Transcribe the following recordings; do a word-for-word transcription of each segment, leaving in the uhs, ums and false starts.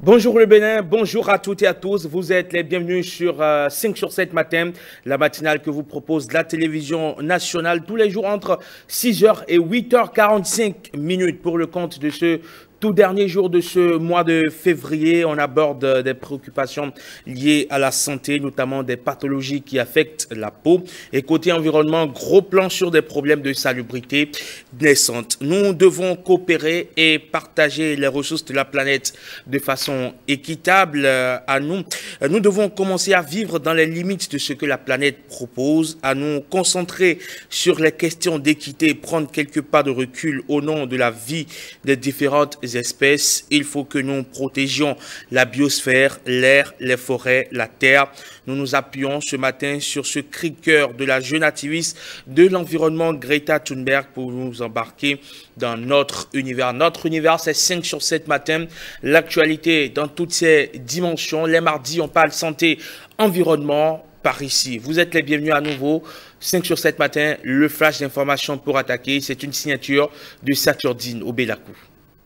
Bonjour le Bénin, bonjour à toutes et à tous. Vous êtes les bienvenus sur euh, cinq sur sept matin, la matinale que vous propose la télévision nationale tous les jours entre six heures et huit heures quarante-cinq minutes pour le compte de ce tout dernier jour de ce mois de février. On aborde des préoccupations liées à la santé, notamment des pathologies qui affectent la peau. Et côté environnement, gros plan sur des problèmes de salubrité naissantes. Nous devons coopérer et partager les ressources de la planète de façon équitable à nous. Nous devons commencer à vivre dans les limites de ce que la planète propose, à nous concentrer sur les questions d'équité, prendre quelques pas de recul au nom de la vie des différentes espèces. Il faut que nous protégions la biosphère, l'air, les forêts, la terre. Nous nous appuyons ce matin sur ce cri-cœur de la jeune activiste de l'environnement Greta Thunberg pour nous embarquer dans notre univers. Notre univers, c'est cinq sur sept matin. L'actualité dans toutes ses dimensions. Les mardis, on parle santé, environnement par ici. Vous êtes les bienvenus à nouveau. cinq sur sept matin, le flash d'information pour attaquer. C'est une signature de Saturdine Obelakou.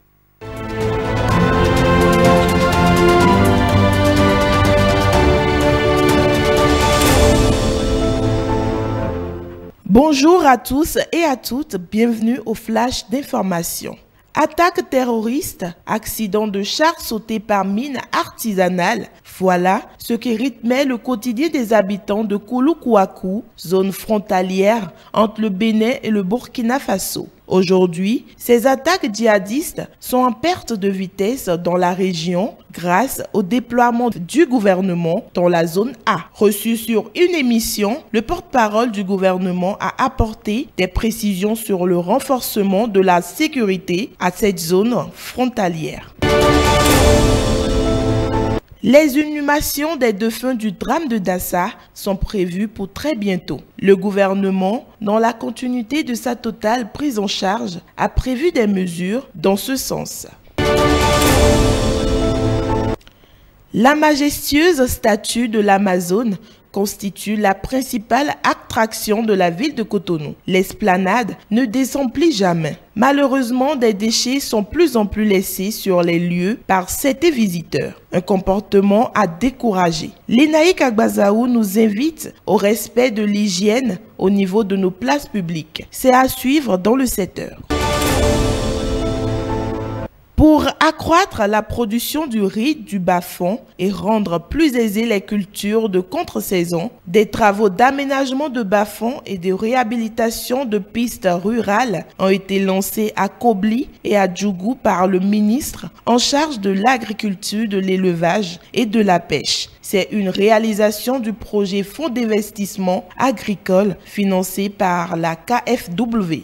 Bonjour à tous et à toutes, bienvenue au flash d'information. Attaque terroriste, accident de char sauté par mine artisanale, voilà ce qui rythmait le quotidien des habitants de Kouloukouakou, zone frontalière entre le Bénin et le Burkina Faso. Aujourd'hui, ces attaques djihadistes sont en perte de vitesse dans la région grâce au déploiement du gouvernement dans la zone A. Reçu sur une émission, le porte-parole du gouvernement a apporté des précisions sur le renforcement de la sécurité à cette zone frontalière. Les inhumations des défunts du drame de Dassa sont prévues pour très bientôt. Le gouvernement, dans la continuité de sa totale prise en charge, a prévu des mesures dans ce sens. La majestueuse statue de l'Amazone constitue la principale attraction de la ville de Cotonou. L'esplanade ne désemplit jamais. Malheureusement, des déchets sont plus en plus laissés sur les lieux par certains visiteurs. Un comportement à décourager. Lenaïk Agbazaou nous invite au respect de l'hygiène au niveau de nos places publiques. C'est à suivre dans le sept heures. Pour accroître la production du riz du bas-fond et rendre plus aisées les cultures de contre-saison, des travaux d'aménagement de bas-fond et de réhabilitation de pistes rurales ont été lancés à Kobli et à Djougou par le ministre en charge de l'agriculture, de l'élevage et de la pêche. C'est une réalisation du projet Fonds d'investissement agricole financé par la K F W.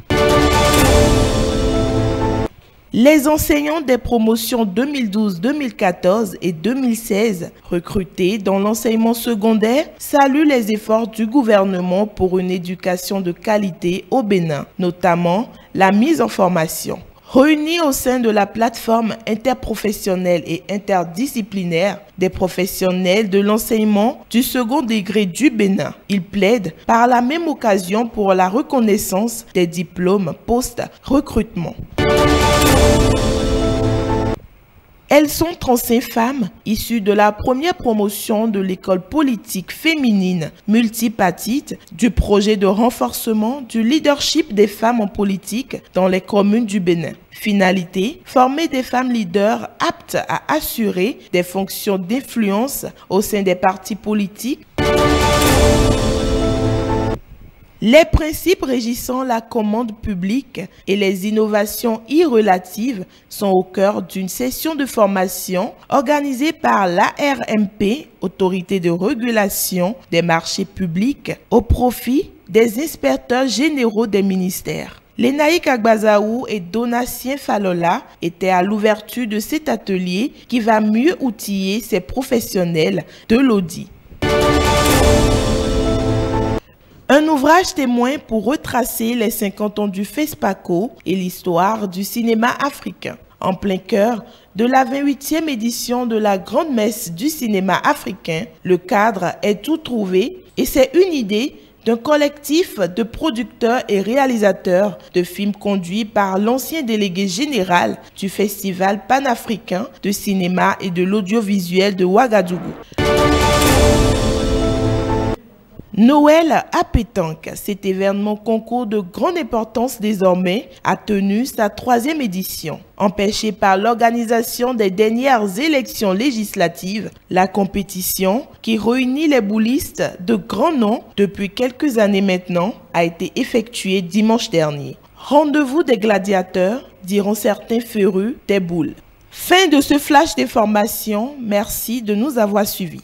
Les enseignants des promotions deux mille douze, deux mille quatorze et deux mille seize recrutés dans l'enseignement secondaire saluent les efforts du gouvernement pour une éducation de qualité au Bénin, notamment la mise en formation. Réunis au sein de la plateforme interprofessionnelle et interdisciplinaire des professionnels de l'enseignement du second degré du Bénin, ils plaident par la même occasion pour la reconnaissance des diplômes post-recrutement. Elles sont trente-cinq femmes issues de la première promotion de l'école politique féminine multipartite du projet de renforcement du leadership des femmes en politique dans les communes du Bénin. Finalité, former des femmes leaders aptes à assurer des fonctions d'influence au sein des partis politiques. Les principes régissant la commande publique et les innovations irrelatives sont au cœur d'une session de formation organisée par l'A R M P, Autorité de régulation des marchés publics, au profit des inspecteurs généraux des ministères. Lenaïk Agbazaou et Donatien Falola étaient à l'ouverture de cet atelier qui va mieux outiller ces professionnels de l'audit. Un ouvrage témoin pour retracer les cinquante ans du FESPACO et l'histoire du cinéma africain. En plein cœur de la vingt-huitième édition de la Grande Messe du cinéma africain, le cadre est tout trouvé et c'est une idée d'un collectif de producteurs et réalisateurs de films conduits par l'ancien délégué général du Festival panafricain de cinéma et de l'audiovisuel de Ouagadougou. Noël à pétanque, cet événement concours de grande importance désormais a tenu sa troisième édition. Empêchée par l'organisation des dernières élections législatives, la compétition, qui réunit les boulistes de grands noms depuis quelques années maintenant, a été effectuée dimanche dernier. Rendez-vous des gladiateurs, diront certains férus des boules. Fin de ce flash d'information, merci de nous avoir suivis.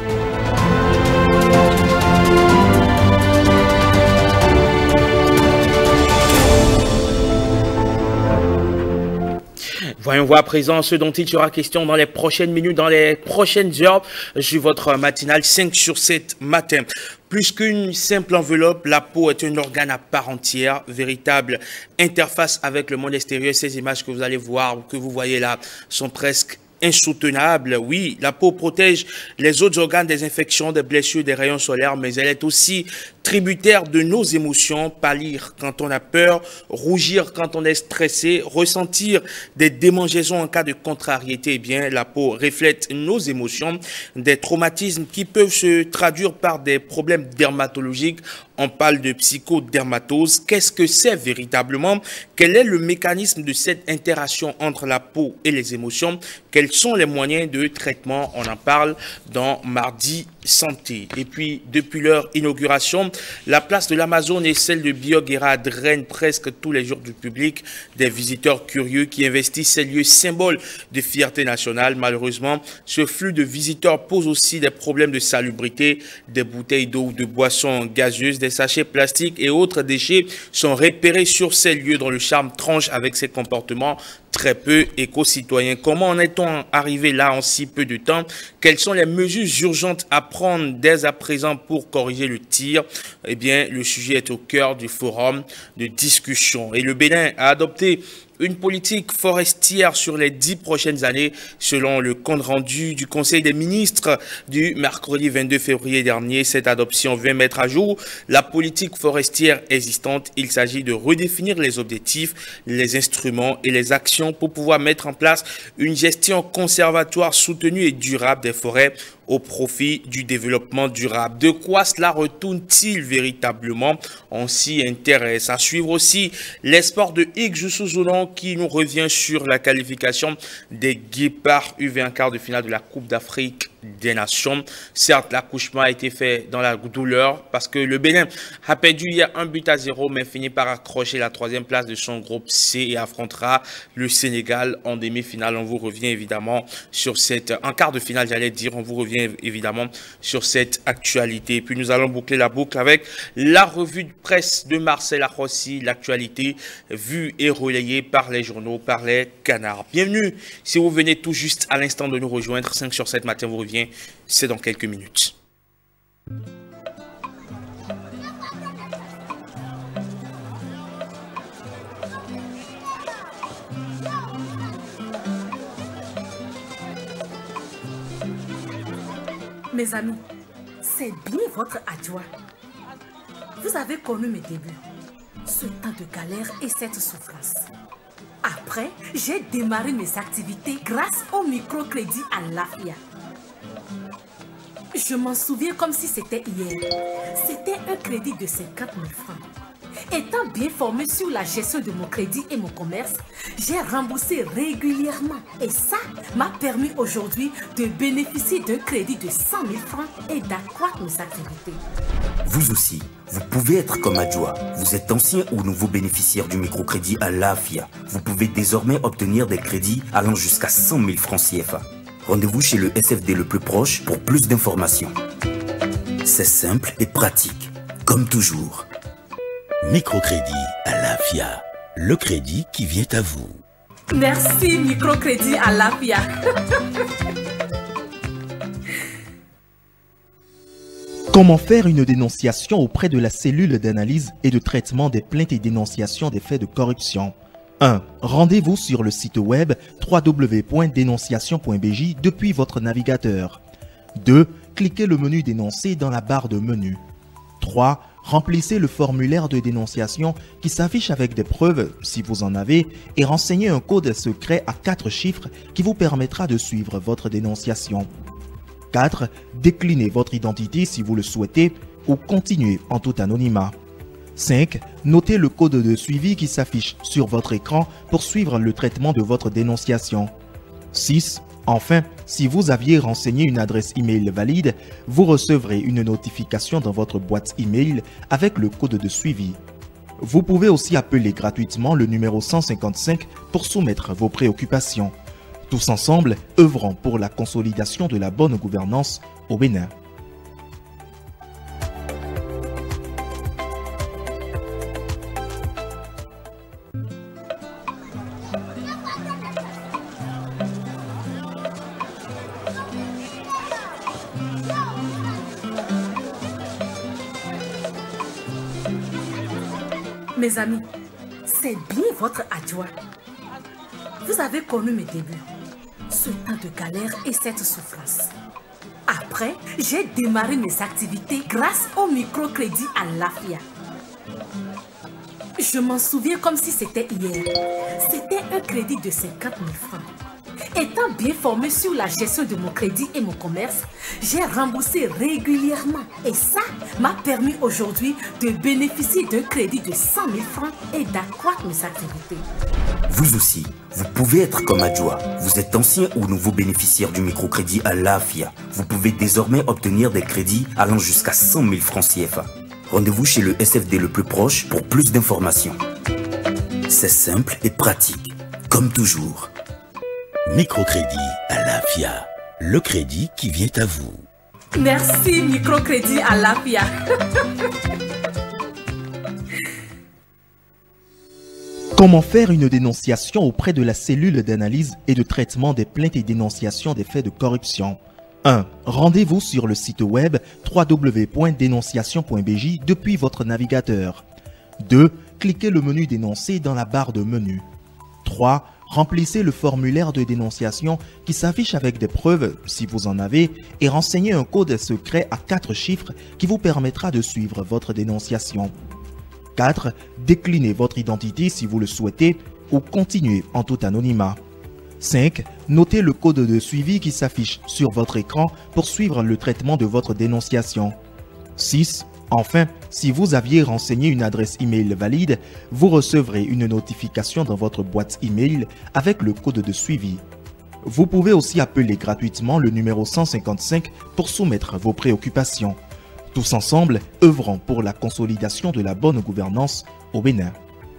Voyons voir à présent ce dont il sera question dans les prochaines minutes, dans les prochaines heures. Je suis votre matinale cinq sur sept matin. Plus qu'une simple enveloppe, la peau est un organe à part entière, véritable interface avec le monde extérieur. Ces images que vous allez voir, que vous voyez là, sont presque insoutenable. Oui, la peau protège les autres organes des infections, des blessures, des rayons solaires, mais elle est aussi tributaire de nos émotions. Pâlir quand on a peur, rougir quand on est stressé, ressentir des démangeaisons en cas de contrariété. Eh bien, la peau reflète nos émotions, des traumatismes qui peuvent se traduire par des problèmes dermatologiques. On parle de psychodermatose. Qu'est-ce que c'est véritablement? Quel est le mécanisme de cette interaction entre la peau et les émotions? Quels sont les moyens de traitement? On en parle dans Mardi Santé. Et puis, depuis leur inauguration, la place de l'Amazone et celle de Bioguera drainent presque tous les jours du public, des visiteurs curieux qui investissent ces lieux symboles de fierté nationale. Malheureusement, ce flux de visiteurs pose aussi des problèmes de salubrité. Des bouteilles d'eau ou de boissons gazeuses, des sachets plastiques et autres déchets sont repérés sur ces lieux dont le charme tranche avec ces comportements très peu éco-citoyens. Comment en est-on arrivé là en si peu de temps? Quelles sont les mesures urgentes à prendre dès à présent pour corriger le tir? Eh bien, le sujet est au cœur du forum de discussion. Et le Bénin a adopté une politique forestière sur les dix prochaines années, selon le compte rendu du Conseil des ministres du mercredi vingt-deux février dernier. Cette adoption vient mettre à jour la politique forestière existante. Il s'agit de redéfinir les objectifs, les instruments et les actions pour pouvoir mettre en place une gestion conservatoire soutenue et durable des forêts au profit du développement durable. De quoi cela retourne-t-il véritablement? On s'y intéresse. À suivre aussi l'espoir de X Souzoulan qui nous revient sur la qualification des Guépards U V en quart de finale de la Coupe d'Afrique des Nations. Certes, l'accouchement a été fait dans la douleur parce que le Bénin a perdu hier un but à zéro, mais finit par accrocher la troisième place de son groupe C et affrontera le Sénégal en demi-finale. On vous revient évidemment sur cette, en quart de finale, j'allais dire, on vous revient évidemment sur cette actualité. Et puis nous allons boucler la boucle avec la revue de presse de Marcel Arrossi, l'actualité vue et relayée par les journaux, par les canards. Bienvenue si vous venez tout juste à l'instant de nous rejoindre. cinq sur sept matin vous revient, c'est dans quelques minutes. Mes amis, c'est bien votre adjoint. Vous avez connu mes débuts, ce temps de galère et cette souffrance. Après, j'ai démarré mes activités grâce au microcrédit à l'Afia. Je m'en souviens comme si c'était hier. C'était un crédit de cinquante mille francs. Étant bien formé sur la gestion de mon crédit et mon commerce, j'ai remboursé régulièrement. Et ça m'a permis aujourd'hui de bénéficier d'un crédit de cent mille francs et d'accroître mes activités. Vous aussi, vous pouvez être comme Adjoa. Vous êtes ancien ou nouveau bénéficiaire du microcrédit à l'Afia. Vous pouvez désormais obtenir des crédits allant jusqu'à cent mille francs C F A. Rendez-vous chez le S F D le plus proche pour plus d'informations. C'est simple et pratique, comme toujours. Microcrédit à l'Afia, le crédit qui vient à vous. Merci Microcrédit à l'Afia. Comment faire une dénonciation auprès de la cellule d'analyse et de traitement des plaintes et dénonciations des faits de corruption? un. Rendez-vous sur le site web w w w point dénonciation point b j depuis votre navigateur. deux. Cliquez le menu Dénoncer dans la barre de menu. trois. remplissez le formulaire de dénonciation qui s'affiche avec des preuves, si vous en avez, et renseignez un code secret à quatre chiffres qui vous permettra de suivre votre dénonciation. quatre. Déclinez votre identité si vous le souhaitez ou continuez en tout anonymat. cinq. Notez le code de suivi qui s'affiche sur votre écran pour suivre le traitement de votre dénonciation. six. Enfin, si vous aviez renseigné une adresse email valide, vous recevrez une notification dans votre boîte email avec le code de suivi. Vous pouvez aussi appeler gratuitement le numéro cent cinquante-cinq pour soumettre vos préoccupations. Tous ensemble, œuvrons pour la consolidation de la bonne gouvernance au Bénin. Mes amis, c'est bien votre adjoint. Vous avez connu mes débuts, ce temps de galère et cette souffrance. Après, j'ai démarré mes activités grâce au microcrédit à l'Afia. Je m'en souviens comme si c'était hier. C'était un crédit de cinquante mille francs. Étant bien formé sur la gestion de mon crédit et mon commerce, j'ai remboursé régulièrement. Et ça m'a permis aujourd'hui de bénéficier d'un crédit de cent mille francs et d'accroître mes activités. Vous aussi, vous pouvez être comme Adjoa. Vous êtes ancien ou nouveau bénéficiaire du microcrédit à l'Afia. Vous pouvez désormais obtenir des crédits allant jusqu'à cent mille francs C F A. Rendez-vous chez le S F D le plus proche pour plus d'informations. C'est simple et pratique, comme toujours. Microcrédit à l'Afia, le crédit qui vient à vous. Merci microcrédit à l'Afia. Comment faire une dénonciation auprès de la cellule d'analyse et de traitement des plaintes et dénonciations des faits de corruption? un. Rendez-vous sur le site web w w w point dénonciation point b j depuis votre navigateur. deux. Cliquez le menu dénoncer dans la barre de menu. trois. Remplissez le formulaire de dénonciation qui s'affiche avec des preuves, si vous en avez, et renseignez un code secret à quatre chiffres qui vous permettra de suivre votre dénonciation. quatre. Déclinez votre identité si vous le souhaitez ou continuez en tout anonymat. cinq. Notez le code de suivi qui s'affiche sur votre écran pour suivre le traitement de votre dénonciation. six. Enfin, si vous aviez renseigné une adresse email valide, vous recevrez une notification dans votre boîte email avec le code de suivi. Vous pouvez aussi appeler gratuitement le numéro cent cinquante-cinq pour soumettre vos préoccupations. Tous ensemble, œuvrons pour la consolidation de la bonne gouvernance au Bénin.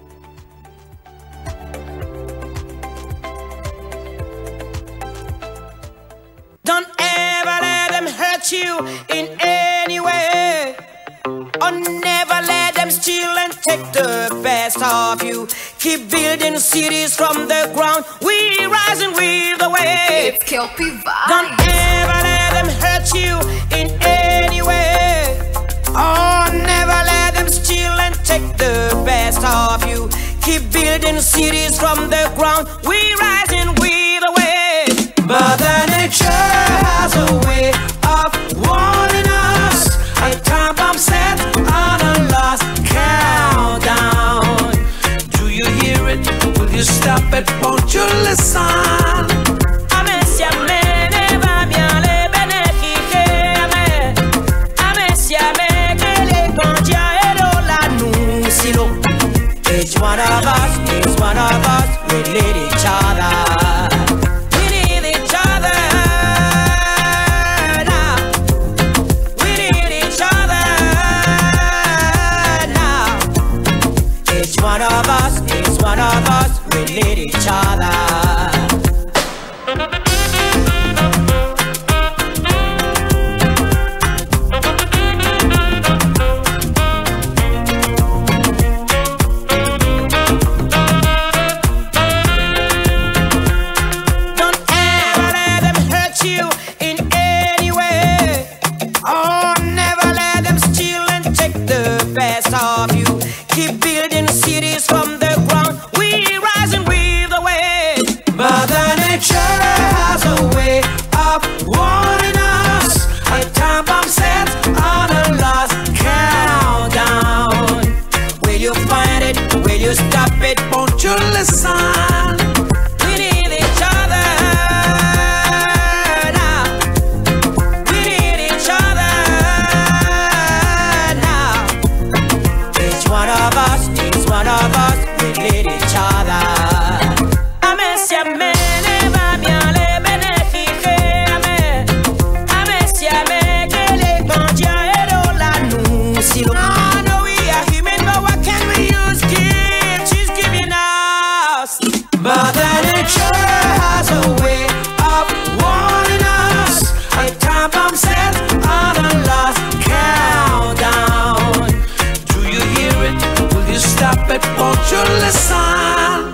Don't ever let them hurt you in any way. Or never let them steal and take the best of you. Keep building cities from the ground. We rising with the wave. It's Kelpie Vibe. Don't ever let them hurt you in any way. Or never let them steal and take the best of you. Keep building cities from the ground. We rising with the wave. Mother Nature has a way of warning us. A time bomb set on a lost countdown. Do you hear it? Will you stop it? Won't you listen? Each one of us, each one of us, we need each other. We need each other now. We need each other now. Each one of us, each one of us, we need each other. Mother Nature has a way of warning us. A time bomb set on a lost countdown. Do you hear it? Will you stop it? Won't you listen?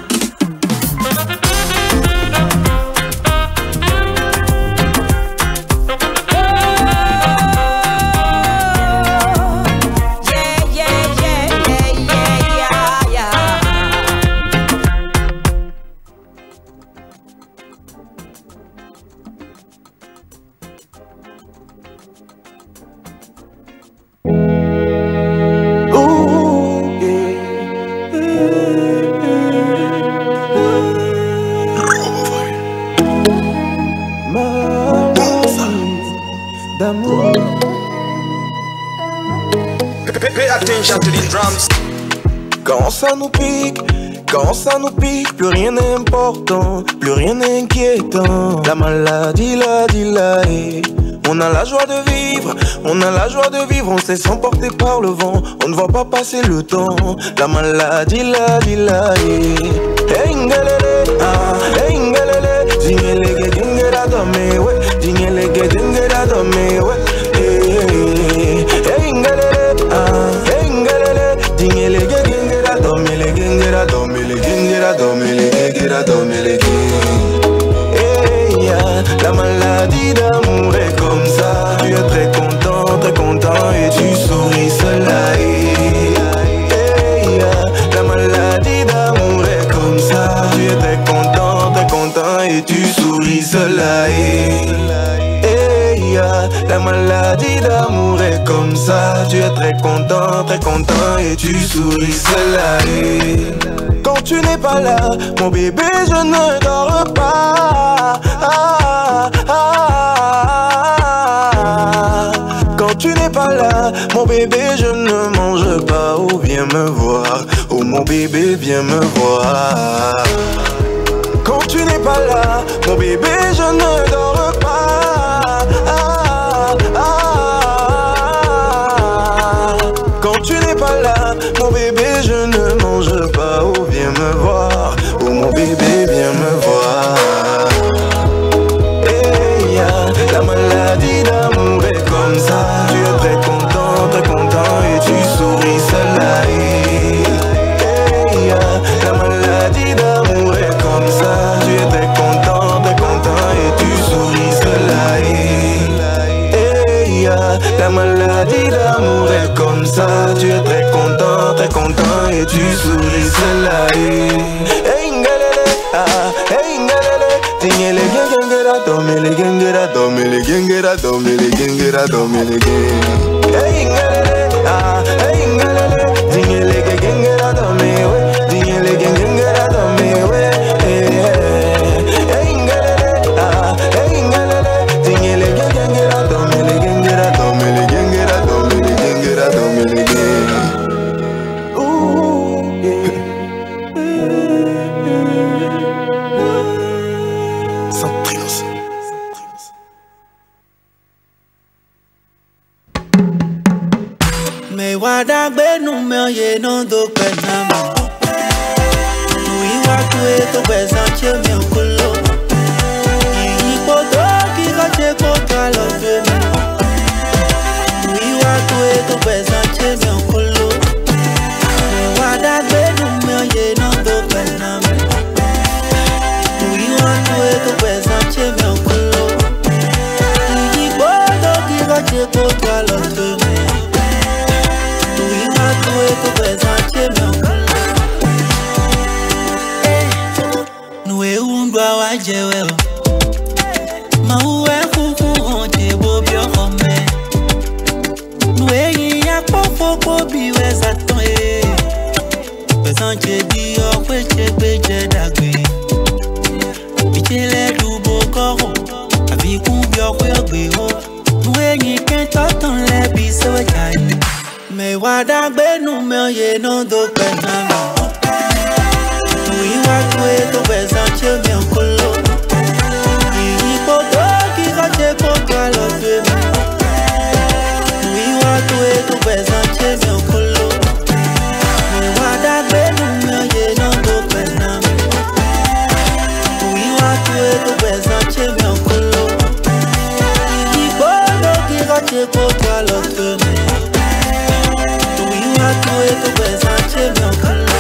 Pay attention to the drums. Quand ça nous pique, quand ça nous pique, plus rien n'est important, plus rien n'est inquiétant. La maladie, la dit la haie. On a la joie de vivre, on a la joie de vivre, on se sent porté par le vent, on ne voit pas passer le temps. La maladie, la dit la haie. Hey ngalele, ah, hey ngalele, dingelege dingera dome, ouais, dingelege dingera dome, ouais. Hey ngalele, ah, hey ngalele, dingelege dingera dome, le dingera dome, le dingera dome, le dingera dome, le la maladie d'amour est comme ça. Tu es très content, très content et tu souris cela. Hey, la maladie d'amour est comme ça. Tu es très content, très content et tu souris cela. Hey, la maladie d'amour est comme ça. Tu es très content, très content et tu souris cela. Hey. Quand tu n'es pas là, mon bébé, je ne dors pas. Ah, ah, quand tu n'es pas là, mon bébé, je ne mange pas. Oh, viens me voir. Oh, mon bébé, viens me voir. Quand tu n'es pas là, mon bébé, je ne dors pas. Ah, ah, quand tu n'es pas là, mon bébé, je ne mange pas. Oh, viens me voir. Oh, mon bébé, viens me voir. La maladie d'amour est comme ça. Tu es très content, très content et tu souris cela. Hey, la maladie d'amour est comme ça. Tu es très content, très content et tu souris cela. Hey, la maladie d'amour est comme ça. Tu es très content, très content et tu souris cela. Hey, ngalele, ah, hey, ngalele. Dingele gengera domele gengera domele gengera domele gengera domele gengera. Hey ngalele, ah, hey ngalele. Dingele gengera domele, dingele gengera domele. Hey ngalele, ah, hey ngalele. Dingele gengera domele gengera domele gengera domele gengera domele gengera. Ooh, yeah. Me wada gbe nu me oye no do penama. Nu iwa tu e to besan che mi okolo. Yi poto ki ka che ko ka lo fe mi. Nu iwa tu e to besan che mi okolo. Me wada gbe nu me oye no do penama. Nu iwa tu e to besan che mi okolo. Yi poto ki ka che ko ka lo fe mi. Nous et on doit wajewe ma uwe kuku onte bo bio home. Nous et ya pofo ko biwe zaton e. Besan che di o pe che pe je dagbe. Itele du bo koro abi kun bio ko gbe ho. Nous et yin ken toton le bi so jai. Me wada gbe nu me oye no do penama. Nu iwa tu e to besan che mi tu es présent, tu es mon colo. Il faut qui roche pour toi l'autre. Oui, moi, tu es tu présent, tu es mon colo.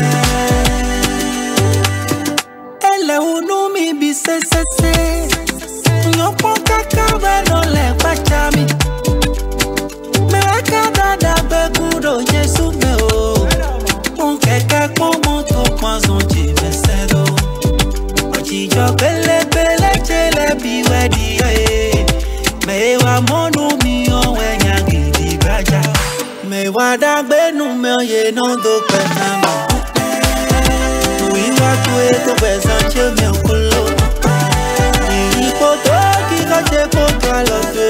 Elle est où nous mi bise, c'est, c'est. Nous pon caca, non, les pachami. Mais la cada da begudo, Jésus, mais oh. On keke kwa moto kwa zonji mesedo. Oji jo bele bele chele biwe diyo eh. Me wa monu mi o we nyangi di braja. Me wa dagbe nu me oye no do penama. Oui wa kwe to besan che me okolo. Ni poto ki kache poto alo kwe.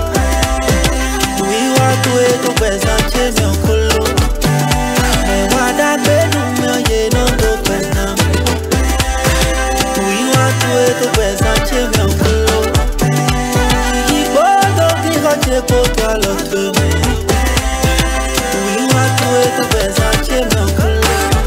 Oui wa kwe to besan che me okolo. Wada benu me oye no do penam. Oui wa tu e to besan che me okolo. Ibo do ki roche ko to alotre me. Oui wa tu e to besan che me okolo.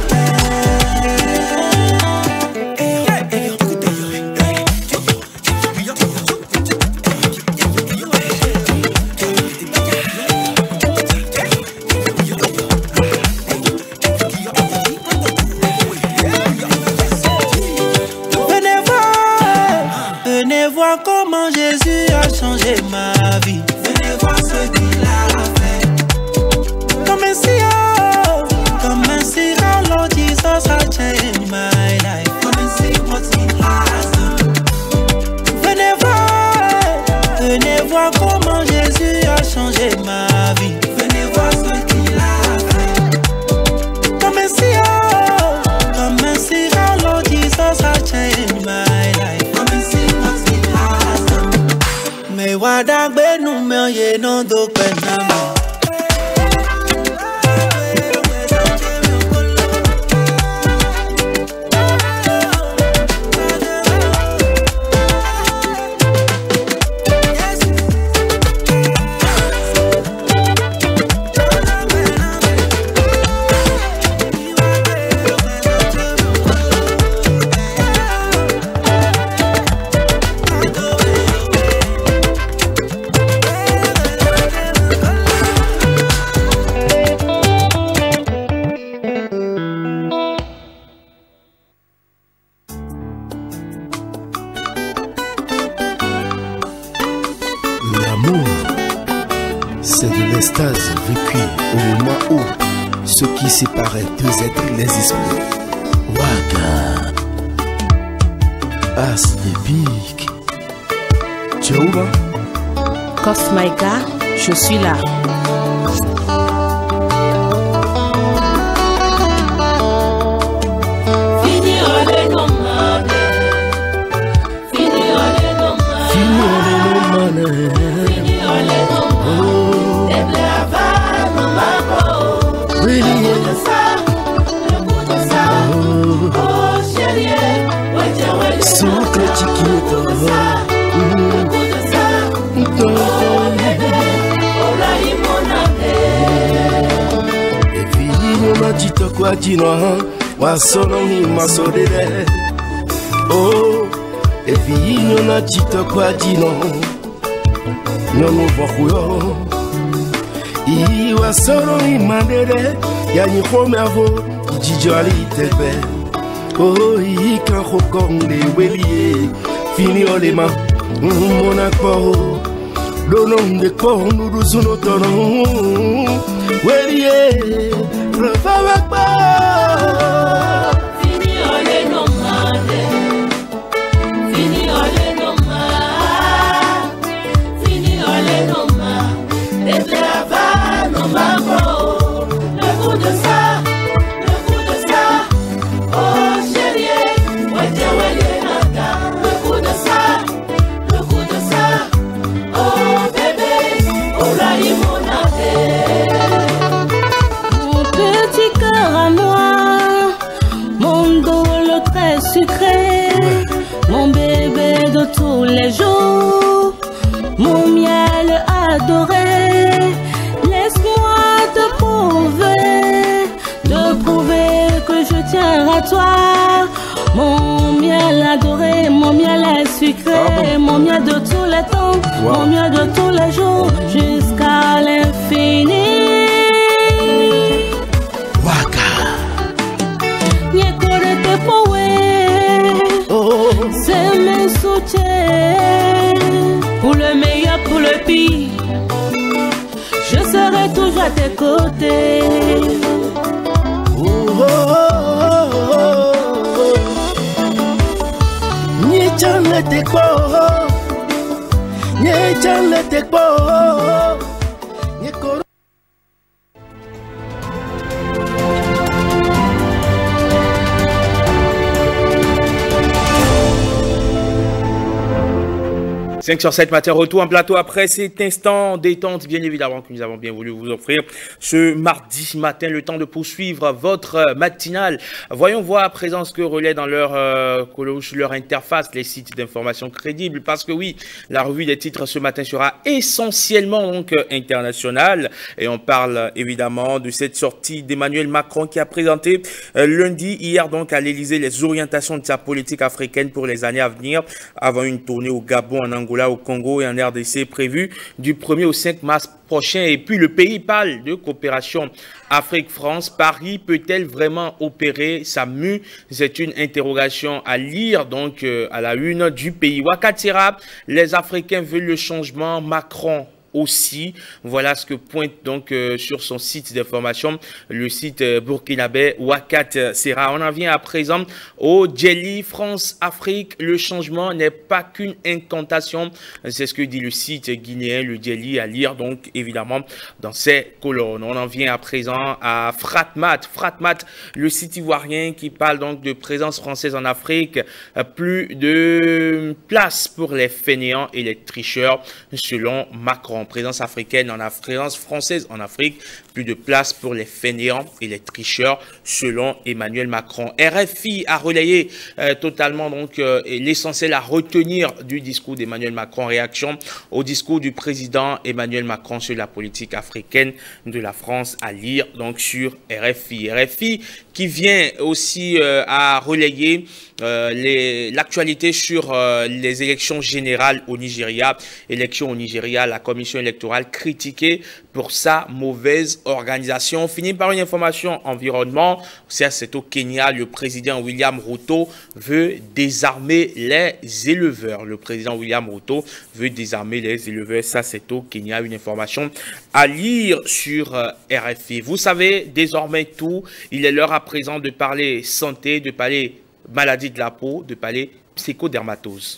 Comment Jésus a changé ma vie. Venez voir ce qu'il a fait. Comme un sirop, comme un sirop, Lord Jesus a changed my life. Come and see what he has done. Venez voir, venez voir comment Jésus a changé ma vie. Venez voir ce qu'il a fait. Comme un sirop, comme un sirop, Lord Jesus a changed my life. Me wada gbe nu me oye no do penama. Vécu au moment où ce qui séparait deux êtres les esprits. Waka As the Big Jehovah Cosmaïka, je suis là. Fini ole no mane. Fini ole no mane. Fini ole no mane. Fini ole no mane. Tito kwa jino wasono hima sodere. Oh, efi ino na tito kwa jino nyono vakuyo. I wasono hima dere ya nyikome avo ijijo ali tepe. Oh, i kan khokonde welie fini olema mona kwa donon de kwa nudu suno tono welie. Fini ole no mane. Fini ole no mane. Fini ole no mane. Les travaux no mango. Le goût de ça, le goût de ça. Oh chérie, wete wele nata. Le goût de ça, le goût de ça. Oh bébé, oh la limonade. Petit cœur à moi, mon dolo très sucré, mon bébé de tous les jours, mon miel adoré. Laisse-moi te prouver, te prouver que je tiens à toi, mon miel adoré, mon sucré, Ah bon? mon miel de tous les temps, Wow. mon miel de tous les jours, jusqu'à l'infini. Waka. Nyekore te powe, c'est mes soutiens. Pour le meilleur, pour le pire, je serai toujours à tes côtés. Oh, oh, oh, oh, oh. Nye chale te kwa, oh. Nye chale te kwa, oh. Nye koro. cinq sur sept matin, retour en plateau après cet instant détente, bien évidemment, que nous avons bien voulu vous offrir ce mardi matin, le temps de poursuivre votre matinale. Voyons voir à présent ce que relaie dans leur, euh, leur interface les sites d'information crédibles, parce que oui, la revue des titres ce matin sera essentiellement donc internationale, et on parle évidemment de cette sortie d'Emmanuel Macron qui a présenté euh, lundi, hier donc à l'Élysée, les orientations de sa politique africaine pour les années à venir, avant une tournée au Gabon, en Angola, au Congo et en R D C prévu du premier au cinq mars prochain. Et puis le pays parle de coopération Afrique-France. Paris peut-elle vraiment opérer sa mue? C'est une interrogation à lire donc euh, à la une du pays. Ouakatira, les Africains veulent le changement, Macron aussi. Voilà ce que pointe donc euh, sur son site d'information, le site euh, burkinabé Ouakatira. On en vient à présent au Djeli France-Afrique. Le changement n'est pas qu'une incantation. C'est ce que dit le site guinéen, le Djeli, à lire donc évidemment dans ces colonnes. On en vient à présent à Fratmat. Fratmat, le site ivoirien qui parle donc de présence française en Afrique. Plus de place pour les fainéants et les tricheurs selon Macron. Présence africaine en Afrique, présence française en Afrique, plus de place pour les fainéants et les tricheurs selon Emmanuel Macron. R F I a relayé euh, totalement donc euh, l'essentiel à retenir du discours d'Emmanuel Macron, réaction au discours du président Emmanuel Macron sur la politique africaine de la France, à lire donc sur R F I. R F I qui vient aussi euh, à relayer euh, l'actualité sur euh, les élections générales au Nigeria. Élections au Nigeria, la commission électorale critiquée pour sa mauvaise organisation. On finit par une information environnement. C'est au Kenya, le président William Ruto veut désarmer les éleveurs. Le président William Ruto veut désarmer les éleveurs. Ça, c'est au Kenya. Une information à lire sur euh, R F I. Vous savez désormais tout. Il est l'heure à présent de parler santé, de parler maladie de la peau, de parler psychodermatose.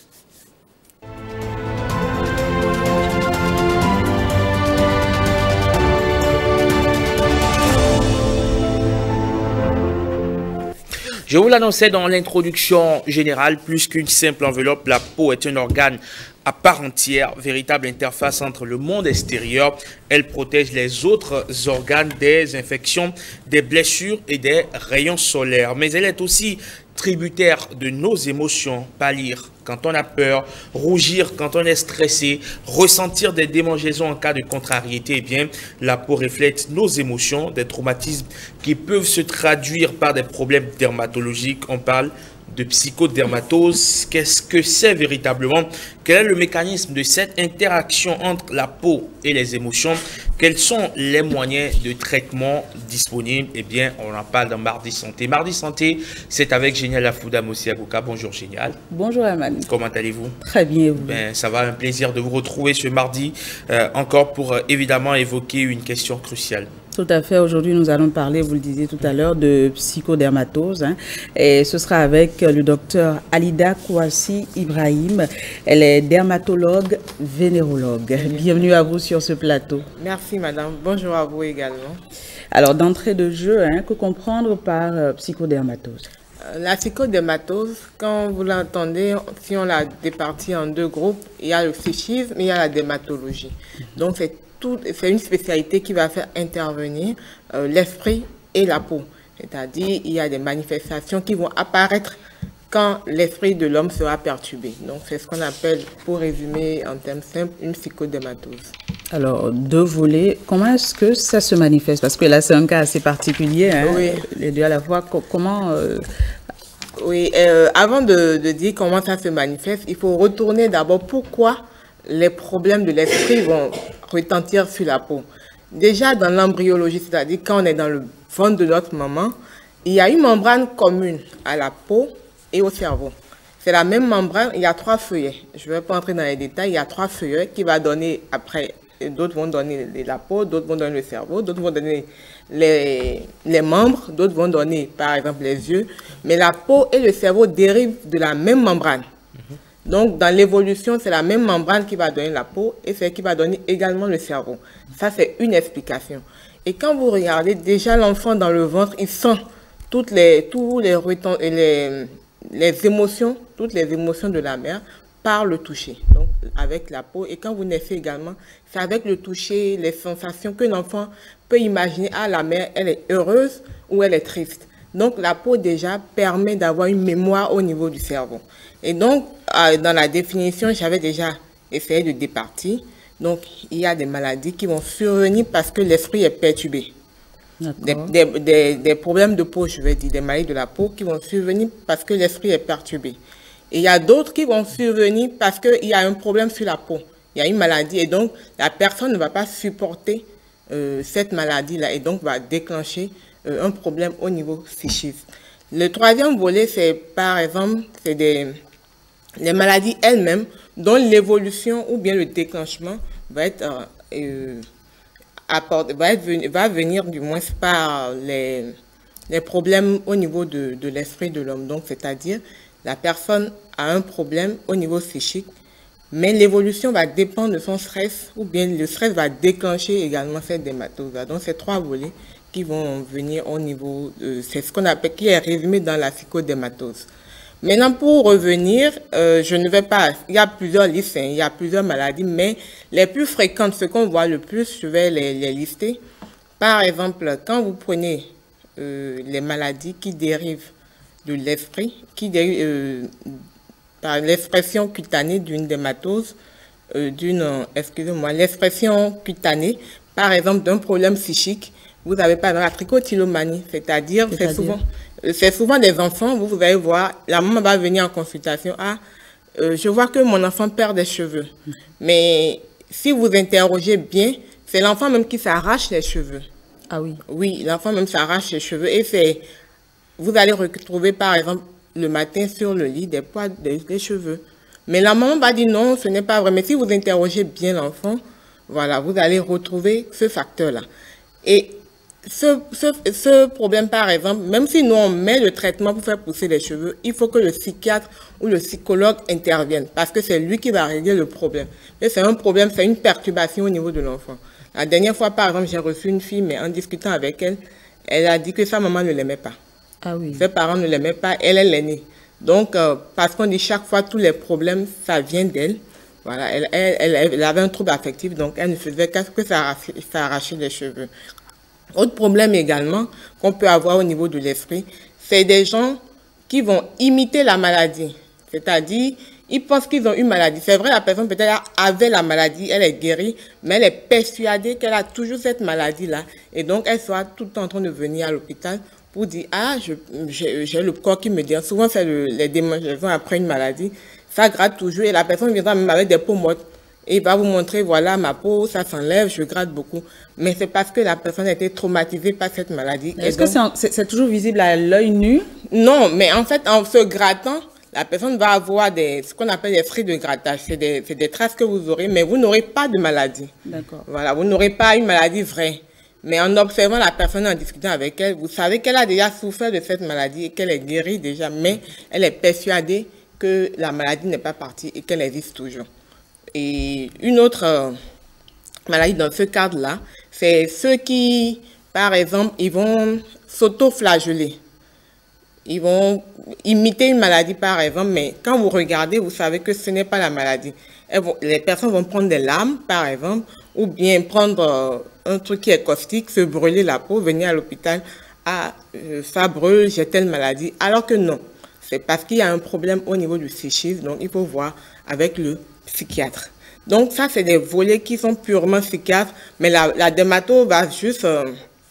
Je vous l'annonçais dans l'introduction générale, plus qu'une simple enveloppe, la peau est un organe à part entière, véritable interface entre le monde extérieur. Elle protège les autres organes des infections, des blessures et des rayons solaires. Mais elle est aussi tributaire de nos émotions, pâlir quand on a peur, rougir quand on est stressé, ressentir des démangeaisons en cas de contrariété. Eh bien, la peau reflète nos émotions, des traumatismes qui peuvent se traduire par des problèmes dermatologiques. On parle de psychodermatose. Qu'est-ce que c'est véritablement? Quel est le mécanisme de cette interaction entre la peau et les émotions? Quels sont les moyens de traitement disponibles? Eh bien, on en parle dans Mardi Santé. Mardi Santé, c'est avec Génial Afouda Mosiagoka. Bonjour Génial. Bonjour Aman. Comment allez-vous? Très bien. Vous. Ben, ça va, un plaisir de vous retrouver ce mardi, euh, encore pour euh, évidemment évoquer une question cruciale. Tout à fait. Aujourd'hui, nous allons parler, vous le disiez tout à l'heure, de psychodermatose. Hein, et ce sera avec le docteur Alida Kouassi Ibrahim. Elle est dermatologue, vénérologue. Bienvenue à vous sur ce plateau. Merci, madame. Bonjour à vous également. Alors, d'entrée de jeu, hein, que comprendre par euh, psychodermatose? La psychodermatose, quand vous l'entendez, si on la départit en deux groupes, il y a le psychisme et il y a la dermatologie. Donc, c'est c'est une spécialité qui va faire intervenir euh, l'esprit et la peau. C'est-à-dire, il y a des manifestations qui vont apparaître quand l'esprit de l'homme sera perturbé. Donc, c'est ce qu'on appelle, pour résumer en termes simples, une psychodermatose. Alors, deux volets, comment est-ce que ça se manifeste? Parce que là, c'est un cas assez particulier, hein, oui. Les deux à la fois. Comment, euh, Oui, euh, avant de, de dire comment ça se manifeste, il faut retourner d'abord pourquoi les problèmes de l'esprit vont retentir sur la peau. Déjà dans l'embryologie, c'est-à-dire quand on est dans le ventre de notre maman, il y a une membrane commune à la peau et au cerveau. C'est la même membrane, il y a trois feuillets. Je ne vais pas entrer dans les détails, il y a trois feuillets qui va donner après, d'autres vont donner la peau, d'autres vont donner le cerveau, d'autres vont donner les, les membres, d'autres vont donner par exemple les yeux. Mais la peau et le cerveau dérivent de la même membrane. Mm-hmm. Donc dans l'évolution, c'est la même membrane qui va donner la peau et c'est qui va donner également le cerveau. Ça, c'est une explication. Et quand vous regardez, déjà l'enfant dans le ventre, il sent toutes les, tous les, les, les émotions, toutes les émotions de la mère par le toucher, donc avec la peau. Et quand vous naissez également, c'est avec le toucher, les sensations que l'enfant peut imaginer, ah, la mère, elle est heureuse ou elle est triste. Donc la peau déjà permet d'avoir une mémoire au niveau du cerveau. Et donc, euh, dans la définition, j'avais déjà essayé de départir. Donc, il y a des maladies qui vont survenir parce que l'esprit est perturbé. Des, des, des, des problèmes de peau, je vais dire, des maladies de la peau qui vont survenir parce que l'esprit est perturbé. Et il y a d'autres qui vont survenir parce qu'il y a un problème sur la peau. Il y a une maladie et donc la personne ne va pas supporter euh, cette maladie-là et donc va déclencher euh, un problème au niveau psychique. Le troisième volet, c'est par exemple, c'est des les maladies elles-mêmes dont l'évolution ou bien le déclenchement va être euh, euh, apporté, va, être, va venir du moins par les, les problèmes au niveau de, de l'esprit de l'homme. Donc, c'est-à-dire, la personne a un problème au niveau psychique, mais l'évolution va dépendre de son stress ou bien le stress va déclencher également cette dermatose. Donc, c'est trois volets qui vont venir au niveau, euh, c'est ce qu'on appelle, qui est résumé dans la psychodermatose. Maintenant, pour revenir, euh, je ne vais pas, il y a plusieurs listes, hein, il y a plusieurs maladies, mais les plus fréquentes, ce qu'on voit le plus, je vais les, les lister. Par exemple, quand vous prenez euh, les maladies qui dérivent de l'esprit, qui dérivent euh, par l'expression cutanée d'une dermatose, euh, d'une, excusez-moi, l'expression cutanée, par exemple, d'un problème psychique, vous avez pas la trichotillomanie, c'est-à-dire, c'est souvent, c'est souvent des enfants, vous, vous allez voir, la maman va venir en consultation, ah, euh, je vois que mon enfant perd des cheveux. Mais si vous interrogez bien, c'est l'enfant même qui s'arrache les cheveux. Ah oui. Oui, l'enfant même s'arrache les cheveux et c'est, vous allez retrouver par exemple le matin sur le lit des poils des, des cheveux. Mais la maman va dire non, ce n'est pas vrai. Mais si vous interrogez bien l'enfant, voilà, vous allez retrouver ce facteur-là. Et Ce, ce, ce problème, par exemple, même si nous on met le traitement pour faire pousser les cheveux, il faut que le psychiatre ou le psychologue intervienne parce que c'est lui qui va régler le problème. Mais c'est un problème, c'est une perturbation au niveau de l'enfant. La dernière fois, par exemple, j'ai reçu une fille, mais en discutant avec elle, elle a dit que sa maman ne l'aimait pas. Ah oui. Ses parents ne l'aimaient pas, elle, elle l'aimait. Donc, euh, parce qu'on dit chaque fois, tous les problèmes, ça vient d'elle. Voilà, elle, elle, elle, elle avait un trouble affectif, donc elle ne faisait qu'à ce que ça arrachait les cheveux. Autre problème également qu'on peut avoir au niveau de l'esprit, c'est des gens qui vont imiter la maladie. C'est-à-dire, ils pensent qu'ils ont une maladie. C'est vrai, la personne peut-être avait la maladie, elle est guérie, mais elle est persuadée qu'elle a toujours cette maladie-là. Et donc, elle sera tout le temps en train de venir à l'hôpital pour dire, ah, j'ai le corps qui me dit. Souvent, c'est le, les démangeaisons après une maladie. Ça gratte toujours et la personne viendra même avec des peaux mortes. Et il va vous montrer, voilà, ma peau, ça s'enlève, je gratte beaucoup. Mais c'est parce que la personne a été traumatisée par cette maladie. Est-ce que c'est toujours visible à l'œil nu? Non, mais en fait, en se grattant, la personne va avoir des, ce qu'on appelle des frises de grattage. C'est des, des traces que vous aurez, mais vous n'aurez pas de maladie. D'accord. Voilà, vous n'aurez pas une maladie vraie. Mais en observant la personne, en discutant avec elle, vous savez qu'elle a déjà souffert de cette maladie et qu'elle est guérie déjà, mais elle est persuadée que la maladie n'est pas partie et qu'elle existe toujours. Et une autre euh, maladie dans ce cadre-là, c'est ceux qui, par exemple, ils vont s'auto-flageller. Ils vont imiter une maladie, par exemple, mais quand vous regardez, vous savez que ce n'est pas la maladie. Elles vont, les personnes vont prendre des lames, par exemple, ou bien prendre euh, un truc qui est caustique, se brûler la peau, venir à l'hôpital, ah, euh, ça brûle, j'ai telle maladie. Alors que non, c'est parce qu'il y a un problème au niveau du psychisme, donc il faut voir avec le psychiatre. Donc ça, c'est des volets qui sont purement psychiatres, mais la, la dermatose va juste euh,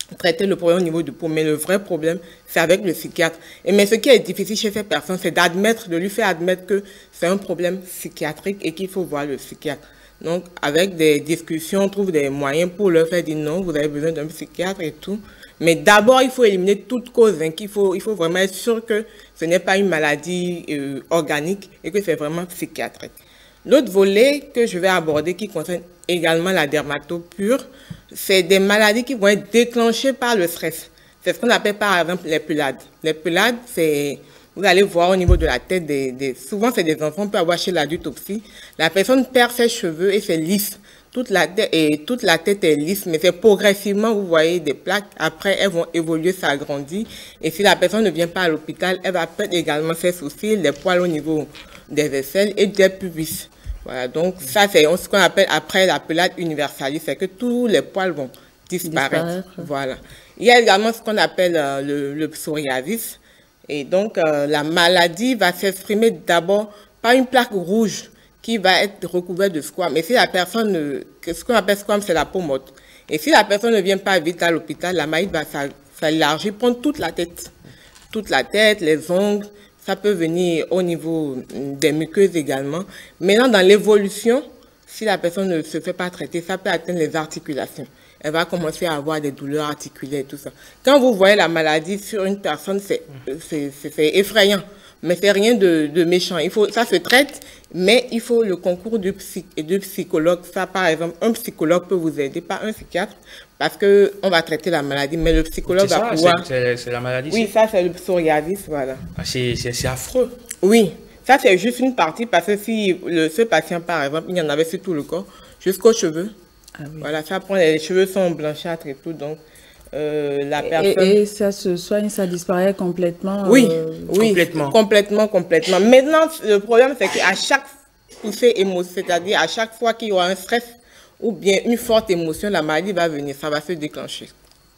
traiter le problème au niveau du peau. Mais le vrai problème, c'est avec le psychiatre. Et mais ce qui est difficile chez ces personnes, c'est d'admettre, de lui faire admettre que c'est un problème psychiatrique et qu'il faut voir le psychiatre. Donc, avec des discussions, on trouve des moyens pour leur faire dire non, vous avez besoin d'un psychiatre et tout. Mais d'abord, il faut éliminer toute cause. Hein, qu'il faut, il faut vraiment être sûr que ce n'est pas une maladie euh, organique et que c'est vraiment psychiatrique. L'autre volet que je vais aborder qui concerne également la dermato pure, c'est des maladies qui vont être déclenchées par le stress. C'est ce qu'on appelle par exemple les pelades. Les pelades, c'est... Vous allez voir au niveau de la tête, des, des, souvent c'est des enfants, on peut avoir chez l'adulte aussi. La personne perd ses cheveux et c'est lisse. Toute la, tête, et toute la tête est lisse, mais c'est progressivement, vous voyez des plaques. Après, elles vont évoluer, s'agrandir. Et si la personne ne vient pas à l'hôpital, elle va perdre également ses sourcils, des poils au niveau des aisselles et des pubis. Voilà, donc ça c'est ce qu'on appelle après la pelade universaliste, c'est que tous les poils vont disparaître. disparaître. Voilà. Il y a également ce qu'on appelle euh, le, le psoriasis. Et donc, euh, la maladie va s'exprimer d'abord par une plaque rouge qui va être recouverte de squame. Et si la personne, euh, ce qu'on appelle squame, c'est la peau morte. Et si la personne ne vient pas vite à l'hôpital, la maladie va s'élargir, prendre toute la tête. Toute la tête, les ongles, ça peut venir au niveau des muqueuses également. Maintenant, dans l'évolution, si la personne ne se fait pas traiter, ça peut atteindre les articulations. Elle va commencer à avoir des douleurs articulaires et tout ça. Quand vous voyez la maladie sur une personne, c'est effrayant. Mais c'est rien de, de méchant. Il faut, ça se traite, mais il faut le concours du, psy, du psychologue. Ça, par exemple, un psychologue peut vous aider, pas un psychiatre, parce qu'on va traiter la maladie, mais le psychologue va pouvoir... C'est la maladie? Oui, ça, c'est le psoriasis, voilà. Ah, c'est affreux. Oui, ça, c'est juste une partie, parce que si le, ce patient, par exemple, il y en avait sur tout le corps, jusqu'aux cheveux. Ah oui. Voilà, ça prend, les cheveux sont blanchâtres et tout, donc euh, la personne... Et, et ça se soigne, ça disparaît complètement? Oui, euh... oui, complètement. Complètement, complètement. Maintenant, le problème, c'est qu'à chaque poussée émotionnelle, c'est-à-dire à chaque fois qu'il y aura un stress ou bien une forte émotion, la maladie va venir, ça va se déclencher.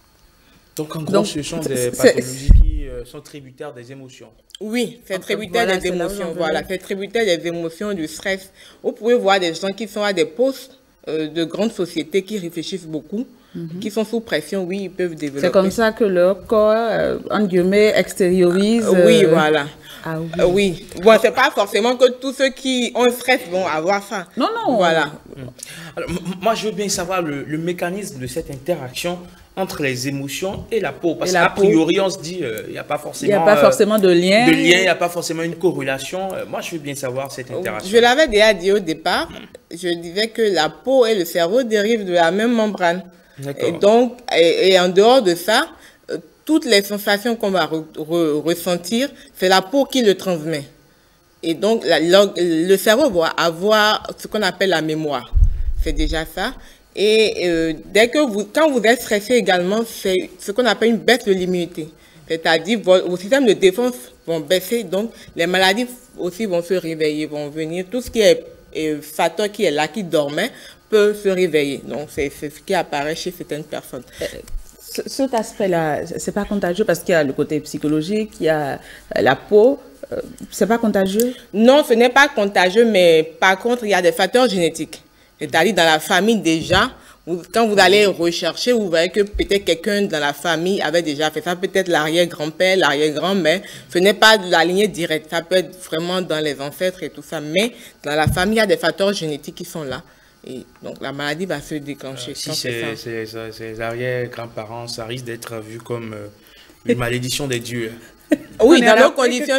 Donc, en gros, donc, ce sont des pathologies qui euh, sont tributaires des émotions. Oui, c'est tributaire voilà, des émotions, voilà, c'est tributaire des émotions, du stress. Vous pouvez voir des gens qui sont à des postes de grandes sociétés qui réfléchissent beaucoup, mm-hmm. qui sont sous pression, oui, ils peuvent développer. C'est comme ça que leur corps, euh, en guillemets, extériorise. Euh, oui, voilà. Ah, oui. Euh, oui. Bon, c'est pas forcément que tous ceux qui ont un stress vont avoir ça. Non, non. Voilà. Alors, moi, je veux bien savoir le, le mécanisme de cette interaction entre les émotions et la peau. Parce qu'a priori, on se dit, il euh, n'y a pas forcément... Il n'y a pas forcément de lien. De lien, il n'y a pas forcément une corrélation. Euh, moi, je veux bien savoir cette interaction. Je l'avais déjà dit au départ. Je disais que la peau et le cerveau dérivent de la même membrane. Et donc, et, et en dehors de ça, euh, toutes les sensations qu'on va re, re, ressentir, c'est la peau qui le transmet. Et donc, la, le, le cerveau va avoir ce qu'on appelle la mémoire. C'est déjà ça. Et euh, dès que vous, quand vous êtes stressé également, c'est ce qu'on appelle une baisse de l'immunité. C'est-à-dire vos, vos systèmes de défense vont baisser, donc les maladies aussi vont se réveiller, vont venir. Tout ce qui est euh, facteur qui est là, qui dormait, peut se réveiller. Donc c'est ce qui apparaît chez certaines personnes. Euh, ce, cet aspect-là, c'est pas contagieux parce qu'il y a le côté psychologique, il y a la peau. Euh, c'est pas contagieux? Non, ce n'est pas contagieux, mais par contre, il y a des facteurs génétiques. C'est-à-dire dans la famille déjà, vous, quand vous allez rechercher, vous voyez que peut-être quelqu'un dans la famille avait déjà fait ça, peut-être l'arrière-grand-père, l'arrière-grand-mère. Ce n'est pas de la lignée directe, ça peut être vraiment dans les ancêtres et tout ça. Mais dans la famille, il y a des facteurs génétiques qui sont là. Et donc la maladie va se déclencher. Euh, si c'est ces arrière-grands-parents, ça risque d'être vu comme euh, une malédiction des dieux. Oui, dans nos conditions,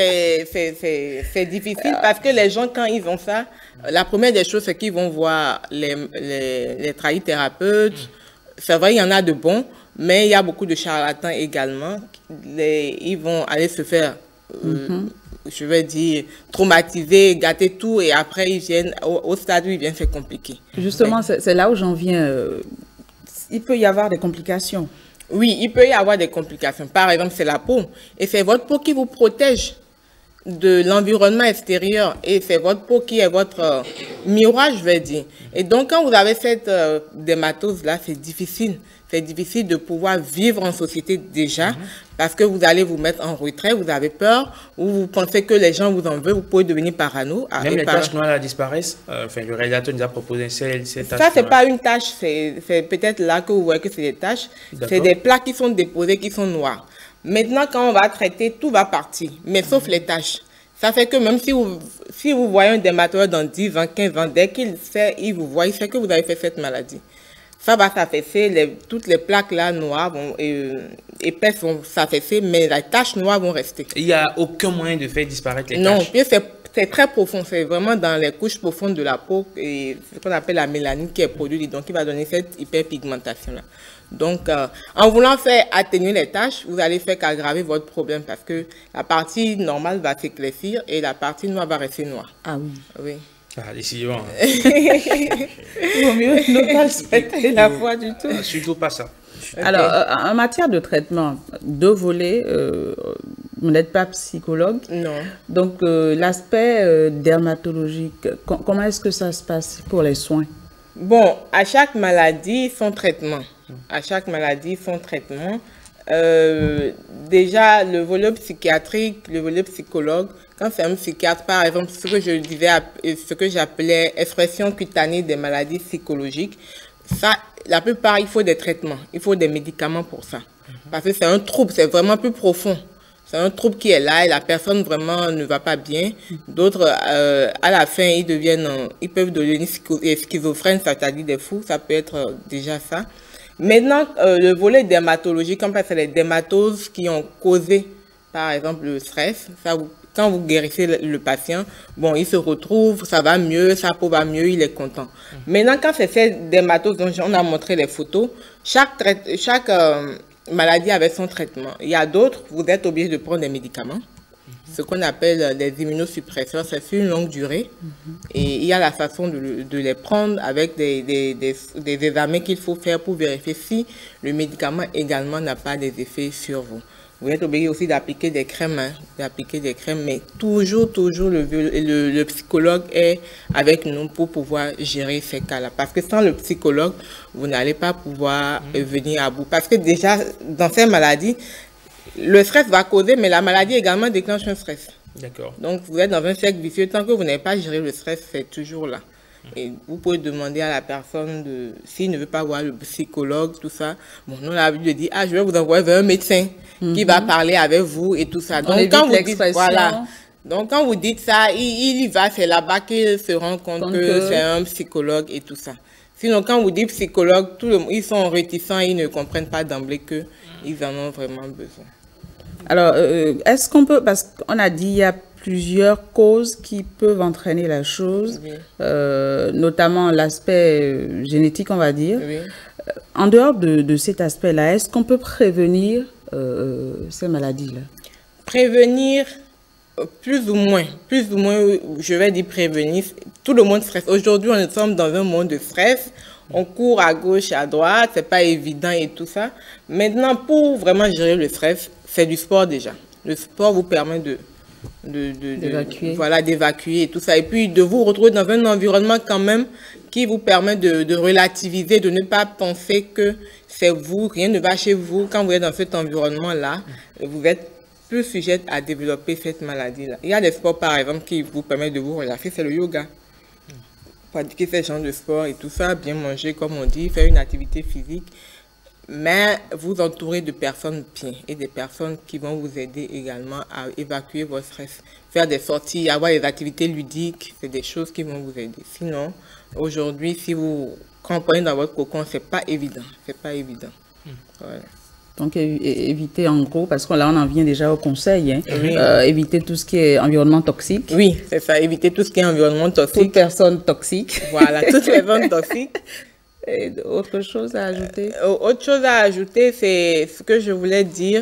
c'est difficile parce que les gens, quand ils ont ça, la première des choses, c'est qu'ils vont voir les, les, les trahithérapeutes. C'est vrai, il y en a de bons, mais il y a beaucoup de charlatans également. Les, ils vont aller se faire, euh, mm-hmm. je vais dire, traumatiser, gâter tout, et après, ils viennent au, au stade où ils viennent, c'est compliqué. Justement, c'est là où j'en viens. Euh, il peut y avoir des complications. Oui, il peut y avoir des complications. Par exemple, c'est la peau. Et c'est votre peau qui vous protège de l'environnement extérieur. Et c'est votre peau qui est votre euh, miroir, je vais dire. Et donc, quand vous avez cette euh, dermatose-là, c'est difficile. C'est difficile de pouvoir vivre en société déjà. Mm-hmm. parce que vous allez vous mettre en retrait, vous avez peur, ou vous pensez que les gens vous en veulent, vous pouvez devenir parano. Même les par... taches noires là, disparaissent. Euh, enfin, le réalisateur nous a proposé ces, ces taches Ça, c'est noires. pas une tache, c'est peut-être là que vous voyez que c'est des taches. C'est des plaques qui sont déposées, qui sont noires. Maintenant, quand on va traiter, tout va partir, mais sauf les taches. Ça fait que même si vous, si vous voyez un dermatologue dans dix, vingt, quinze ans, dès qu'il sait, il vous voit, il sait que vous avez fait cette maladie. Ça va s'affaisser, les, toutes les plaques là noires, vont, euh, épaisses vont s'affaisser, mais les taches noires vont rester. Il n'y a aucun moyen de faire disparaître les non, taches. Non, c'est très profond, c'est vraiment dans les couches profondes de la peau, et ce qu'on appelle la mélanine qui est produite, donc qui va donner cette hyperpigmentation là. Donc, euh, en voulant faire atténuer les taches, vous allez faire qu'aggraver votre problème parce que la partie normale va s'éclaircir et la partie noire va rester noire. Ah oui. Oui. Ah, décidément. Il vaut mieux ne pas respecter la foi du tout. Surtout pas ça. Okay. Alors, euh, en matière de traitement, deux volets, euh, vous n'êtes pas psychologue. Non. Donc, euh, l'aspect euh, dermatologique, com comment est-ce que ça se passe pour les soins? Bon, à chaque maladie, son traitement. À chaque maladie, son traitement. Euh, déjà, le volet psychiatrique, le volet psychologue, quand c'est un psychiatre, par exemple, ce que je disais, ce que j'appelais expression cutanée des maladies psychologiques, ça, la plupart, il faut des traitements, il faut des médicaments pour ça. Parce que c'est un trouble, c'est vraiment plus profond. C'est un trouble qui est là et la personne vraiment ne va pas bien. D'autres, euh, à la fin, ils deviennent, ils peuvent devenir schizophrènes, c'est-à-dire des fous. Ça peut être déjà ça. Maintenant, euh, le volet dermatologique, en fait, c'est les dermatoses qui ont causé, par exemple, le stress. Ça, vous, quand vous guérissez le, le patient, bon, il se retrouve, ça va mieux, sa peau va mieux, il est content. Mmh. Maintenant, quand c'est ces dermatoses dont on a montré les photos, chaque, chaque euh, maladie avait son traitement. Il y a d'autres, vous êtes obligé de prendre des médicaments. Mmh. Ce qu'on appelle des immunosuppresseurs, c'est sur une longue durée. Mmh. Et il y a la façon de, de les prendre avec des, des, des, des examens qu'il faut faire pour vérifier si le médicament également n'a pas des effets sur vous. Vous êtes obligé aussi d'appliquer des crèmes, hein, d'appliquer des crèmes, mais toujours, toujours, le, le, le psychologue est avec nous pour pouvoir gérer ces cas-là. Parce que sans le psychologue, vous n'allez pas pouvoir mmh. venir à bout. Parce que déjà, dans ces maladies, le stress va causer, mais la maladie également déclenche un stress. D'accord. Donc, vous êtes dans un cercle vicieux. Tant que vous n'avez pas géré le stress, c'est toujours là. Et vous pouvez demander à la personne de, s'il ne veut pas voir le psychologue, tout ça. Bon, nous, on a l'habitude de dire, ah, je vais vous envoyer vers un médecin mm-hmm. qui va parler avec vous et tout ça. On Donc, quand vous dites, voilà. Donc, quand vous dites ça, il, il y va, c'est là-bas qu'il se rend compte Donc, que euh... c'est un psychologue et tout ça. Sinon, quand vous dites psychologue, tout le, ils sont réticents, ils ne comprennent pas d'emblée qu'ils en ont vraiment besoin. Alors, euh, est-ce qu'on peut, parce qu'on a dit il y a plusieurs causes qui peuvent entraîner la chose, oui. euh, notamment l'aspect euh, génétique, on va dire. Oui. Euh, en dehors de, de cet aspect-là, est-ce qu'on peut prévenir euh, ces maladies-là? Prévenir, plus ou moins, plus ou moins, je vais dire prévenir, tout le monde stresse. Aujourd'hui, on sommes dans un monde de stress. On court à gauche, à droite, c'est pas évident et tout ça. Maintenant, pour vraiment gérer le stress, c'est du sport déjà. Le sport vous permet de de, de, d'évacuer. De, voilà, d'évacuer et tout ça. Et puis de vous retrouver dans un environnement quand même qui vous permet de, de relativiser, de ne pas penser que c'est vous, rien ne va chez vous. Quand vous êtes dans cet environnement-là, vous êtes plus sujet à développer cette maladie-là. Il y a des sports, par exemple, qui vous permettent de vous relâcher, c'est le yoga. Pratiquer ce genre de sport et tout ça, bien manger, comme on dit, faire une activité physique. Mais vous entourez de personnes bien et des personnes qui vont vous aider également à évacuer votre stress. Faire des sorties, avoir des activités ludiques, c'est des choses qui vont vous aider. Sinon, aujourd'hui, si vous comprenez dans votre cocon, c'est pas évident. C'est pas évident. Mmh. Voilà. Donc, éviter en gros, parce que là, on en vient déjà au conseil, hein, oui. euh, éviter tout ce qui est environnement toxique. Oui, c'est ça, éviter tout ce qui est environnement toxique. Toute personne toxique. Voilà, toutes les personnes toxiques. Et autre chose à ajouter? Euh, autre chose à ajouter, c'est ce que je voulais dire.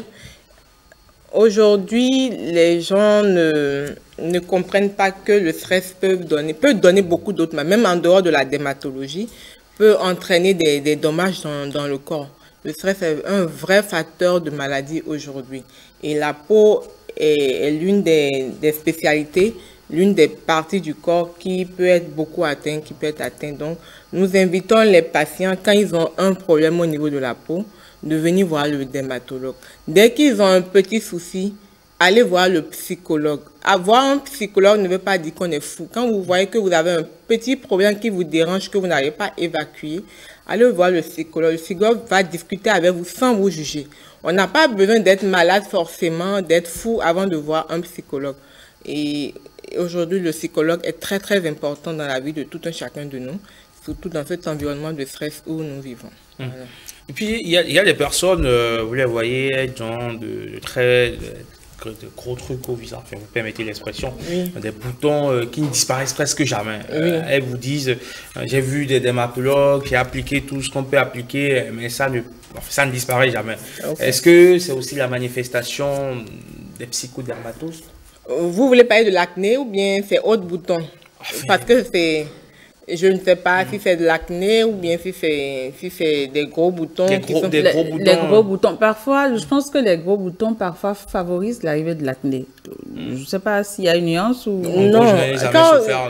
Aujourd'hui, les gens ne, ne comprennent pas que le stress peut donner, peut donner beaucoup d'autres, même en dehors de la dermatologie, peut entraîner des, des dommages dans, dans le corps. Le stress est un vrai facteur de maladie aujourd'hui. Et la peau est, est l'une des, des spécialités, l'une des parties du corps qui peut être beaucoup atteinte, qui peut être atteinte. Donc, nous invitons les patients, quand ils ont un problème au niveau de la peau, de venir voir le dermatologue. Dès qu'ils ont un petit souci, allez voir le psychologue. Avoir un psychologue ne veut pas dire qu'on est fou. Quand vous voyez que vous avez un petit problème qui vous dérange, que vous n'arrivez pas à évacuer, allez voir le psychologue. Le psychologue va discuter avec vous sans vous juger. On n'a pas besoin d'être malade forcément, d'être fou avant de voir un psychologue. Et aujourd'hui, le psychologue est très très important dans la vie de tout un chacun de nous, surtout dans cet environnement de stress où nous vivons. Mmh. Voilà. Et puis, il y, y a des personnes, euh, vous les voyez, genre de, de très... De, de gros trucs au visage, enfin, vous permettez l'expression, oui. Des boutons euh, qui ne disparaissent presque jamais. Oui. Euh, elles vous disent, euh, j'ai vu des dermatologues, j'ai appliqué tout ce qu'on peut appliquer, mais ça ne, enfin, ça ne disparaît jamais. Okay. Est-ce que c'est aussi la manifestation des psychodermatoses? Vous voulez parler de l'acné ou bien c'est autre bouton? Enfin, parce que c'est... Je ne sais pas mmh. si c'est de l'acné ou bien si c'est si c'est des gros boutons. Des qui gros, sont... des les, gros boutons. Les gros boutons. Parfois, je pense que les gros boutons parfois favorisent l'arrivée de l'acné. Je ne sais pas s'il y a une nuance ou... Non, quand... Souffert,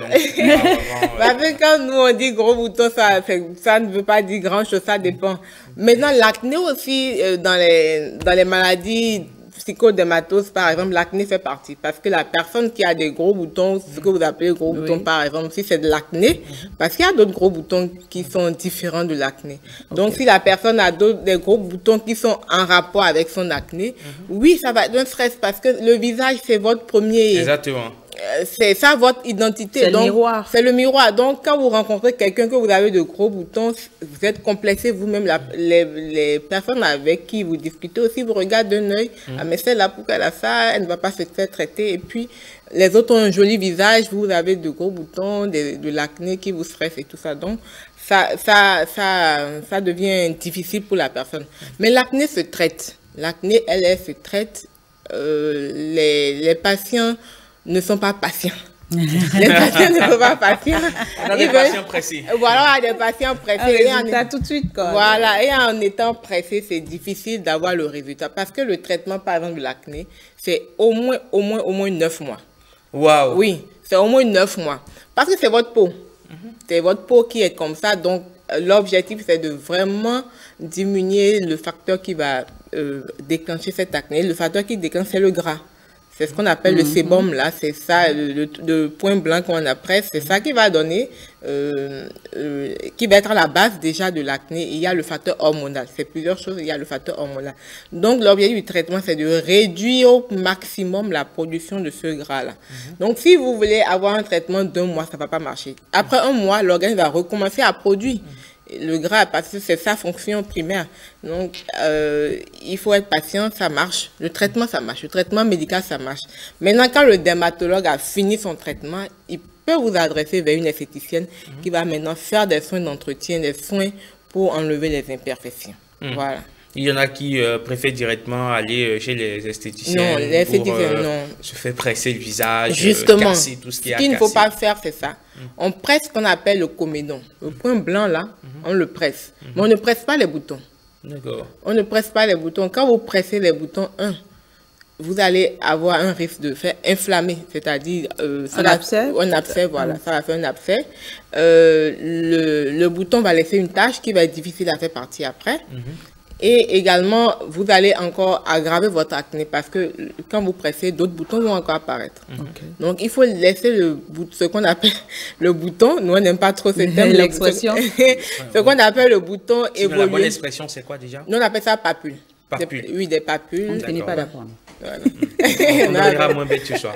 Parce que quand nous on dit gros boutons, ça, ça ne veut pas dire grand-chose, ça dépend. Maintenant, l'acné aussi, euh, dans, les, dans les maladies psychodermatose, par exemple, l'acné fait partie. Parce que la personne qui a des gros boutons, ce que vous appelez gros oui. boutons, par exemple, si c'est de l'acné, mm-hmm. parce qu'il y a d'autres gros boutons qui sont différents de l'acné. Okay. Donc, si la personne a d'autres des gros boutons qui sont en rapport avec son acné, mm-hmm. oui, ça va être un stress parce que le visage, c'est votre premier... Exactement. C'est ça votre identité. C'est le miroir. C'est le miroir. Donc, quand vous rencontrez quelqu'un que vous avez de gros boutons, vous êtes complexé vous-même. Les, les personnes avec qui vous discutez aussi vous regardent d'un œil. Mmh. Ah, mais celle-là, pourquoi elle a ça? Elle ne va pas se faire traiter. Et puis, les autres ont un joli visage. Vous avez de gros boutons, de, de l'acné qui vous stresse et tout ça. Donc, ça, ça, ça, ça devient difficile pour la personne. Mais l'acné se traite. L'acné, elle, elle se traite. Euh, les, les patients ne sont pas patients. Les patients ne sont pas patients. On a des Ils patients veulent... pressés. Voilà, on a des patients pressés. Un résultat en... tout de suite, quoi. Voilà, et en étant pressé, c'est difficile d'avoir le résultat. Parce que le traitement, par exemple, de l'acné, c'est au moins, au moins, au moins neuf mois. Waouh. Oui, c'est au moins neuf mois. Parce que c'est votre peau. Mm-hmm. C'est votre peau qui est comme ça. Donc, l'objectif, c'est de vraiment diminuer le facteur qui va euh, déclencher cette acné. Le facteur qui déclenche, c'est le gras. C'est ce qu'on appelle mmh. le sébum, là, c'est ça, le, le, le point blanc qu'on a presque, c'est ça qui va donner, euh, euh, qui va être à la base déjà de l'acné. Il y a le facteur hormonal, c'est plusieurs choses, il y a le facteur hormonal. Donc, l'objectif du traitement, c'est de réduire au maximum la production de ce gras-là. Mmh. Donc, si vous voulez avoir un traitement d'un mois, ça ne va pas marcher. Après un mois, l'organisme va recommencer à produire. Mmh. Le gras, parce que c'est sa fonction primaire. Donc, euh, il faut être patient, ça marche. Le traitement, ça marche. Le traitement médical, ça marche. Maintenant, quand le dermatologue a fini son traitement, il peut vous adresser vers une esthéticienne mmh. qui va maintenant faire des soins d'entretien, des soins pour enlever les imperfections. Mmh. Voilà. Il y en a qui euh, préfèrent directement aller chez les esthéticiens. Non, les esthéticiens, pour, euh, non. Se faire presser le visage, justement, euh, casser tout ce qui est Ce qu'il ne faut pas faire, c'est ça. Mm. On presse ce qu'on appelle le comédon. Le point blanc, là, mm-hmm. on le presse. Mm-hmm. Mais on ne presse pas les boutons. D'accord. On ne presse pas les boutons. Quand vous pressez les boutons, un, vous allez avoir un risque de faire inflammer, c'est-à-dire euh, un abcès. Un abcès, voilà, mm. ça va faire un abcès. Euh, le, le bouton va laisser une tache qui va être difficile à faire partir après. Mm-hmm. Et également, vous allez encore aggraver votre acné parce que quand vous pressez, d'autres boutons vont encore apparaître. Okay. Donc, il faut laisser le, ce qu'on appelle le bouton. Nous, on n'aime pas trop ce terme. L'expression. Ce qu'on appelle le bouton si évoluer. La bonne expression, c'est quoi déjà? Nous, on appelle ça papule. Papule. Des, oui, des papules. On ne finit pas d'apprendre. Voilà. on on dira moins bête ce soir.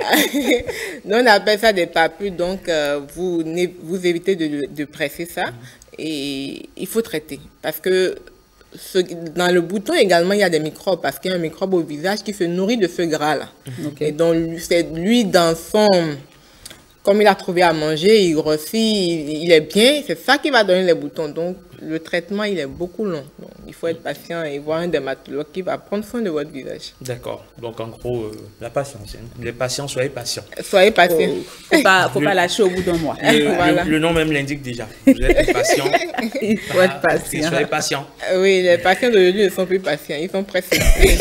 Nous, on appelle ça des papules. Donc, euh, vous, vous évitez de, de presser ça. Mm. Et il faut traiter. Parce que Ce, dans le bouton également, il y a des microbes parce qu'il y a un microbe au visage qui se nourrit de ce gras-là. Okay. Et donc, c'est lui, dans son... Comme il a trouvé à manger, il grossit, il, il est bien. C'est ça qui va donner les boutons. Donc, le traitement, il est beaucoup long. Donc, il faut être patient et voir un dermatologue qui va prendre soin de votre visage. D'accord. Donc, en gros, euh, la patience. Hein. Les patients, soyez patients. Soyez patients. Il ne faut pas, faut pas lâcher au bout d'un mois. Le, voilà. le, le nom même l'indique déjà. Vous êtes patient. Il faut être patient. Soyez patient. Oui, les patients d'aujourd'hui ne sont plus patients. Ils sont pressés.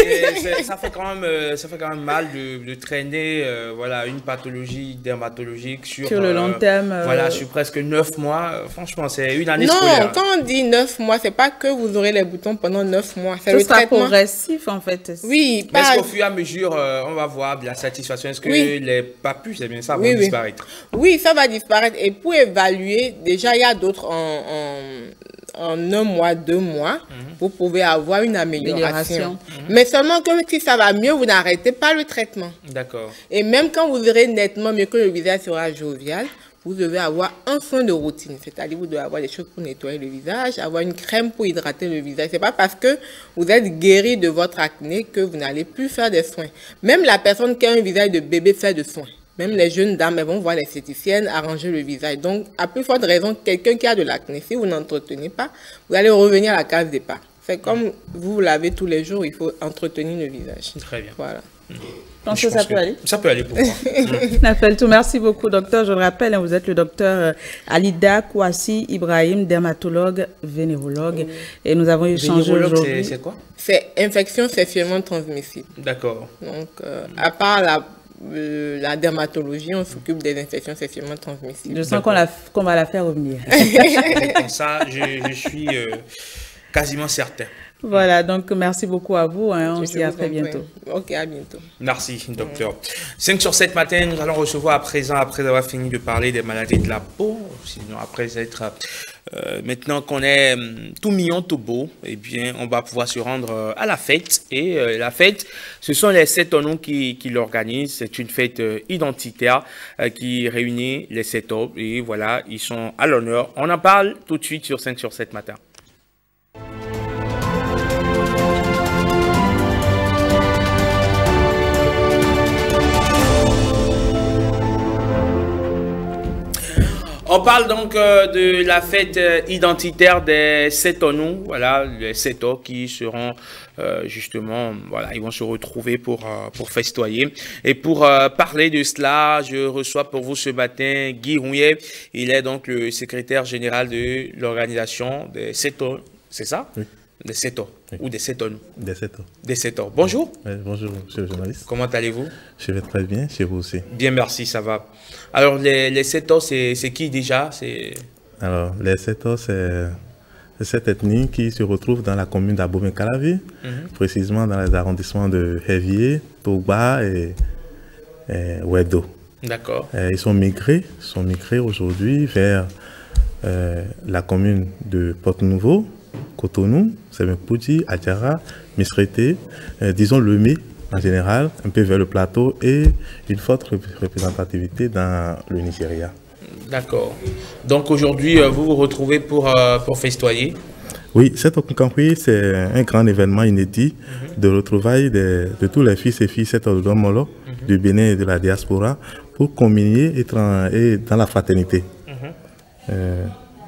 ça, fait quand même, ça fait quand même mal de, de traîner euh, voilà, une pathologie dermatologique sur, sur le long terme. Euh, voilà, sur presque neuf mois. Franchement, c'est une année non, scolaire. Quand on dit neuf mois, c'est pas que vous aurez les boutons pendant neuf mois. C'est le sera traitement progressif en fait. Oui. Mais est-ce pas... qu'au fur et à mesure, euh, on va voir de la satisfaction? Est-ce que oui. les papus, c'est bien ça, vont oui, oui. disparaître? Oui, ça va disparaître. Et pour évaluer, déjà, il y a d'autres en, en, en un mois, deux mois, mm-hmm. vous pouvez avoir une amélioration. amélioration. Mm-hmm. Mais seulement que si ça va mieux, vous n'arrêtez pas le traitement. D'accord. Et même quand vous verrez nettement mieux que le visage sera jovial, vous devez avoir un soin de routine. C'est-à-dire vous devez avoir des choses pour nettoyer le visage, avoir une crème pour hydrater le visage. C'est pas parce que vous êtes guéri de votre acné que vous n'allez plus faire des soins. Même la personne qui a un visage de bébé fait de soins. Même les jeunes dames, elles vont voir l'esthéticienne arranger le visage. Donc, à plus forte raison, quelqu'un qui a de l'acné, si vous n'entretenez pas, vous allez revenir à la case départ. C'est comme vous vous lavez tous les jours, il faut entretenir le visage. Très bien. Voilà. Mmh. Donc ça peut aller. Ça peut aller pour moi. mmh. tout. Merci beaucoup, docteur. Je le rappelle, hein, vous êtes le docteur Alida Kouassi Ibrahim, dermatologue, vénérologue. Mmh. Et nous avons échangé aujourd'hui. C'est quoi? C'est infection sexuellement transmissible. D'accord. Donc, euh, à part la, euh, la dermatologie, on s'occupe des infections sexuellement transmissibles. Je sens qu'on qu'on va la faire revenir. Comme ça, je, je suis euh, quasiment certain. Voilà, donc merci beaucoup à vous. Hein, on se dit à très bientôt. Ok, à bientôt. Merci, docteur. cinq sur sept matin, nous allons recevoir à présent, après avoir fini de parler des maladies de la peau, sinon après être, euh, maintenant qu'on est euh, tout mignon, tout beau, eh bien, on va pouvoir se rendre euh, à la fête. Et euh, la fête, ce sont les sept hommes qui, qui l'organisent. C'est une fête euh, identitaire euh, qui réunit les sept hommes. Et voilà, ils sont à l'honneur. On en parle tout de suite sur cinq sur sept matin. On parle donc euh, de la fête euh, identitaire des sept Onous, voilà, les sept O qui seront euh, justement, voilà, ils vont se retrouver pour, euh, pour festoyer. Et pour euh, parler de cela, je reçois pour vous ce matin Guy Rouillet. Il est donc le secrétaire général de l'organisation des sept O, c'est ça? Oui. Des sept O, oui. Ou des sept Onous? Des sept O. Des sept O. Bonjour. Oui, bonjour, monsieur le journaliste. Comment allez-vous? Je vais très bien, chez vous aussi. Bien, merci, ça va. Alors, les, les sept O, c'est qui déjà? Alors, les sept O, c'est cette ethnie qui se retrouve dans la commune d'Abomey-Calavi, mm-hmm. précisément dans les arrondissements de Hévier, Togba et, et Ouedo. D'accord. Ils sont migrés, sont migrés aujourd'hui vers euh, la commune de Porte-Nouveau, Cotonou, Semepoudi, Adjara, Misrete, euh, disons Lemay en général, un peu vers le plateau et une forte représentativité dans le Nigeria. D'accord. Donc aujourd'hui, vous vous retrouvez pour, euh, pour festoyer? Oui, cet Okunkankwi, c'est un grand événement inédit mm-hmm. de retrouvailles de, de tous les fils et filles cet Odomolo mm-hmm. du Bénin et de la diaspora pour communier et, et dans la fraternité. Mm-hmm. euh,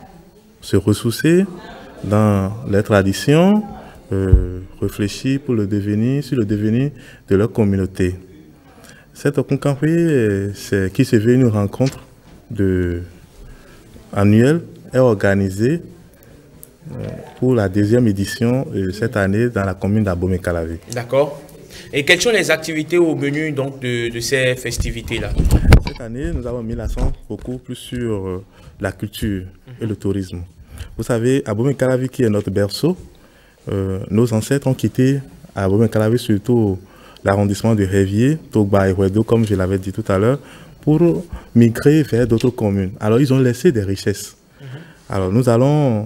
se ressourcer dans les traditions, euh, réfléchir pour le devenir, sur le devenir de leur communauté. Cette Okunkankwi, qui se veut une rencontre de, annuelle, est organisée euh, pour la deuxième édition euh, cette année dans la commune d'Abomey-Calavi. D'accord. Et quelles sont les activités au menu donc, de, de ces festivités-là? Cette année, nous avons mis l'accent beaucoup plus sur euh, la culture mm-hmm. et le tourisme. Vous savez, Abomey-Calavi qui est notre berceau, euh, nos ancêtres ont quitté Abomey-Calavi, surtout l'arrondissement de Hévier, Togba et Ouedo, comme je l'avais dit tout à l'heure, pour migrer vers d'autres communes. Alors, ils ont laissé des richesses. Mm-hmm. Alors, nous allons,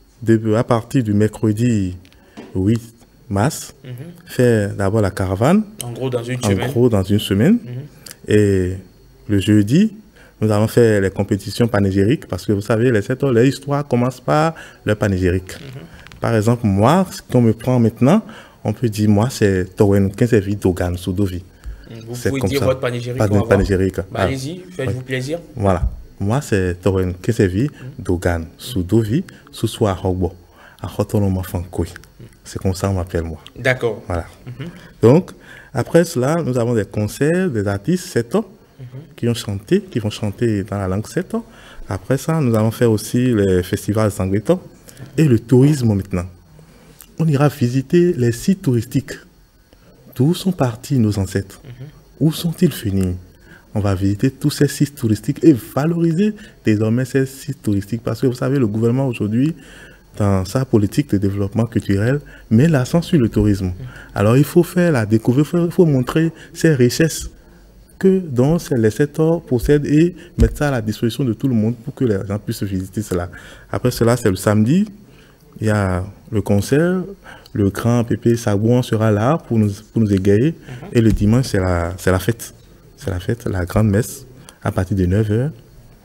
à partir du mercredi huit mars, mm-hmm. faire d'abord la caravane. En gros, dans une en semaine. En gros, dans une semaine. Mm-hmm. Et le jeudi, nous allons faire les compétitions panégyriques parce que vous savez, les sept heures, l'histoire commence par le panégyrique. Mm-hmm. Par exemple, moi, ce qu'on me prend maintenant, on peut dire, moi, c'est Towen Kensevi Dogan Soudovi. Vous pouvez dire ça. Votre panégyrique. Pas de panégyrique. Bah, allez-y, faites-vous oui. plaisir. Voilà. Moi, c'est Towen Kensevi mm-hmm. Dogan Soudovi, Soussoa Hogbo, à Rotonoma Fankoui. C'est comme ça qu'on m'appelle moi. D'accord. Voilà. Mm-hmm. Donc, après cela, nous avons des concerts, des artistes sept ans. Mm-hmm. qui ont chanté, qui vont chanter dans la langue sept ans. Après ça, nous allons faire aussi les festivals sangletons et le tourisme maintenant. On ira visiter les sites touristiques. D'où sont partis nos ancêtres? Mm-hmm. Où sont-ils finis? On va visiter tous ces sites touristiques et valoriser désormais ces sites touristiques parce que vous savez, le gouvernement aujourd'hui dans sa politique de développement culturel, met l'accent sur le tourisme. Alors il faut faire la découverte, il faut, il faut montrer ces richesses que dont les secteurs possèdent et mettre ça à la disposition de tout le monde pour que les gens puissent visiter cela. Après cela, c'est le samedi, il y a le concert, le grand Pépé Sagouan sera là pour nous, pour nous égayer, mm-hmm. et le dimanche, c'est la, c'est la fête. C'est la fête, la grande messe, à partir de neuf heures,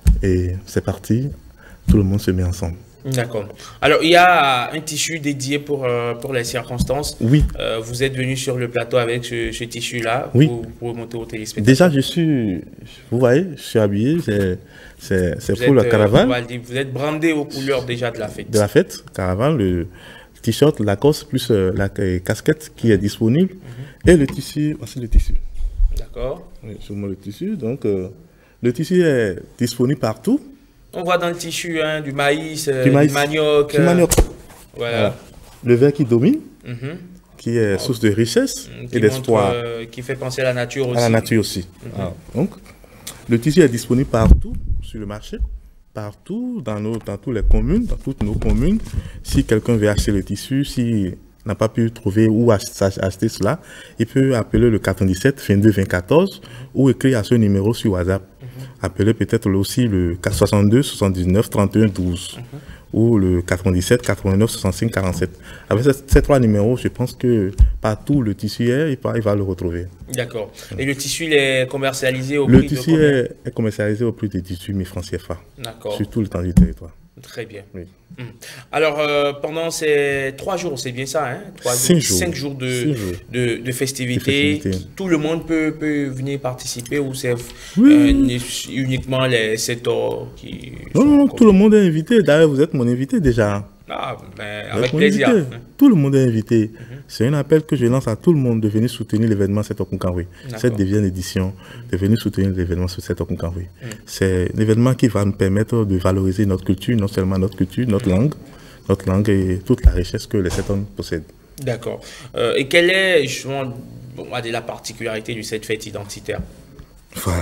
et c'est parti, tout le monde se met ensemble. D'accord. Alors, il y a un tissu dédié pour, euh, pour les circonstances. Oui. Euh, vous êtes venu sur le plateau avec ce, ce tissu-là. Oui. Pour, pour montrer aux téléspectateurs. Déjà, je suis, vous voyez, je suis habillé, c'est pour êtes, la caravane. Euh, dire, vous êtes brandé aux couleurs déjà de la fête. De la fête, caravane, le t-shirt, Lacoste, plus euh, la euh, casquette qui est disponible. Mm-hmm. Et le tissu, voici le tissu. D'accord. Oui, je vous montre le tissu. Donc, euh, le tissu est disponible partout. On voit dans le tissu hein, du maïs, euh, du, maïs, du manioc. Du manioc. Voilà. Voilà. Le vert qui domine, mm-hmm. qui est source de richesse mmh, et d'espoir. Euh, qui fait penser à la nature aussi. À la nature aussi. Mm-hmm. Alors, donc, le tissu est disponible partout sur le marché, partout, dans, nos, dans toutes les communes, dans toutes nos communes. Si quelqu'un veut acheter le tissu, s'il n'a pas pu trouver où acheter, acheter cela, il peut appeler le quatre-vingt-dix-sept vingt-deux vingt quatorze ou écrire à ce numéro sur WhatsApp. Appelez peut-être aussi le soixante-deux soixante-dix-neuf trente et un douze mm-hmm. ou le quatre-vingt-dix-sept quatre-vingt-neuf soixante-cinq quarante-sept. Avec ces, ces trois numéros, je pense que partout le tissu est, il, il va le retrouver. D'accord. Et le tissu il est commercialisé au le prix de tissu est, est commercialisé au prix de dix-huit mille francs C F A. D'accord. Sur tout le temps du territoire. Très bien. Oui. Hum. Alors, euh, pendant ces trois jours, c'est bien ça, hein? Trois cinq jours, jours. Cinq jours de, cinq jours. de, de festivités. festivités. Tout le monde peut, peut venir participer ou c'est oui. euh, uniquement les secteurs qui... Non, non, tout le monde est invité. D'ailleurs, vous êtes mon invité déjà. Ah, ben, avec plaisir. Invité. Tout le monde est invité. Mm-hmm. C'est un appel que je lance à tout le monde de venir soutenir l'événement Sept Okunkanwe. Cette neuvième édition, de venir soutenir l'événement Sept Okunkanwe. Mm. C'est l'événement qui va nous permettre de valoriser notre culture, non seulement notre culture, notre mm. langue, notre langue et toute la richesse que les Sept hommes possèdent. D'accord. Euh, et quelle est justement bon, la particularité de cette fête identitaire? Voilà.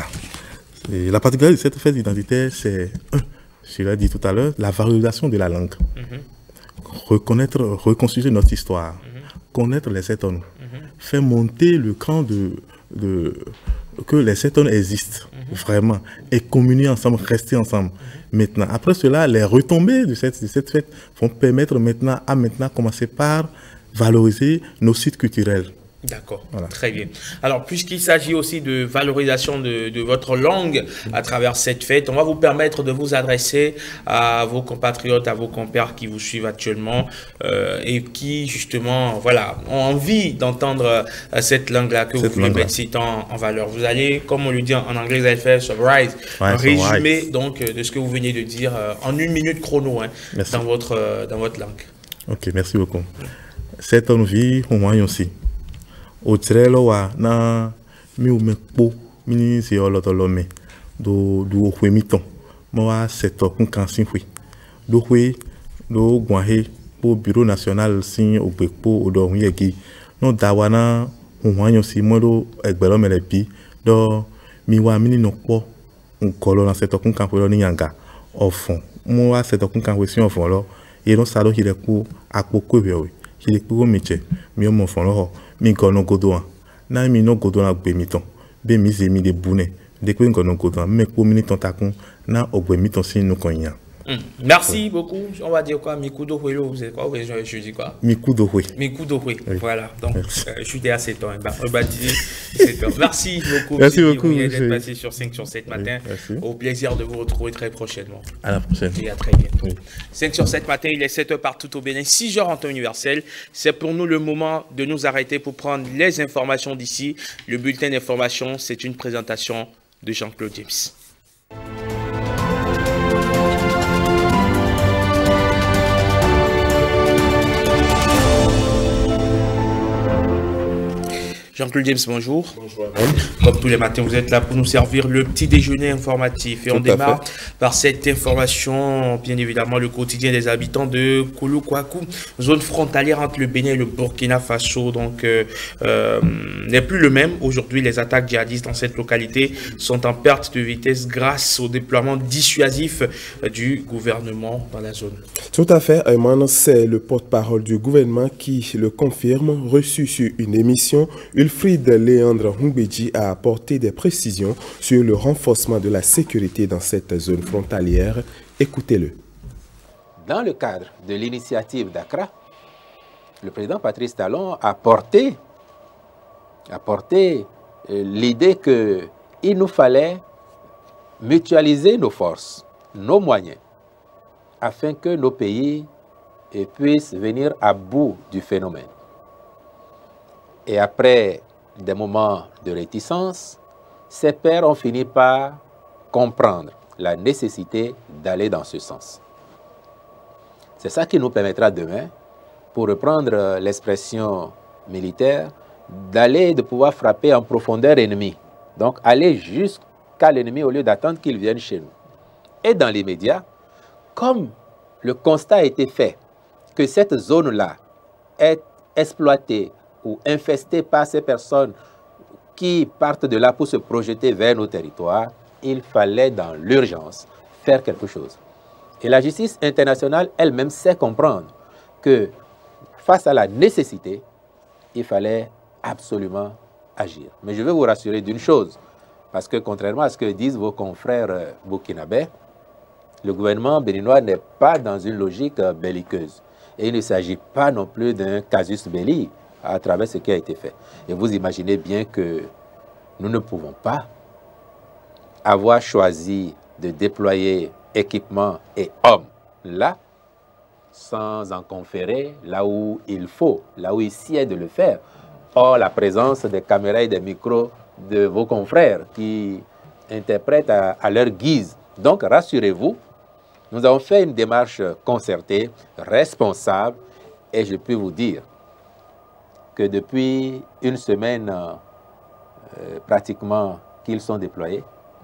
Et la particularité de cette fête identitaire, c'est, je l'ai dit tout à l'heure, la valorisation de la langue. Mm-hmm. Reconnaître, reconstituer notre histoire, mm-hmm. connaître les sept tonnes, mm-hmm. faire monter le cran de, de que les sept tonnes existent mm-hmm. vraiment et communier ensemble, rester ensemble. Mm-hmm. Maintenant, après cela, les retombées de cette, de cette fête vont permettre maintenant à maintenant commencer par valoriser nos sites culturels. D'accord, voilà. Très bien. Alors, puisqu'il s'agit aussi de valorisation de, de votre langue à travers cette fête, on va vous permettre de vous adresser à vos compatriotes, à vos compères qui vous suivent actuellement euh, et qui, justement, voilà, ont envie d'entendre euh, cette langue-là que cette vous voulez mettre si tant en valeur. Vous allez, comme on le dit en anglais, vous allez faire summarize, ouais, un résumé right. donc, de ce que vous venez de dire euh, en une minute chrono hein, dans, votre, euh, dans votre langue. Ok, merci beaucoup. Cette vie, on voit aussi. O trelo wa na mi o mekpo mini se olotolo me do do hwe miton mo wa seto kun kan sin hwe do hwe do gwanhe po bureau national sin ogbepo odo hun yegi no dawana hunwanyo si mo do egbero mele bi do mi wa mini no po nkolo na seto kun kan hwe ni yanga ofun mo wa seto kun kan hwe sin ofun lo e no salo hireku apoko ewe hireku meche mi o mo fon lo mi gono godoa na mi no godoa gbe mi ton be mi ze mi de bune de ko gono godoa me ko mi ton takun na ogbe mi ton sin no konya. Mmh. Merci ouais. beaucoup. On va dire quoi? Mikudo Huelo, vous êtes quoi? Je, je dis quoi? Mikudo Hué. Mikudo Hué. Oui. Voilà. Donc, euh, je suis derrière sept ans. On va dire sept ans. Merci beaucoup. Merci beaucoup. D'être passé sur cinq sur sept matin. Oui, au plaisir de vous retrouver très prochainement. À la prochaine. Et à très bientôt. Oui. cinq sur sept matin, il est sept heures partout au Bénin, six heures en temps universel. C'est pour nous le moment de nous arrêter pour prendre les informations d'ici. Le bulletin d'information, c'est une présentation de Jean-Claude James. Jean-Claude James, bonjour. Bonjour. Comme tous les matins, vous êtes là pour nous servir le petit déjeuner informatif. Et Tout on démarre fait. par cette information, bien évidemment, le quotidien des habitants de Koulou-Kouakou, zone frontalière entre le Bénin et le Burkina Faso. Donc, euh, euh, n'est plus le même. Aujourd'hui, les attaques djihadistes dans cette localité sont en perte de vitesse grâce au déploiement dissuasif du gouvernement dans la zone. Tout à fait, Ayman, c'est le porte-parole du gouvernement qui le confirme. Reçu sur une émission, Ulfried Léandre Humbedji a apporté des précisions sur le renforcement de la sécurité dans cette zone frontalière. Écoutez-le. Dans le cadre de l'initiative d'Accra, le président Patrice Talon a porté, a porté euh, l'idée qu'il nous fallait mutualiser nos forces, nos moyens, afin que nos pays eh, puissent venir à bout du phénomène. Et après des moments de réticence, ces pairs ont fini par comprendre la nécessité d'aller dans ce sens. C'est ça qui nous permettra demain, pour reprendre l'expression militaire, d'aller, de pouvoir frapper en profondeur ennemi. Donc aller jusqu'à l'ennemi au lieu d'attendre qu'il vienne chez nous. Et dans l'immédiat, comme le constat a été fait que cette zone-là est exploitée ou infestée par ces personnes qui partent de là pour se projeter vers nos territoires, il fallait dans l'urgence faire quelque chose. Et la justice internationale elle-même sait comprendre que face à la nécessité, il fallait absolument agir. Mais je veux vous rassurer d'une chose, parce que contrairement à ce que disent vos confrères euh, burkinabés, le gouvernement béninois n'est pas dans une logique euh, belliqueuse. Et il ne s'agit pas non plus d'un casus belli à travers ce qui a été fait. Et vous imaginez bien que nous ne pouvons pas avoir choisi de déployer équipements et hommes là, sans en conférer là où il faut, là où il sied de le faire. Or, la présence des caméras et des micros de vos confrères qui interprètent à, à leur guise. Donc, rassurez-vous, nous avons fait une démarche concertée, responsable, et je peux vous dire que depuis une semaine euh, pratiquement qu'ils sont déployés,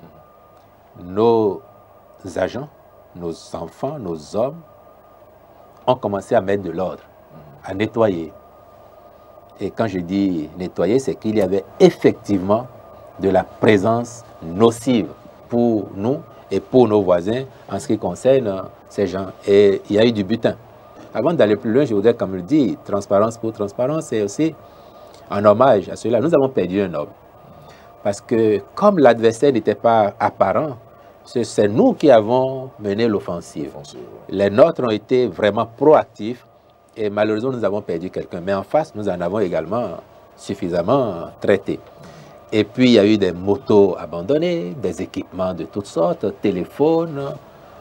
nos agents, nos enfants, nos hommes ont commencé à mettre de l'ordre, à nettoyer. Et quand je dis nettoyer, c'est qu'il y avait effectivement de la présence nocive pour nous et pour nos voisins en ce qui concerne ces gens. Et il y a eu du butin. Avant d'aller plus loin, je voudrais, comme le dit, transparence pour transparence, c'est aussi en hommage à cela. Nous avons perdu un homme. Parce que comme l'adversaire n'était pas apparent, c'est nous qui avons mené l'offensive. Les nôtres ont été vraiment proactifs et malheureusement nous avons perdu quelqu'un. Mais en face, nous en avons également suffisamment traité. Et puis il y a eu des motos abandonnées, des équipements de toutes sortes, téléphones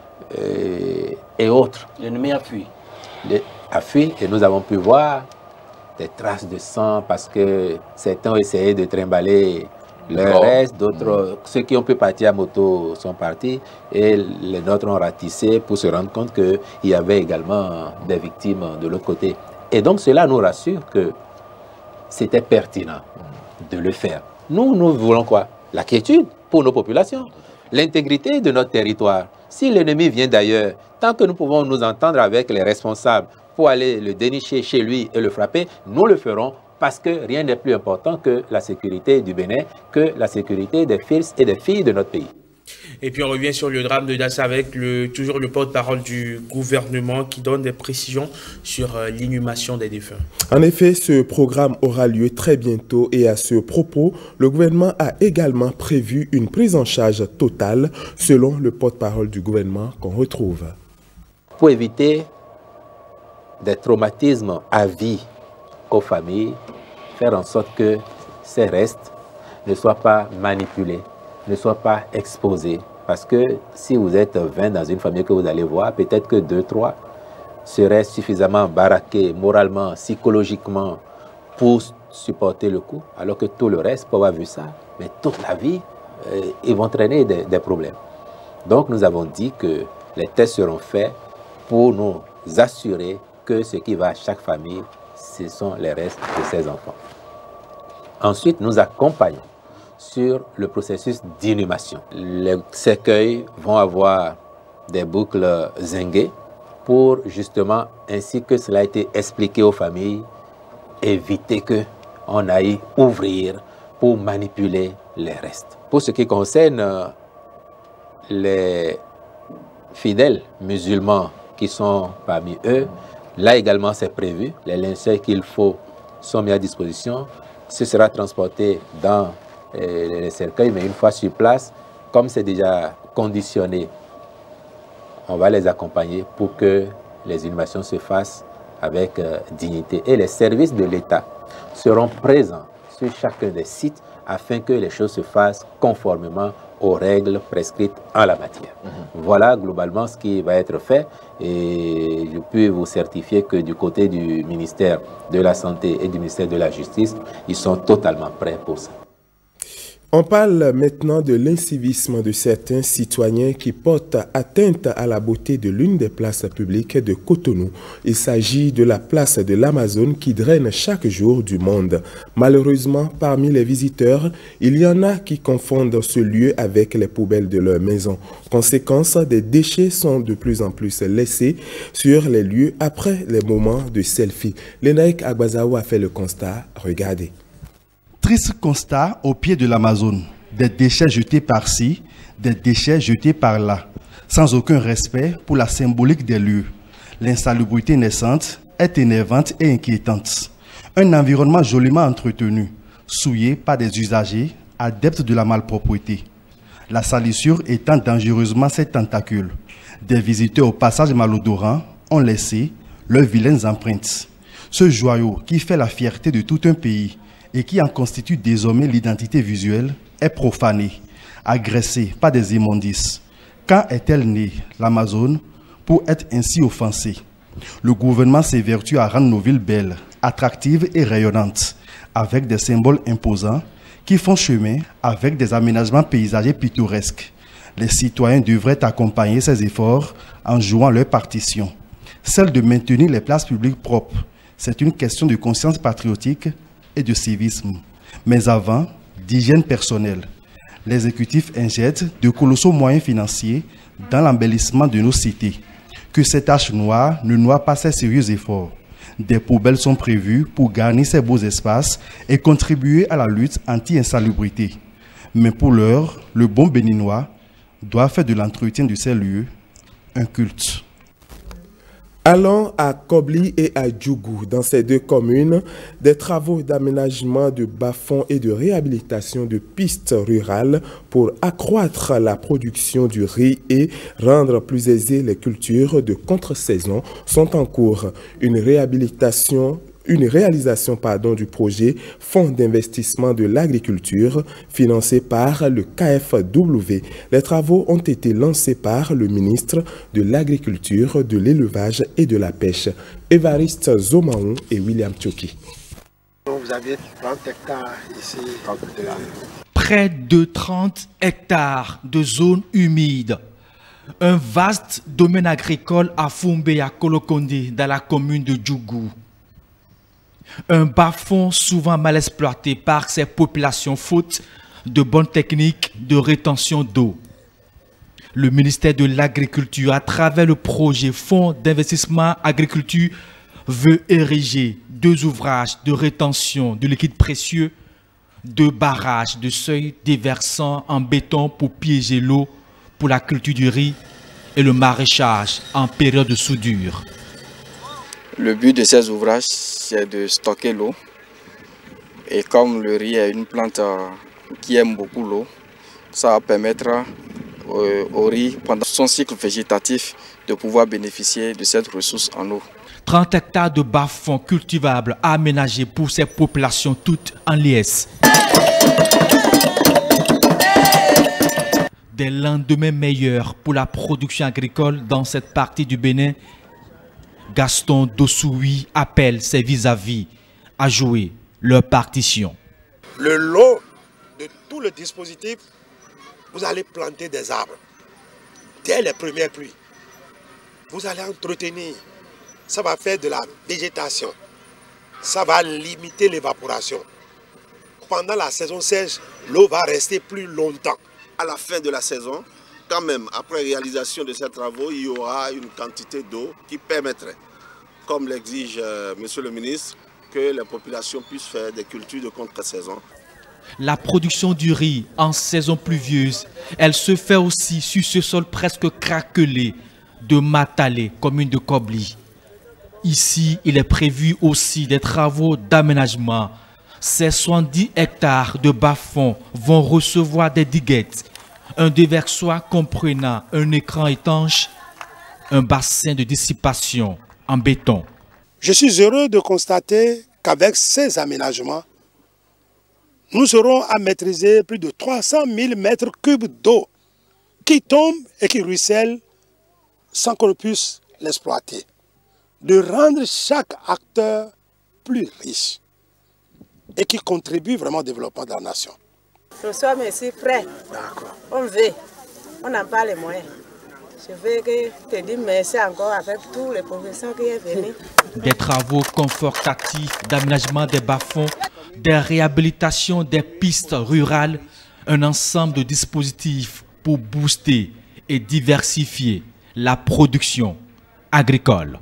et, et autres. L'ennemi a fui. Le, a fui et nous avons pu voir des traces de sang parce que certains ont essayé de trimballer le reste, d'autres, ceux qui ont pu partir à moto sont partis et les nôtres ont ratissé pour se rendre compte qu'il y avait également des victimes de l'autre côté. Et donc cela nous rassure que c'était pertinent de le faire. Nous, nous voulons quoi? La quiétude pour nos populations, l'intégrité de notre territoire. Si l'ennemi vient d'ailleurs, tant que nous pouvons nous entendre avec les responsables pour aller le dénicher chez lui et le frapper, nous le ferons. Parce que rien n'est plus important que la sécurité du Bénin, que la sécurité des fils et des filles de notre pays. Et puis on revient sur le drame de Dassa avec le, toujours le porte-parole du gouvernement qui donne des précisions sur euh, l'inhumation des défunts. En effet, ce programme aura lieu très bientôt et à ce propos, le gouvernement a également prévu une prise en charge totale selon le porte-parole du gouvernement qu'on retrouve. Pour éviter des traumatismes à vie aux familles, faire en sorte que ces restes ne soient pas manipulés, ne soient pas exposés. Parce que si vous êtes vingt dans une famille que vous allez voir, peut-être que deux, trois seraient suffisamment baraqués moralement, psychologiquement pour supporter le coup, alors que tout le reste peut avoir vu ça, mais toute la vie, euh, ils vont traîner des, des problèmes. Donc nous avons dit que les tests seront faits pour nous assurer que ce qui va à chaque famille, ce sont les restes de ces enfants. Ensuite, nous accompagnons sur le processus d'inhumation. Les cercueils vont avoir des boucles zinguées pour justement, ainsi que cela a été expliqué aux familles, éviter qu'on aille ouvrir pour manipuler les restes. Pour ce qui concerne les fidèles musulmans qui sont parmi eux, là également c'est prévu. Les linceul qu'il faut sont mis à disposition. Ce sera transporté dans euh, les cercueils, mais une fois sur place, comme c'est déjà conditionné, on va les accompagner pour que les inhumations se fassent avec euh, dignité. Et les services de l'État seront présents sur chacun des sites afin que les choses se fassent conformément aux règles prescrites en la matière. Mm-hmm. Voilà globalement ce qui va être fait et je peux vous certifier que du côté du ministère de la Santé et du ministère de la Justice, ils sont totalement prêts pour ça. On parle maintenant de l'incivisme de certains citoyens qui portent atteinte à la beauté de l'une des places publiques de Cotonou. Il s'agit de la place de l'Amazone qui draine chaque jour du monde. Malheureusement, parmi les visiteurs, il y en a qui confondent ce lieu avec les poubelles de leur maison. Conséquence, des déchets sont de plus en plus laissés sur les lieux après les moments de selfie. Lenaïk Agbazaou a fait le constat. Regardez. Triste constat au pied de l'Amazone. Des déchets jetés par-ci, des déchets jetés par-là, sans aucun respect pour la symbolique des lieux. L'insalubrité naissante est énervante et inquiétante. Un environnement joliment entretenu, souillé par des usagers adeptes de la malpropreté. La salissure étend dangereusement ses tentacules. Des visiteurs au passage malodorant ont laissé leurs vilaines empreintes. Ce joyau qui fait la fierté de tout un pays et qui en constitue désormais l'identité visuelle, est profanée, agressée par des immondices. Quand est-elle née, l'Amazone, pour être ainsi offensée? Le gouvernement s'évertue à rendre nos villes belles, attractives et rayonnantes, avec des symboles imposants qui font chemin avec des aménagements paysagers pittoresques. Les citoyens devraient accompagner ces efforts en jouant leur partition. Celle de maintenir les places publiques propres, c'est une question de conscience patriotique et de civisme. Mais avant, d'hygiène personnelle. L'exécutif injecte de colossaux moyens financiers dans l'embellissement de nos cités. Que cette tache noire ne noie pas ces sérieux efforts. Des poubelles sont prévues pour garnir ces beaux espaces et contribuer à la lutte anti-insalubrité. Mais pour l'heure, le bon béninois doit faire de l'entretien de ces lieux un culte. Allons à Kobli et à Djougou. Dans ces deux communes, des travaux d'aménagement de bas-fonds et de réhabilitation de pistes rurales pour accroître la production du riz et rendre plus aisées les cultures de contre-saison sont en cours. Une réhabilitation Une réalisation pardon, du projet Fonds d'investissement de l'agriculture financé par le K F W. Les travaux ont été lancés par le ministre de l'Agriculture, de l'Élevage et de la Pêche, Évariste Zomaon et William Tchoki. Vous avez trente hectares ici. Près de trente hectares de zones humides. Un vaste domaine agricole à Foumbé, à Kolokondi, dans la commune de Djougou. Un bas-fond souvent mal exploité par ces populations faute de bonnes techniques de rétention d'eau. Le ministère de l'Agriculture, à travers le projet Fonds d'investissement agriculture, veut ériger deux ouvrages de rétention de liquide précieux, deux barrages de seuil déversant en béton pour piéger l'eau pour la culture du riz et le maraîchage en période de soudure. Le but de ces ouvrages, c'est de stocker l'eau. Et comme le riz est une plante qui aime beaucoup l'eau, ça va permettre au riz, pendant son cycle végétatif, de pouvoir bénéficier de cette ressource en eau. trente hectares de bas-fonds cultivables aménagés pour ces populations toutes en liesse. Des lendemains meilleurs pour la production agricole dans cette partie du Bénin. Gaston Dossoui appelle ses vis-à-vis à jouer leur partition. Le long de tout le dispositif, vous allez planter des arbres. Dès les premières pluies, vous allez entretenir. Ça va faire de la végétation. Ça va limiter l'évaporation. pendant la saison sèche, l'eau va rester plus longtemps. À la fin de la saison, quand même, après réalisation de ces travaux, il y aura une quantité d'eau qui permettrait, comme l'exige euh, Monsieur le ministre, que les populations puissent faire des cultures de contre-saison. La production du riz en saison pluvieuse, elle se fait aussi sur ce sol presque craquelé de Matalé, commune de Kobli. Ici, il est prévu aussi des travaux d'aménagement. Ces soixante-dix hectares de bas-fond vont recevoir des diguettes, un déversoir comprenant un écran étanche, un bassin de dissipation en béton. Je suis heureux de constater qu'avec ces aménagements, nous aurons à maîtriser plus de trois cent mille mètres cubes d'eau qui tombent et qui ruissellent sans qu'on puisse l'exploiter. De rendre chaque acteur plus riche et qui contribue vraiment au développement de la nation. Nous sommes ici prêts. On veut. On n'a pas les moyens. Je veux que te dire merci encore avec tous les professeurs qui sont venus. Des travaux confortatifs d'aménagement des bas-fonds, des réhabilitations des pistes rurales, un ensemble de dispositifs pour booster et diversifier la production agricole.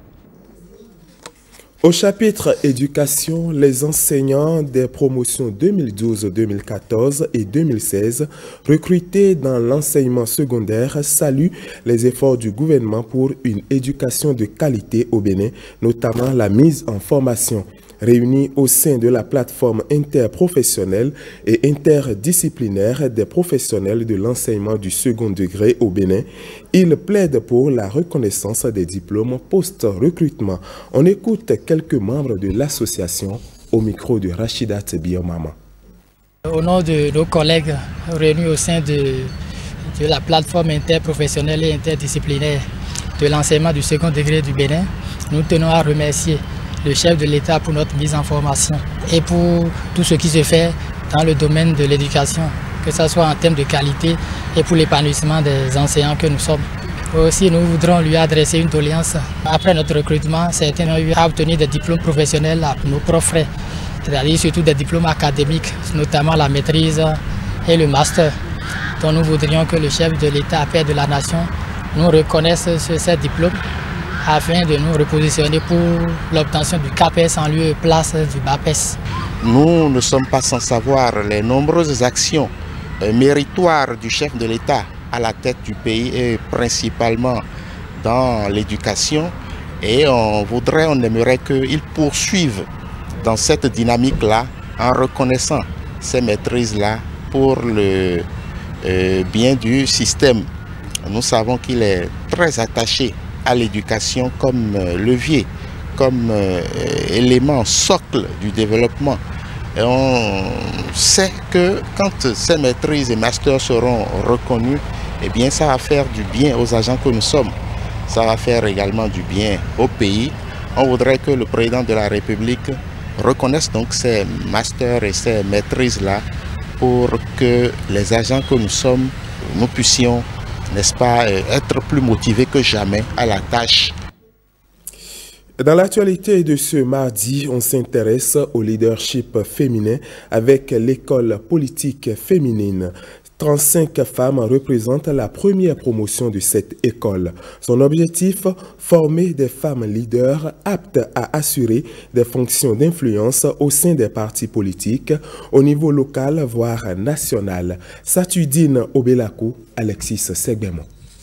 Au chapitre éducation, les enseignants des promotions deux mille douze, deux mille quatorze et deux mille seize recrutés dans l'enseignement secondaire saluent les efforts du gouvernement pour une éducation de qualité au Bénin, notamment la mise en formation. Réunis au sein de la plateforme interprofessionnelle et interdisciplinaire des professionnels de l'enseignement du second degré au Bénin, ils plaident pour la reconnaissance des diplômes post-recrutement. On écoute quelques membres de l'association au micro de Rachidat Biomama. Au nom de nos collègues réunis au sein de, de la plateforme interprofessionnelle et interdisciplinaire de l'enseignement du second degré du Bénin, nous tenons à remercier le chef de l'État pour notre mise en formation et pour tout ce qui se fait dans le domaine de l'éducation, que ce soit en termes de qualité et pour l'épanouissement des enseignants que nous sommes. Aussi, nous voudrons lui adresser une doléance. Après notre recrutement, certains ont eu à obtenir des diplômes professionnels à nos propres frais, c'est-à-dire surtout des diplômes académiques, notamment la maîtrise et le master. Donc nous voudrions que le chef de l'État, père de la nation, nous reconnaisse ces diplômes afin de nous repositionner pour l'obtention du C A P E S en lieu et place du B A P E S. Nous ne sommes pas sans savoir les nombreuses actions méritoires du chef de l'État à la tête du pays et principalement dans l'éducation. Et on voudrait, on aimerait qu'il poursuive dans cette dynamique-là en reconnaissant ces maîtrises-là pour le euh, bien du système. Nous savons qu'il est très attaché à l'éducation comme levier, comme euh, élément socle du développement. Et on sait que quand ces maîtrises et masters seront reconnus, eh bien ça va faire du bien aux agents que nous sommes. Ça va faire également du bien au pays. On voudrait que le président de la République reconnaisse donc ces masters et ces maîtrises-là pour que les agents que nous sommes, nous puissions, n'est-ce pas, être plus motivés que jamais à la tâche. Dans l'actualité de ce mardi, on s'intéresse au leadership féminin avec l'école politique féminine. trente-cinq femmes représentent la première promotion de cette école. Son objectif, former des femmes leaders aptes à assurer des fonctions d'influence au sein des partis politiques au niveau local, voire national. Satudine Obelakou, Alexis Segbemo.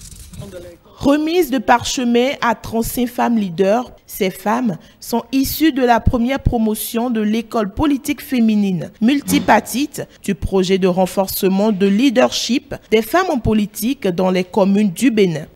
Remise de parchemin à trente-cinq femmes leaders. Ces femmes sont issues de la première promotion de l'école politique féminine multipartite du projet de renforcement de leadership des femmes en politique dans les communes du Bénin.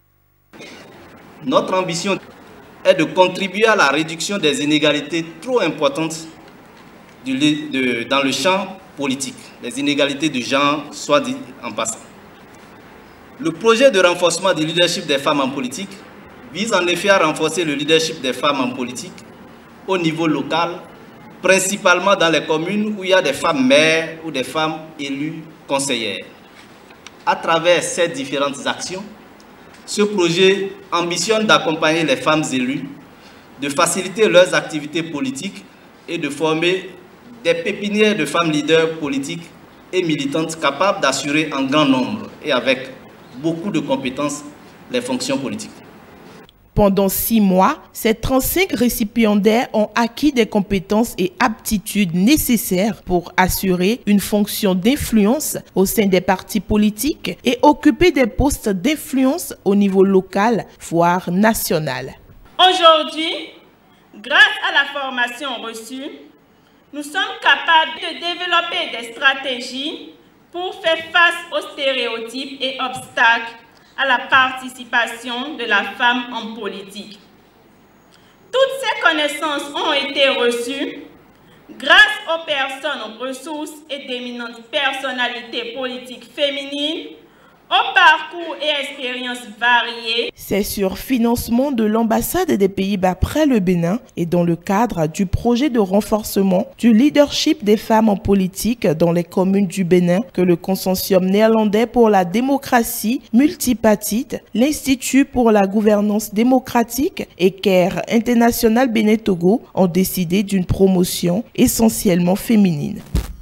Notre ambition est de contribuer à la réduction des inégalités trop importantes du, de, dans le champ politique, les inégalités de genre, soit dit en passant. Le projet de renforcement du leadership des femmes en politique vise en effet à renforcer le leadership des femmes en politique au niveau local, principalement dans les communes où il y a des femmes maires ou des femmes élues conseillères. À travers ces différentes actions, ce projet ambitionne d'accompagner les femmes élues, de faciliter leurs activités politiques et de former des pépinières de femmes leaders politiques et militantes capables d'assurer en grand nombre et avec beaucoup de compétences les fonctions politiques. Pendant six mois, ces trente-cinq récipiendaires ont acquis des compétences et aptitudes nécessaires pour assurer une fonction d'influence au sein des partis politiques et occuper des postes d'influence au niveau local, voire national. Aujourd'hui, grâce à la formation reçue, nous sommes capables de développer des stratégies pour faire face aux stéréotypes et obstacles à la participation de la femme en politique. Toutes ces connaissances ont été reçues grâce aux personnes ressources et d'éminentes personnalités politiques féminines, au parcours et expériences variées. C'est sur financement de l'ambassade des Pays-Bas près le Bénin et dans le cadre du projet de renforcement du leadership des femmes en politique dans les communes du Bénin que le consortium néerlandais pour la démocratie multipartite, l'Institut pour la gouvernance démocratique et CARE International Bénin Togo ont décidé d'une promotion essentiellement féminine.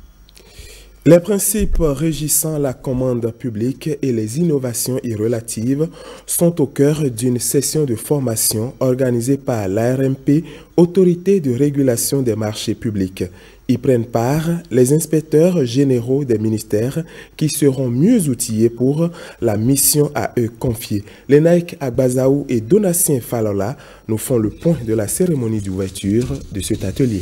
Les principes régissant la commande publique et les innovations y relatives sont au cœur d'une session de formation organisée par l'A R M P, Autorité de régulation des marchés publics. Y prennent part les inspecteurs généraux des ministères qui seront mieux outillés pour la mission à eux confiée. Lenaïk Agbazaou et Donatien Falola nous font le point de la cérémonie d'ouverture de cet atelier.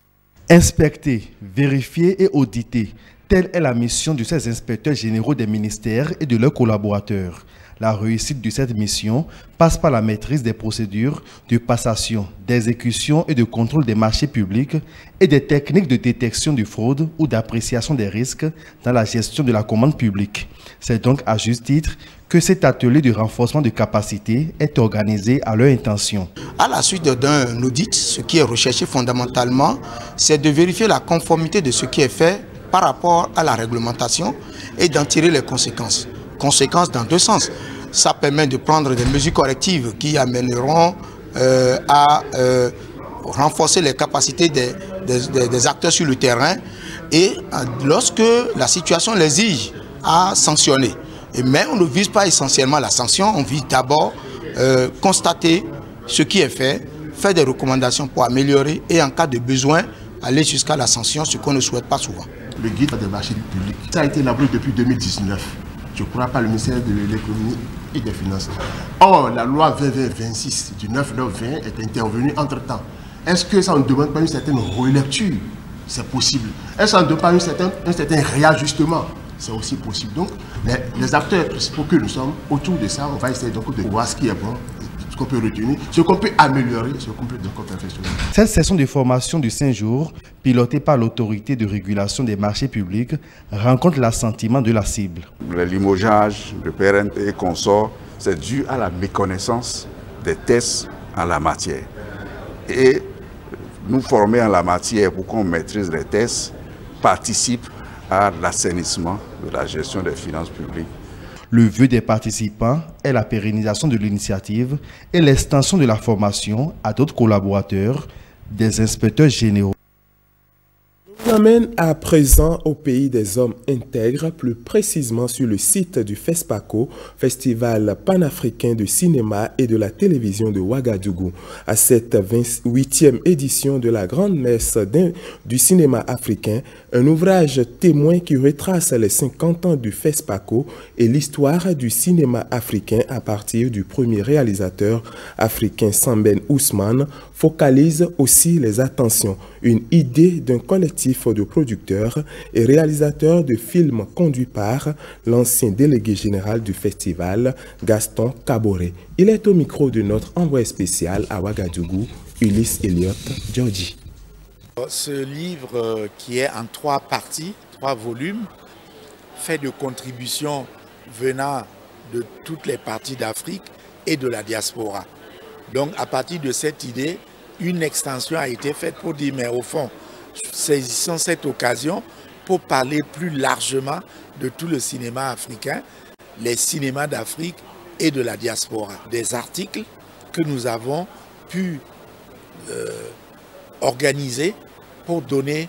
Inspecter, vérifier et auditer. Telle est la mission de ces inspecteurs généraux des ministères et de leurs collaborateurs. La réussite de cette mission passe par la maîtrise des procédures de passation, d'exécution et de contrôle des marchés publics et des techniques de détection de fraude ou d'appréciation des risques dans la gestion de la commande publique. C'est donc à juste titre que cet atelier de renforcement de capacité est organisé à leur intention. À la suite d'un audit, ce qui est recherché fondamentalement, c'est de vérifier la conformité de ce qui est fait par rapport à la réglementation et d'en tirer les conséquences. Conséquences dans deux sens. Ça permet de prendre des mesures correctives qui amèneront euh, à euh, renforcer les capacités des, des, des acteurs sur le terrain et euh, lorsque la situation l'exige, à sanctionner. Et, mais on ne vise pas essentiellement la sanction, on vise d'abord euh, constater ce qui est fait, faire des recommandations pour améliorer et en cas de besoin, aller jusqu'à la sanction, ce qu'on ne souhaite pas souvent. Le guide des marchés publics, ça a été élaboré depuis deux mille dix-neuf, je crois, par le ministère de l'économie et des finances. Or, la loi vingt vingt vingt-six du neuf neuf vingt est intervenue entre-temps. Est-ce que ça ne demande pas une certaine relecture? C'est possible. Est-ce que ça ne demande pas une certaine, un certain réajustement? C'est aussi possible. Donc, les, les acteurs principaux que nous sommes, autour de ça, on va essayer donc de voir ce qui est bon, ce qu'on peut retenir, ce qu'on peut améliorer, ce qu'on peut donc perfectionner. Cette session de formation de cinq jours, pilotée par l'autorité de régulation des marchés publics, rencontre l'assentiment de la cible. Le limogeage, le P R N P et consorts, c'est dû à la méconnaissance des tests en la matière. Et nous former en la matière pour qu'on maîtrise les tests participe à l'assainissement de la gestion des finances publiques. Le vœu des participants est la pérennisation de l'initiative et l'extension de la formation à d'autres collaborateurs, des inspecteurs généraux. On amène à présent au pays des hommes intègres, plus précisément sur le site du FESPACO, Festival panafricain de cinéma et de la télévision de Ouagadougou. À cette vingt-huitième édition de la Grande Messe du cinéma africain, un ouvrage témoin qui retrace les cinquante ans du FESPACO et l'histoire du cinéma africain à partir du premier réalisateur africain Samben Ousmane focalise aussi les attentions. Une idée d'un collectif de producteurs et réalisateurs de films conduit par l'ancien délégué général du festival, Gaston Kaboré. Il est au micro de notre envoyé spécial à Ouagadougou, Ulysse Elliott Georgie. Ce livre qui est en trois parties, trois volumes, fait de contributions venant de toutes les parties d'Afrique et de la diaspora. Donc à partir de cette idée, une extension a été faite pour dire, mais au fond, saisissons cette occasion pour parler plus largement de tout le cinéma africain, les cinémas d'Afrique et de la diaspora. Des articles que nous avons pu euh, organiser pour donner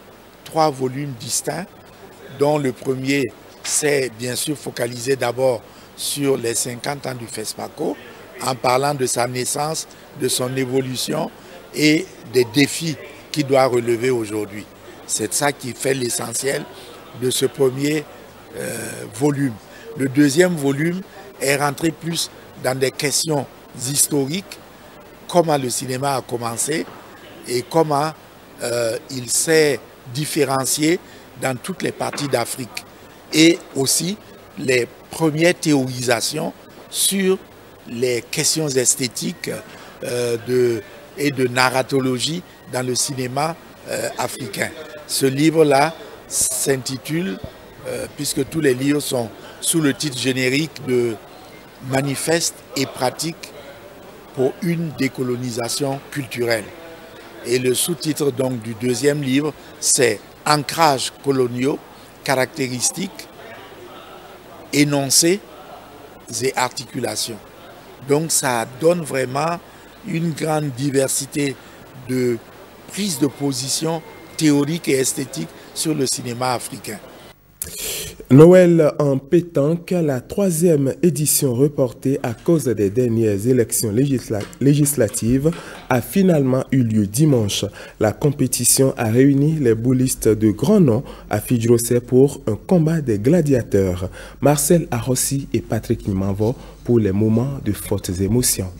trois volumes distincts, dont le premier s'est bien sûr focalisé d'abord sur les cinquante ans du FESPACO, en parlant de sa naissance, de son évolution et des défis qu'il doit relever aujourd'hui. C'est ça qui fait l'essentiel de ce premier euh, volume. Le deuxième volume est rentré plus dans des questions historiques, comment le cinéma a commencé et comment euh, il s'est différencié dans toutes les parties d'Afrique. Et aussi les premières théorisations sur les questions esthétiques euh, de, et de narratologie dans le cinéma euh, africain. Ce livre-là s'intitule, euh, puisque tous les livres sont sous le titre générique de Manifeste et pratique pour une décolonisation culturelle. Et le sous-titre donc du deuxième livre, c'est Ancrages coloniaux, caractéristiques, énoncés et articulations. Donc ça donne vraiment une grande diversité de prises de position théoriques et esthétiques sur le cinéma africain. Noël en pétanque, la troisième édition reportée à cause des dernières élections législa législatives a finalement eu lieu dimanche. La compétition a réuni les boulistes de grand nom à Fidjrosset pour un combat des gladiateurs. Marcel Arossi et Patrick Nimanvo pour les moments de fortes émotions.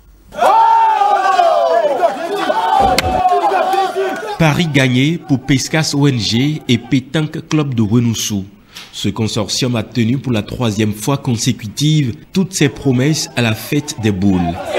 Paris gagné pour Pescas O N G et Pétanque Club de Wenoussou. Ce consortium a tenu pour la troisième fois consécutive toutes ses promesses à la fête des boules.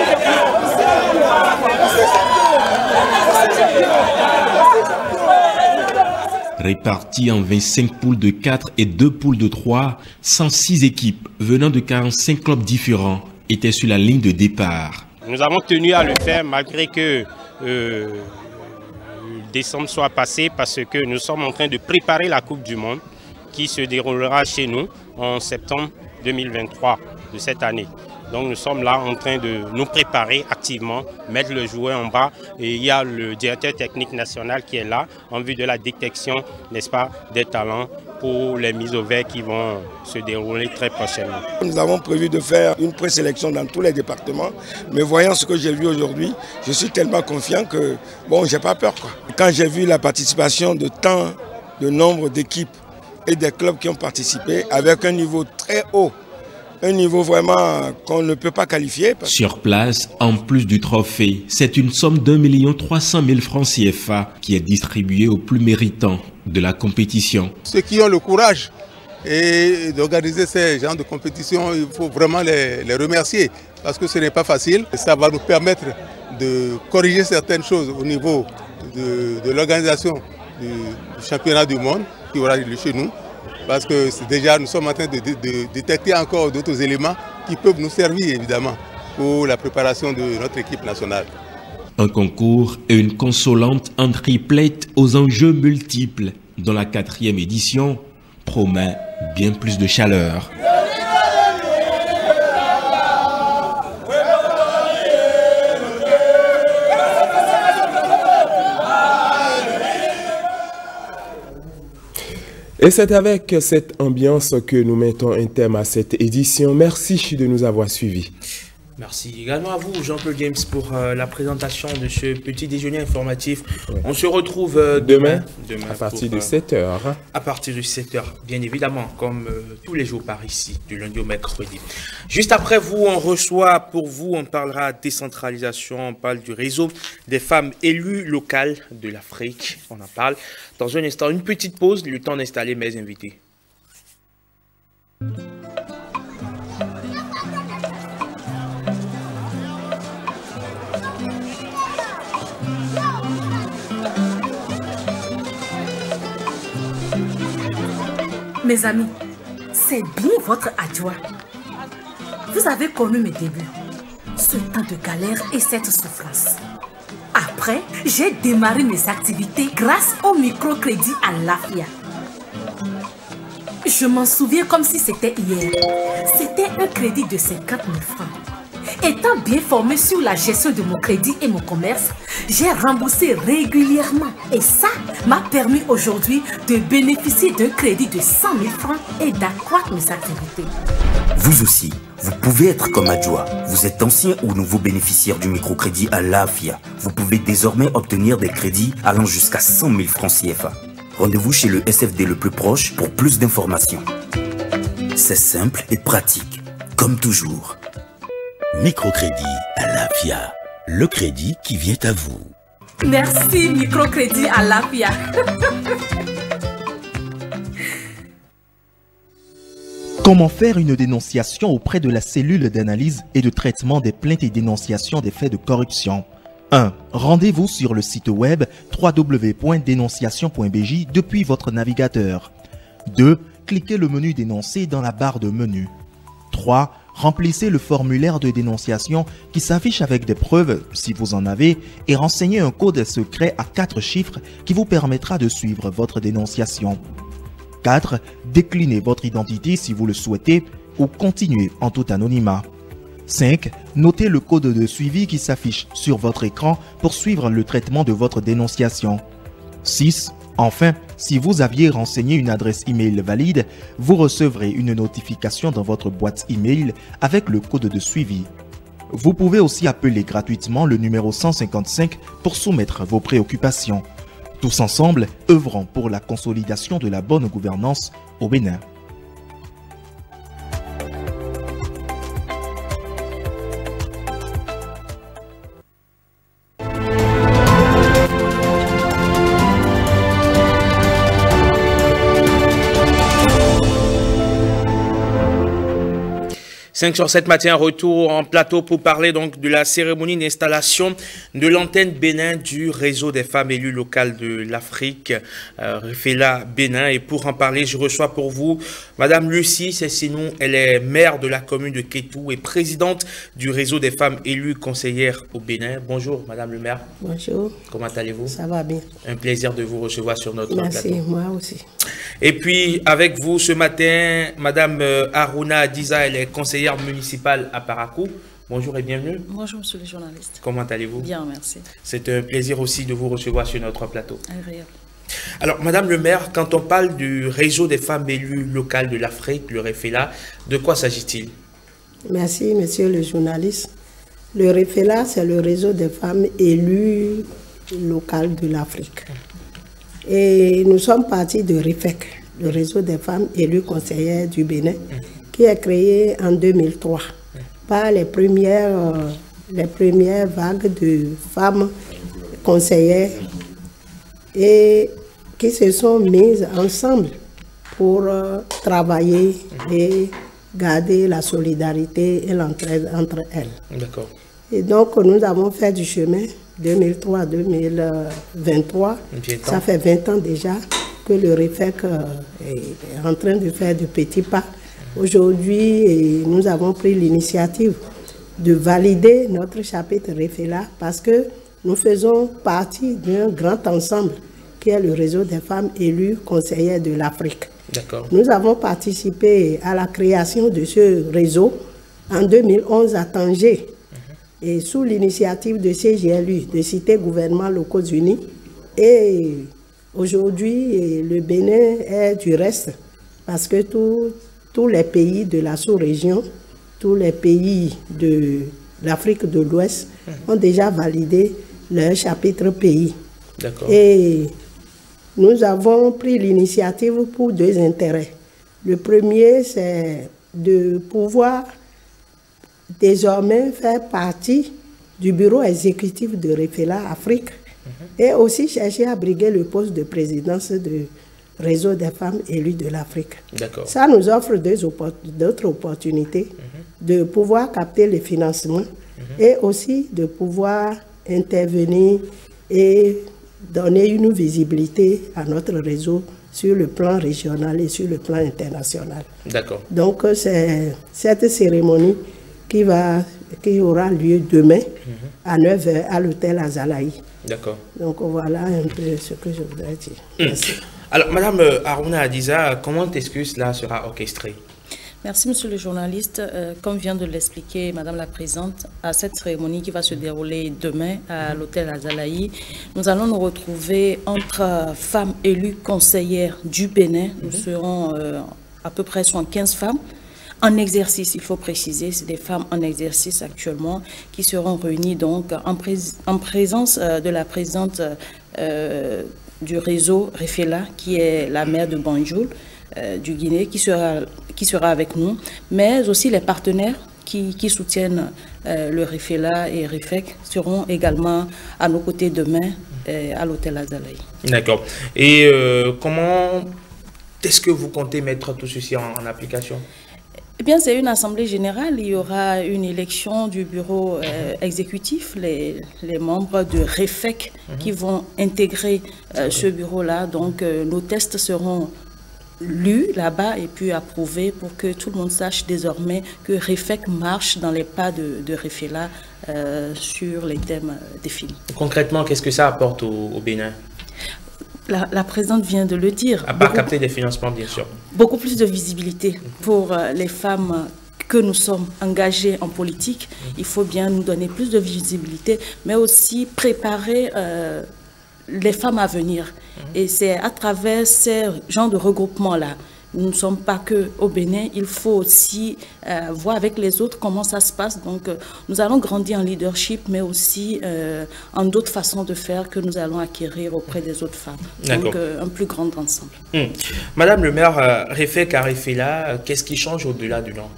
Réparties en vingt-cinq poules de quatre et deux poules de trois, cent six équipes venant de quarante-cinq clubs différents étaient sur la ligne de départ. Nous avons tenu à le faire malgré que euh, décembre soit passé, parce que nous sommes en train de préparer la Coupe du Monde qui se déroulera chez nous en septembre deux mille vingt-trois de cette année. Donc nous sommes là en train de nous préparer activement, mettre le joueur en bas, et il y a le directeur technique national qui est là en vue de la détection, n'est-ce pas, des talents pour les mises au vert qui vont se dérouler très prochainement. Nous avons prévu de faire une présélection dans tous les départements, mais voyant ce que j'ai vu aujourd'hui, je suis tellement confiant que bon, j'ai pas peur, quoi. Quand j'ai vu la participation de tant de nombre d'équipes et des clubs qui ont participé avec un niveau très haut, un niveau vraiment qu'on ne peut pas qualifier. Sur place, en plus du trophée, c'est une somme d'un million trois cent mille francs C F A qui est distribuée aux plus méritants de la compétition. Ceux qui ont le courage d'organiser ces genres de compétition, il faut vraiment les, les remercier parce que ce n'est pas facile. Ça va nous permettre de corriger certaines choses au niveau de, de l'organisation du, du championnat du monde qui aura lieu chez nous. Parce que déjà nous sommes en train de, de, de détecter encore d'autres éléments qui peuvent nous servir évidemment pour la préparation de notre équipe nationale. Un concours et une consolante en triplette aux enjeux multiples dont la quatrième édition promet bien plus de chaleur. Et c'est avec cette ambiance que nous mettons un terme à cette édition. Merci de nous avoir suivis. Merci également à vous, Jean-Claude James, pour euh, la présentation de ce petit déjeuner informatif. Ouais. On se retrouve euh, demain, demain, demain à partir pour, de sept heures. Hein. À partir de sept heures, bien évidemment, comme euh, tous les jours par ici, du lundi au mercredi. Juste après vous, on reçoit pour vous, on parlera décentralisation, on parle du réseau des femmes élues locales de l'Afrique. On en parle dans un instant. Une petite pause, le temps d'installer mes invités. Mes amis, c'est bien votre adjoint. Vous avez connu mes débuts, ce temps de galère et cette souffrance. Après, j'ai démarré mes activités grâce au microcrédit à l'Afia. Je m'en souviens comme si c'était hier. C'était un crédit de cinquante mille francs. Étant bien formé sur la gestion de mon crédit et mon commerce, j'ai remboursé régulièrement. Et ça m'a permis aujourd'hui de bénéficier d'un crédit de cent mille francs et d'accroître mes activités. Vous aussi, vous pouvez être comme Adjoa. Vous êtes ancien ou nouveau bénéficiaire du microcrédit à l'A F I A. Vous pouvez désormais obtenir des crédits allant jusqu'à cent mille francs C F A. Rendez-vous chez le S F D le plus proche pour plus d'informations. C'est simple et pratique, comme toujours. Microcrédit à l'A F I A. Le crédit qui vient à vous. Merci, microcrédit à l'A F I A. Comment faire une dénonciation auprès de la cellule d'analyse et de traitement des plaintes et dénonciations des faits de corruption? un. Rendez-vous sur le site web w w w point dénonciation point b j depuis votre navigateur. deux. Cliquez le menu dénoncer dans la barre de menu. trois. Remplissez le formulaire de dénonciation qui s'affiche avec des preuves, si vous en avez, et renseignez un code secret à quatre chiffres qui vous permettra de suivre votre dénonciation. quatre. Déclinez votre identité si vous le souhaitez ou continuez en tout anonymat. cinq. Notez le code de suivi qui s'affiche sur votre écran pour suivre le traitement de votre dénonciation. six. Enfin, si vous aviez renseigné une adresse email valide, vous recevrez une notification dans votre boîte email avec le code de suivi. Vous pouvez aussi appeler gratuitement le numéro cent cinquante-cinq pour soumettre vos préoccupations. Tous ensemble, œuvrons pour la consolidation de la bonne gouvernance au Bénin. cinq sur sept matin, retour en plateau pour parler donc de la cérémonie d'installation de l'antenne Bénin du réseau des femmes élues locales de l'Afrique, euh, Refela Bénin. Et pour en parler, je reçois pour vous Madame Lucie Cessinou. Elle est maire de la commune de Kétou et présidente du réseau des femmes élues conseillères au Bénin. Bonjour Madame le maire. Bonjour. Comment allez-vous? Ça va bien. Un plaisir de vous recevoir sur notre Merci, plateau. Merci, moi aussi. Et puis avec vous ce matin, Madame Aruna Adiza, elle est conseillère municipale à Parakou. Bonjour et bienvenue. Bonjour monsieur le journaliste. Comment allez-vous? Bien, merci. C'est un plaisir aussi de vous recevoir sur notre plateau. Agréable. Alors Madame le maire, quand on parle du réseau des femmes élues locales de l'Afrique, le REFELA, de quoi s'agit-il? Merci monsieur le journaliste. Le REFELA, c'est le réseau des femmes élues locales de l'Afrique. Et nous sommes partis de RIFEC, le réseau des femmes élues conseillères du Bénin, qui est créé en deux mille trois par les premières, euh, les premières vagues de femmes conseillères et qui se sont mises ensemble pour euh, travailler et garder la solidarité et l'entraide entre elles. D'accord. Et donc nous avons fait du chemin deux mille trois à deux mille vingt-trois. Ça fait vingt ans déjà que le RIFEC euh, est en train de faire de petits pas. Aujourd'hui, nous avons pris l'initiative de valider notre chapitre REFELA parce que nous faisons partie d'un grand ensemble qui est le réseau des femmes élues conseillères de l'Afrique. Nous avons participé à la création de ce réseau en deux mille onze à Tanger et sous l'initiative de C G L U, de Cité Gouvernements Locaux Unis. Et aujourd'hui, le Bénin est du reste parce que tout Tous les pays de la sous-région, tous les pays de l'Afrique de l'Ouest ont déjà validé leur chapitre pays. Et nous avons pris l'initiative pour deux intérêts. Le premier, c'est de pouvoir désormais faire partie du bureau exécutif de REFELA Afrique et aussi chercher à briguer le poste de présidence de réseau des femmes élues de l'Afrique. Ça nous offre d'autres opportunités mm-hmm. de pouvoir capter les financements mm-hmm. et aussi de pouvoir intervenir et donner une visibilité à notre réseau sur le plan régional et sur le plan international. D'accord. Donc c'est cette cérémonie qui, va, qui aura lieu demain mm-hmm. à neuf heures à l'hôtel Azalaï. D'accord. Donc voilà un peu ce que je voudrais dire. Mm. Merci. Alors, Madame Aruna Adiza, comment est-ce que cela sera orchestré? Merci, monsieur le journaliste. Euh, comme vient de l'expliquer madame la présidente, à cette cérémonie qui va se dérouler demain à l'hôtel Azalaï, nous allons nous retrouver entre femmes élues conseillères du Bénin. Nous serons euh, à peu près soixante-quinze femmes en exercice, il faut préciser, c'est des femmes en exercice actuellement qui seront réunies donc en, pré en présence euh, de la présidente euh, du réseau Refela, qui est la maire de Banjul, euh, du Guinée, qui sera, qui sera avec nous, mais aussi les partenaires qui, qui soutiennent euh, le Refela et Refec seront également à nos côtés demain euh, à l'hôtel Azalaï. D'accord. Et euh, comment est-ce que vous comptez mettre tout ceci en, en application? Eh bien, c'est une assemblée générale. Il y aura une élection du bureau euh, exécutif, les, les membres de Refec mm-hmm. qui vont intégrer euh, ce bureau-là. Donc, euh, nos tests seront lus là-bas et puis approuvés pour que tout le monde sache désormais que Refec marche dans les pas de, de Refela euh, sur les thèmes définis. Concrètement, qu'est-ce que ça apporte au, au Bénin? La, la présidente vient de le dire. À part beaucoup, capter des financements, bien sûr. Beaucoup plus de visibilité pour euh, les femmes que nous sommes engagées en politique. Mmh. Il faut bien nous donner plus de visibilité, mais aussi préparer euh, les femmes à venir. Mmh. Et c'est à travers ces genres de regroupements-là. Nous ne sommes pas que au Bénin, il faut aussi euh, voir avec les autres comment ça se passe. Donc, euh, nous allons grandir en leadership, mais aussi euh, en d'autres façons de faire que nous allons acquérir auprès des autres femmes. Donc, euh, un plus grand ensemble. Hum. Madame le maire, euh, Refec à Refela, euh, qu'est-ce qui change au-delà du nom?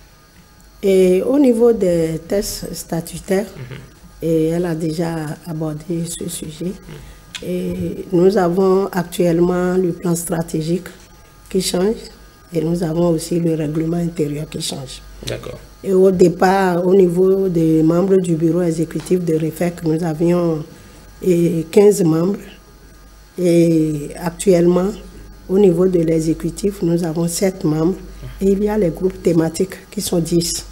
Et au niveau des tests statutaires, mm-hmm. et elle a déjà abordé ce sujet, mm-hmm. et nous avons actuellement le plan stratégique qui change et nous avons aussi le règlement intérieur qui change. D'accord. Et au départ, au niveau des membres du bureau exécutif de Refec, nous avions quinze membres et actuellement, au niveau de l'exécutif, nous avons sept membres et il y a les groupes thématiques qui sont dix.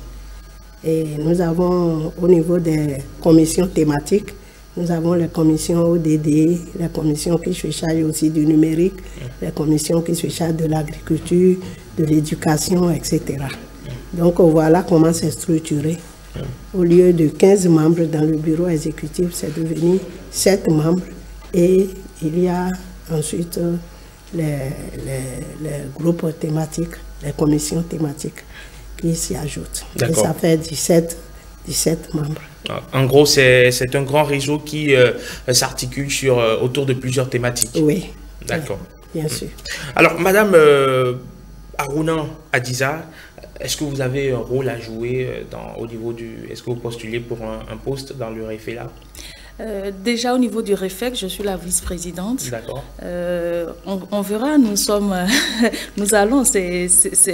Et nous avons au niveau des commissions thématiques, nous avons les commissions O D D, les commissions qui se chargent aussi du numérique, les commissions qui se chargent de l'agriculture, de l'éducation, et cetera. Donc voilà comment c'est structuré. Au lieu de quinze membres dans le bureau exécutif, c'est devenu sept membres et il y a ensuite les, les, les groupes thématiques, les commissions thématiques qui s'y ajoutent. Et ça fait dix-sept, dix-sept membres. En gros, c'est un grand réseau qui euh, s'articule sur euh, autour de plusieurs thématiques. Oui. D'accord. Oui, bien sûr. Alors, Madame euh, Aruna Adiza, est-ce que vous avez un rôle à jouer dans, au niveau du... Est-ce que vous postulez pour un, un poste dans le Refela? Euh, déjà au niveau du Refec, je suis la vice-présidente. D'accord. Euh, on, on verra, nous sommes, nous allons, c'est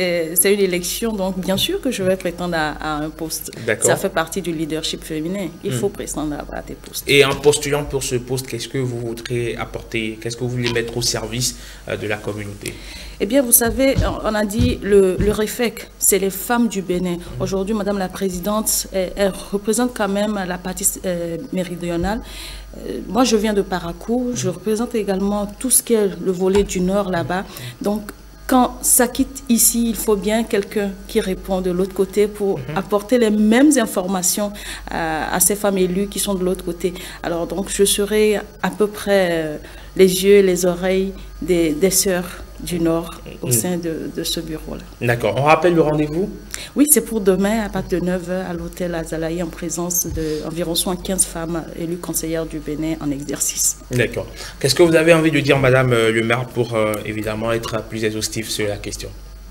une élection, donc bien sûr que je vais prétendre à, à un poste. Ça fait partie du leadership féminin. Il hmm. faut prétendre à des postes. Et en postulant pour ce poste, qu'est-ce que vous voudrez apporter? Qu'est-ce que vous voulez mettre au service de la communauté? Eh bien, vous savez, on a dit le, le Refec, c'est les femmes du Bénin. Aujourd'hui, Madame la Présidente, elle, elle représente quand même la partie euh, méridionale. Euh, moi, je viens de Parakou, je représente également tout ce qui est le volet du Nord là-bas. Donc, quand ça quitte ici, il faut bien quelqu'un qui répond de l'autre côté pour mm-hmm. apporter les mêmes informations à, à ces femmes élues qui sont de l'autre côté. Alors, donc, je serai à peu près euh, les yeux, les oreilles des, des sœurs du Nord au sein de, de ce bureau-là. D'accord. On rappelle le rendez-vous? Oui, c'est pour demain à partir de neuf heures à l'hôtel Azalaï en présence d'environ soixante-quinze femmes élues conseillères du Bénin en exercice. D'accord. Qu'est-ce que vous avez envie de dire, Madame le maire, pour euh, évidemment être plus exhaustif sur la question?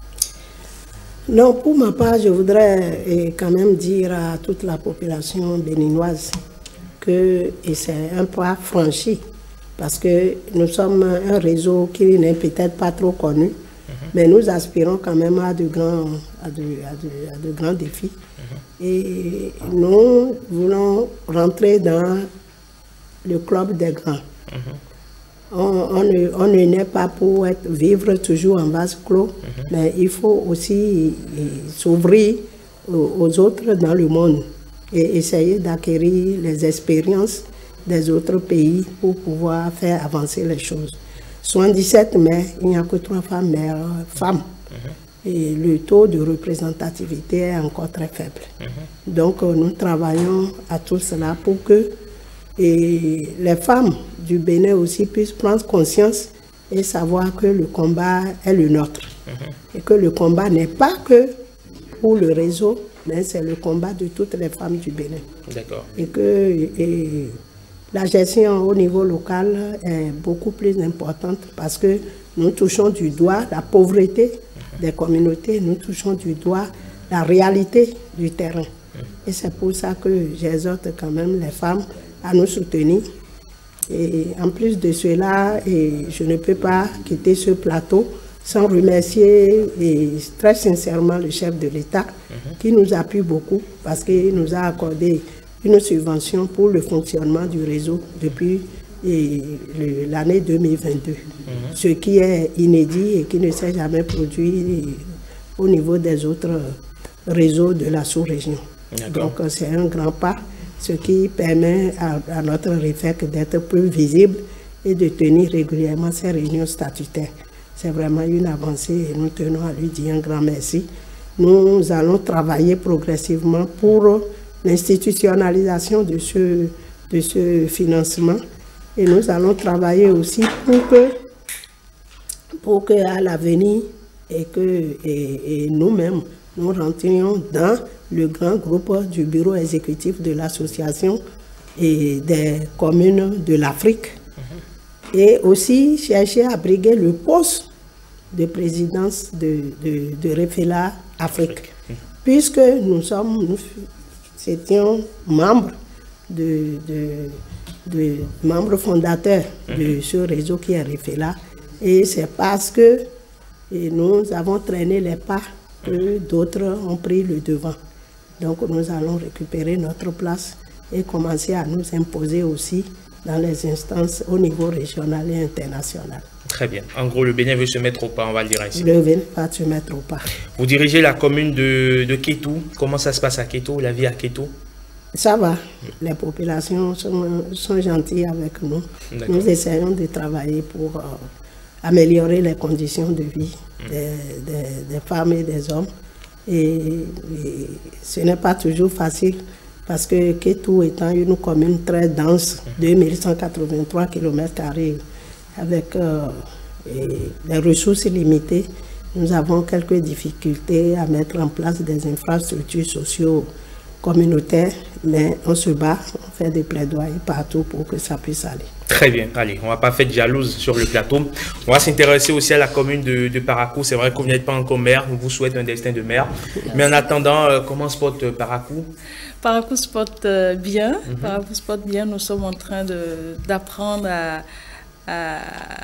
Non, pour ma part, je voudrais eh, quand même dire à toute la population béninoise que c'est un pas franchi. Parce que nous sommes un réseau qui n'est peut-être pas trop connu, mm-hmm. mais nous aspirons quand même à de grands, à de, à de, à de grands défis. Mm-hmm. Et nous voulons rentrer dans le club des grands. Mm-hmm. on, on, ne, on ne naît pas pour être, vivre toujours en vase clos, mm-hmm. mais il faut aussi s'ouvrir aux, aux autres dans le monde et essayer d'acquérir les expériences des autres pays pour pouvoir faire avancer les choses. soixante-dix-sept, mais il n'y a que trois femmes, mais euh, femmes. Mm-hmm. et le taux de représentativité est encore très faible. Mm-hmm. Donc euh, nous travaillons à tout cela pour que et les femmes du Bénin aussi puissent prendre conscience et savoir que le combat est le nôtre. Mm-hmm. Et que le combat n'est pas que pour le réseau, mais c'est le combat de toutes les femmes du Bénin. D'accord. Et que et la gestion au niveau local est beaucoup plus importante parce que nous touchons du doigt la pauvreté mm-hmm. des communautés, nous touchons du doigt la réalité du terrain. Mm-hmm. Et c'est pour ça que j'exhorte quand même les femmes à nous soutenir. Et en plus de cela, et je ne peux pas quitter ce plateau sans remercier et très sincèrement le chef de l'État mm-hmm. qui nous appuie beaucoup parce qu'il nous a accordé une subvention pour le fonctionnement du réseau depuis l'année deux mille vingt-deux, mm-hmm. ce qui est inédit et qui ne s'est jamais produit au niveau des autres réseaux de la sous-région. Donc c'est un grand pas, ce qui permet à, à notre REFEC d'être plus visible et de tenir régulièrement ses réunions statutaires. C'est vraiment une avancée et nous tenons à lui dire un grand merci. Nous allons travailler progressivement pour l'institutionnalisation de ce, de ce financement et nous allons travailler aussi pour que, pour que à l'avenir et que et, et nous-mêmes, nous rentrions dans le grand groupe du bureau exécutif de l'association et des communes de l'Afrique. Mm-hmm. Et aussi chercher à briguer le poste de présidence de, de, de Refela Afrique. Mm-hmm. Puisque nous sommes, nous étions membres de, de, de membres fondateurs mm-hmm. de ce réseau qui est Refela. Et c'est parce que et nous avons traîné les pas que d'autres ont pris le devant. Donc nous allons récupérer notre place et commencer à nous imposer aussi dans les instances au niveau régional et international. Très bien. En gros, le Bénin veut se mettre au pas, on va le dire ainsi. Le Bénin va se mettre au pas. Vous dirigez la commune de, de Kétou. Comment ça se passe à Kétou, la vie à Kétou? Ça va. Les populations sont, sont gentilles avec nous. Nous essayons de travailler pour euh, améliorer les conditions de vie mmh. des, des, des femmes et des hommes. Et, et ce n'est pas toujours facile parce que Kétou étant une commune très dense, deux mille cent quatre-vingt-trois kilomètres carrés, avec euh, des ressources limitées, nous avons quelques difficultés à mettre en place des infrastructures socio-communautaires, mais on se bat, on fait des plaidoyers partout pour que ça puisse aller. Très bien, allez, on ne va pas faire de jalouse sur le plateau. On va s'intéresser aussi à la commune de, de Parakou. C'est vrai que vous n'êtes pas encore maire, on vous souhaite un destin de maire. Mais en attendant, euh, comment se porte Parakou? Parakou se porte euh, bien. Mm-hmm. Parakou se porte bien. Nous sommes en train d'apprendre à, à,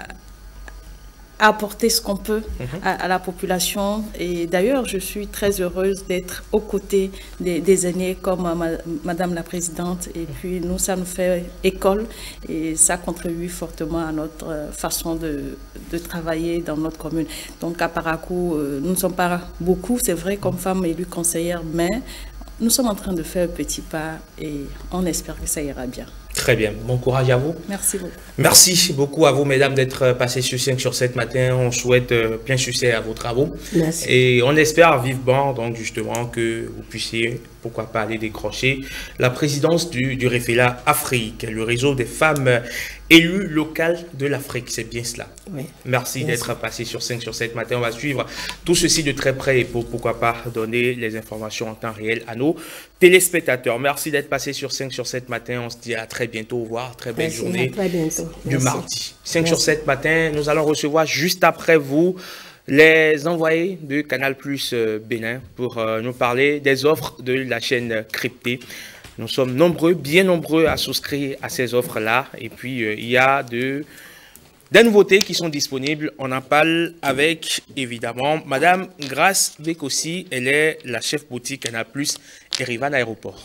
à apporter ce qu'on peut mm-hmm. à, à la population. Et d'ailleurs, je suis très heureuse d'être aux côtés des, des aînés comme ma, Madame la Présidente. Et puis, nous, ça nous fait école et ça contribue fortement à notre façon de, de travailler dans notre commune. Donc, à Parakou, nous ne sommes pas beaucoup, c'est vrai, comme femme élue conseillère, mais nous sommes en train de faire un petit pas et on espère que ça ira bien. Très bien. Bon courage à vous. Merci beaucoup. Merci beaucoup à vous, mesdames, d'être passées sur cinq sur sept matin. On souhaite plein succès à vos travaux. Merci. Et on espère vivement, donc, justement, que vous puissiez, pourquoi pas, aller décrocher la présidence du, du Refela Afrique, le réseau des femmes élues locales de l'Afrique. C'est bien cela. Oui. Merci d'être passé sur cinq sur sept matin. On va suivre tout ceci de très près pour, pourquoi pas, donner les informations en temps réel à nos téléspectateurs. Merci d'être passé sur cinq sur sept matin. On se dit à très bientôt. Au revoir. Très belle Merci, journée très bientôt. du Merci. mardi. cinq Merci. sur sept matin, nous allons recevoir juste après vous les envoyés de Canal Plus Bénin pour euh, nous parler des offres de la chaîne cryptée. Nous sommes nombreux, bien nombreux à souscrire à ces offres-là. Et puis, euh, il y a de, des nouveautés qui sont disponibles. On en parle avec, évidemment, Madame Grace Bekossi. Elle est la chef boutique Canal Plus Erivan Aéroport.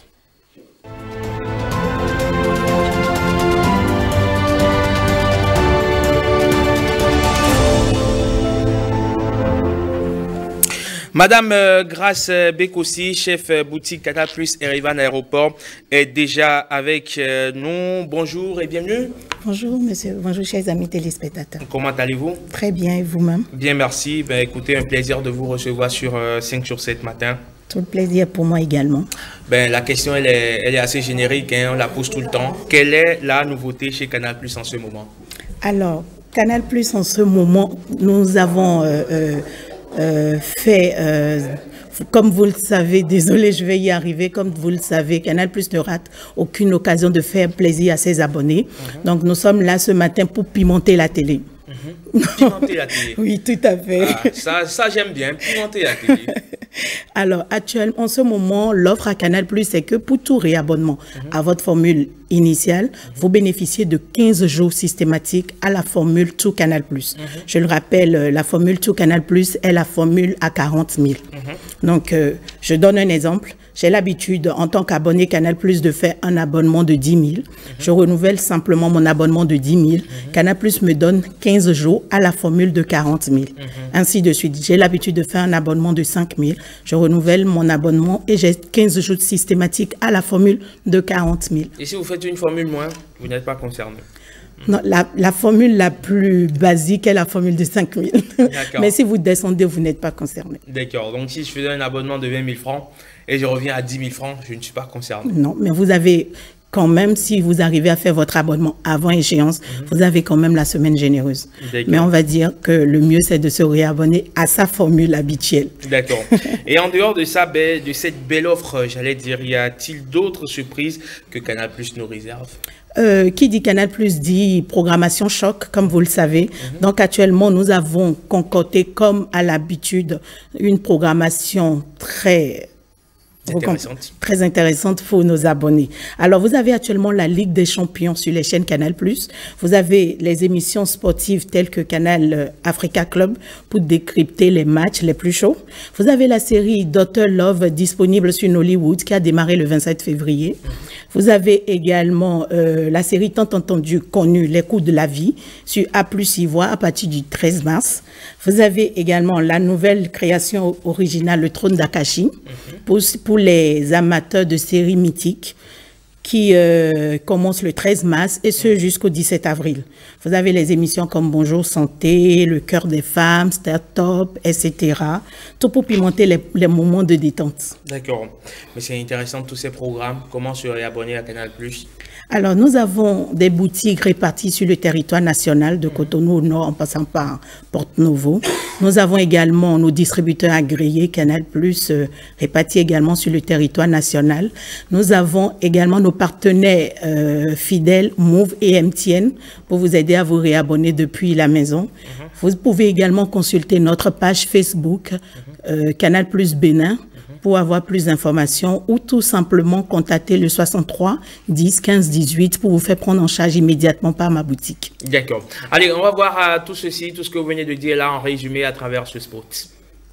Madame euh, Grace Bekossi, chef euh, boutique Canal Plus Erevan Aéroport, est déjà avec euh, nous. Bonjour et bienvenue. Bonjour monsieur, bonjour chers amis téléspectateurs. Comment allez-vous? Très bien, et vous-même? Bien, merci. Ben, écoutez, un plaisir de vous recevoir sur euh, cinq sur sept matin. Tout le plaisir pour moi également. Ben, la question, elle est, elle est assez générique, hein, on la pose tout le temps. Quelle est la nouveauté chez Canal Plus en ce moment? Alors, Canal Plus en ce moment, nous avons euh, euh, euh, fait, euh, comme vous le savez, désolé, je vais y arriver, comme vous le savez, Canal Plus ne rate aucune occasion de faire plaisir à ses abonnés. Mm-hmm. Donc, nous sommes là ce matin pour pimenter la télé. Mmh. Pimenter la télé. Oui, tout à fait. Ah, ça, ça j'aime bien, pimenter la télé. Alors, actuellement, en ce moment, l'offre à Canal Plus, c'est que pour tout réabonnement mmh. à votre formule initiale, mmh. vous bénéficiez de quinze jours systématiques à la formule Tout Canal Plus. Mmh. Je le rappelle, la formule Tout Canal Plus est la formule à quarante mille. Mmh. Donc, euh, je donne un exemple. J'ai l'habitude, en tant qu'abonné Canal Plus, de faire un abonnement de dix mille. Mm-hmm. Je renouvelle simplement mon abonnement de dix mille. Mm-hmm. Canal Plus me donne quinze jours à la formule de quarante mille. Mm-hmm. Ainsi de suite. J'ai l'habitude de faire un abonnement de cinq mille. Je renouvelle mon abonnement et j'ai quinze jours systématiques à la formule de quarante mille. Et si vous faites une formule moins, vous n'êtes pas concerné? Non, la, la formule la plus basique est la formule de cinq mille. Mais si vous descendez, vous n'êtes pas concerné. D'accord. Donc, si je faisais un abonnement de vingt mille francs et je reviens à dix mille francs, je ne suis pas concerné. Non, mais vous avez quand même, si vous arrivez à faire votre abonnement avant échéance, mm-hmm. vous avez quand même la semaine généreuse. Mais on va dire que le mieux, c'est de se réabonner à sa formule habituelle. D'accord. Et en dehors de ça, de cette belle offre, j'allais dire, y a-t-il d'autres surprises que Canal Plus nous réserve? Euh, qui dit Canal Plus dit programmation choc, comme vous le savez. Mm-hmm. Donc actuellement, nous avons concocté, comme à l'habitude, une programmation très... Intéressante. Très intéressante pour nos abonnés. Alors, vous avez actuellement la Ligue des Champions sur les chaînes Canal plus. Vous avez les émissions sportives telles que Canal Africa Club pour décrypter les matchs les plus chauds. Vous avez la série Doctor Love disponible sur Nollywood qui a démarré le vingt-sept février. Vous avez également euh, la série tant entendue, connue, Les coups de la vie sur A plus Ivoire à partir du treize mars. Vous avez également la nouvelle création originale, Le Trône d'Akashi, mm-hmm. pour, pour les amateurs de séries mythiques qui euh, commence le treize mars et ce jusqu'au dix-sept avril. Vous avez les émissions comme Bonjour Santé, Le Cœur des Femmes, Star Top, et cetera. Tout pour pimenter les, les moments de détente. D'accord. Mais c'est intéressant tous ces programmes. Comment se réabonner à Canal plus? Alors, nous avons des boutiques réparties sur le territoire national de Cotonou au nord en passant par Porte-Novo. Nous avons également nos distributeurs agréés Canal plus euh, répartis également sur le territoire national. Nous avons également nos partenaires euh, fidèles Move et M T N pour vous aider à vous réabonner depuis la maison. Mm-hmm. Vous pouvez également consulter notre page Facebook mm-hmm. euh, Canal plus Bénin mm-hmm. pour avoir plus d'informations ou tout simplement contacter le soixante-trois dix quinze dix-huit pour vous faire prendre en charge immédiatement par ma boutique. D'accord. Allez, on va voir euh, tout ceci, tout ce que vous venez de dire là en résumé à travers ce spot.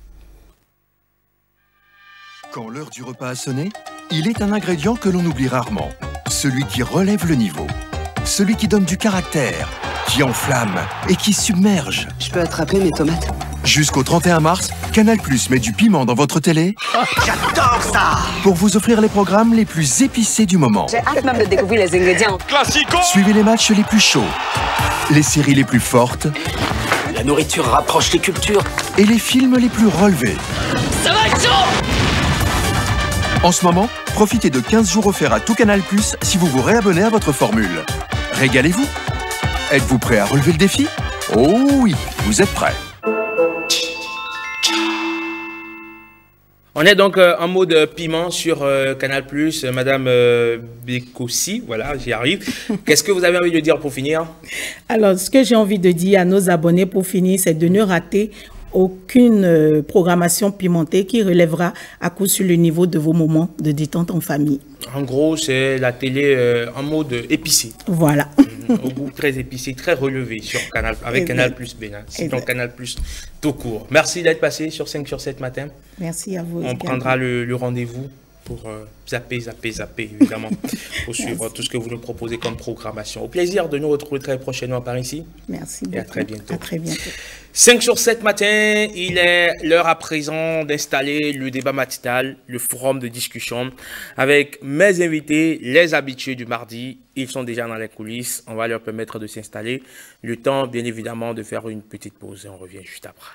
Quand l'heure du repas a sonné, il est un ingrédient que l'on oublie rarement. Celui qui relève le niveau. Celui qui donne du caractère, qui enflamme et qui submerge. Je peux attraper mes tomates? Jusqu'au trente et un mars, Canal plus met du piment dans votre télé. J'adore ça! Pour vous offrir les programmes les plus épicés du moment. J'ai hâte même de découvrir les ingrédients. Classico! Suivez les matchs les plus chauds, les séries les plus fortes. La nourriture rapproche les cultures. Et les films les plus relevés. Ça va être chaud! En ce moment, profitez de quinze jours offerts à tout Canal plus si vous vous réabonnez à votre formule. Régalez-vous. Êtes-vous prêt à relever le défi? Oh oui, vous êtes prêts. On est donc euh, en mode piment sur euh, Canal plus. Madame euh, Bekossi, voilà, j'y arrive. Qu'est-ce que vous avez envie de dire pour finir? Alors, ce que j'ai envie de dire à nos abonnés pour finir, c'est de ne rater aucune euh, programmation pimentée qui relèvera à coup sur le niveau de vos moments de détente en famille. En gros, c'est la télé euh, en mode épicé. Voilà. Au goût très épicé, très relevé sur Canal, avec exact. Canal plus Bénin. C'est donc Canal plus tout court. Merci d'être passé sur cinq sur sept matin. Merci à vous. On prendra le, le rendez-vous pour euh, zapper, zapper, zapper, évidemment, pour suivre tout ce que vous nous proposez comme programmation. Au plaisir de nous retrouver très prochainement par ici. Merci Et beaucoup. à très bientôt. À très bientôt. cinq sur sept matin, il est l'heure à présent d'installer le débat matinal, le forum de discussion avec mes invités, les habitués du mardi. Ils sont déjà dans les coulisses, on va leur permettre de s'installer. Le temps, bien évidemment, de faire une petite pause et on revient juste après.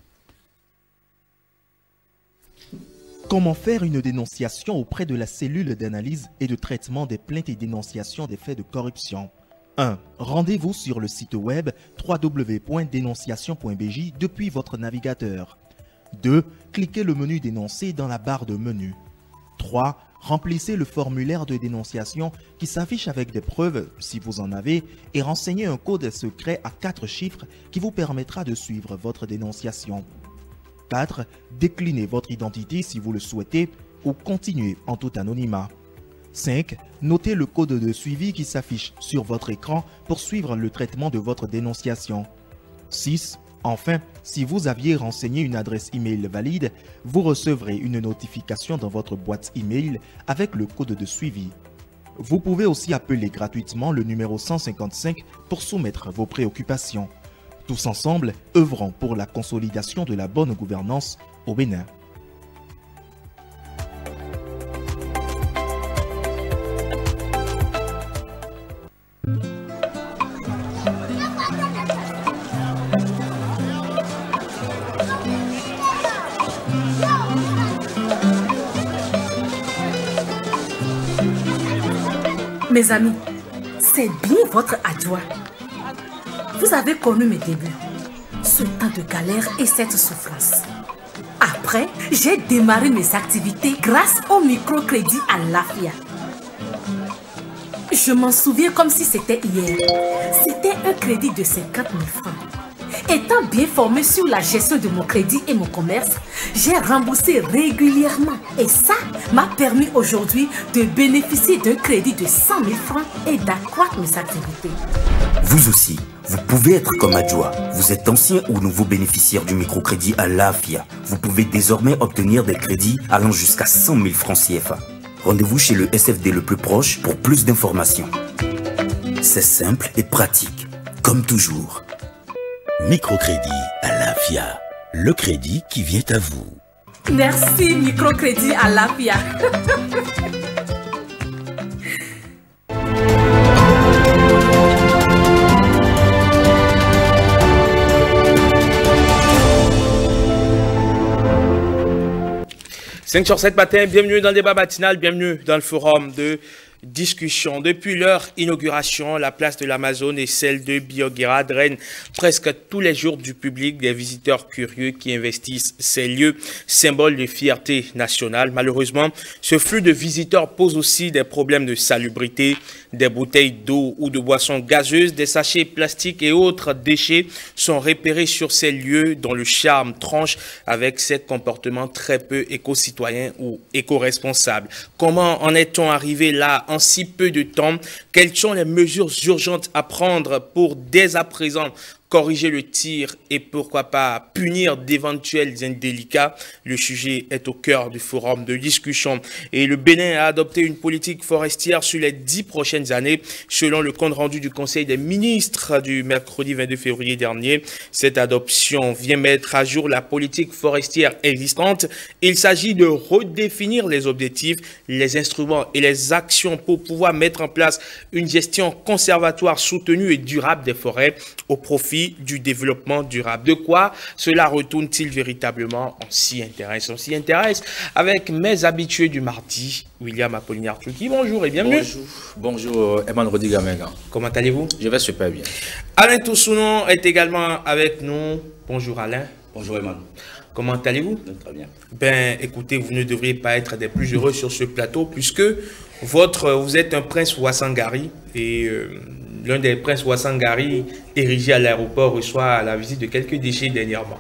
Comment faire une dénonciation auprès de la cellule d'analyse et de traitement des plaintes et dénonciations des faits de corruption? un. Rendez-vous sur le site web w w w point dénonciation point b j depuis votre navigateur. deux. Cliquez le menu dénoncer dans la barre de menu. trois. Remplissez le formulaire de dénonciation qui s'affiche avec des preuves, si vous en avez, et renseignez un code secret à quatre chiffres qui vous permettra de suivre votre dénonciation. quatre. Déclinez votre identité si vous le souhaitez ou continuez en tout anonymat. cinq. Notez le code de suivi qui s'affiche sur votre écran pour suivre le traitement de votre dénonciation. six. Enfin, si vous aviez renseigné une adresse email valide, vous recevrez une notification dans votre boîte email avec le code de suivi. Vous pouvez aussi appeler gratuitement le numéro cent cinquante-cinq pour soumettre vos préoccupations. Tous ensemble, œuvrons pour la consolidation de la bonne gouvernance au Bénin. Mes amis, c'est bien votre adjoint. Vous avez connu mes débuts, ce temps de galère et cette souffrance. Après, j'ai démarré mes activités grâce au microcrédit à l'Afia. Je m'en souviens comme si c'était hier. C'était un crédit de cinquante mille francs. Étant bien formé sur la gestion de mon crédit et mon commerce, j'ai remboursé régulièrement. Et ça m'a permis aujourd'hui de bénéficier d'un crédit de cent mille francs et d'accroître mes activités. Vous aussi, vous pouvez être comme Adjoa. Vous êtes ancien ou nouveau bénéficiaire du microcrédit à l'Afia. Vous pouvez désormais obtenir des crédits allant jusqu'à cent mille francs C F A. Rendez-vous chez le S F D le plus proche pour plus d'informations. C'est simple et pratique, comme toujours. Microcrédit à l'Afia, le crédit qui vient à vous. Merci microcrédit à l'Afia. cinq sur sept matin, bienvenue dans le débat matinal, bienvenue dans le forum de discussion. Depuis leur inauguration, la place de l'Amazone et celle de Bioguera drainent presque tous les jours du public des visiteurs curieux qui investissent ces lieux, symboles de fierté nationale. Malheureusement, ce flux de visiteurs pose aussi des problèmes de salubrité. Des bouteilles d'eau ou de boissons gazeuses, des sachets plastiques et autres déchets sont repérés sur ces lieux dont le charme tranche avec ces comportements très peu éco-citoyens ou éco-responsables. Comment en est-on arrivé là en si peu de temps? Quelles sont les mesures urgentes à prendre pour dès à présent corriger le tir et pourquoi pas punir d'éventuels indélicats? Le sujet est au cœur du forum de discussion. Et le Bénin a adopté une politique forestière sur les dix prochaines années, selon le compte rendu du Conseil des ministres du mercredi vingt-deux février dernier. Cette adoption vient mettre à jour la politique forestière existante. Il s'agit de redéfinir les objectifs, les instruments et les actions pour pouvoir mettre en place une gestion conservatoire soutenue et durable des forêts au profit du développement durable. De quoi cela retourne-t-il véritablement? On s'y intéresse. On s'y intéresse avec mes habitués du mardi, William Apollinaire Touki. Bonjour et bienvenue. Bonjour. Bonjour, Eman Rodigamega. Comment allez-vous? Je vais super bien. Alain Toussounon est également avec nous. Bonjour Alain. Bonjour Eman. Comment allez-vous? Très bien. Ben, écoutez, vous ne devriez pas être des plus heureux sur ce plateau puisque votre, vous êtes un prince Ouassangari et euh, l'un des princes Ouassangari érigé à l'aéroport reçoit la visite de quelques déchets dernièrement.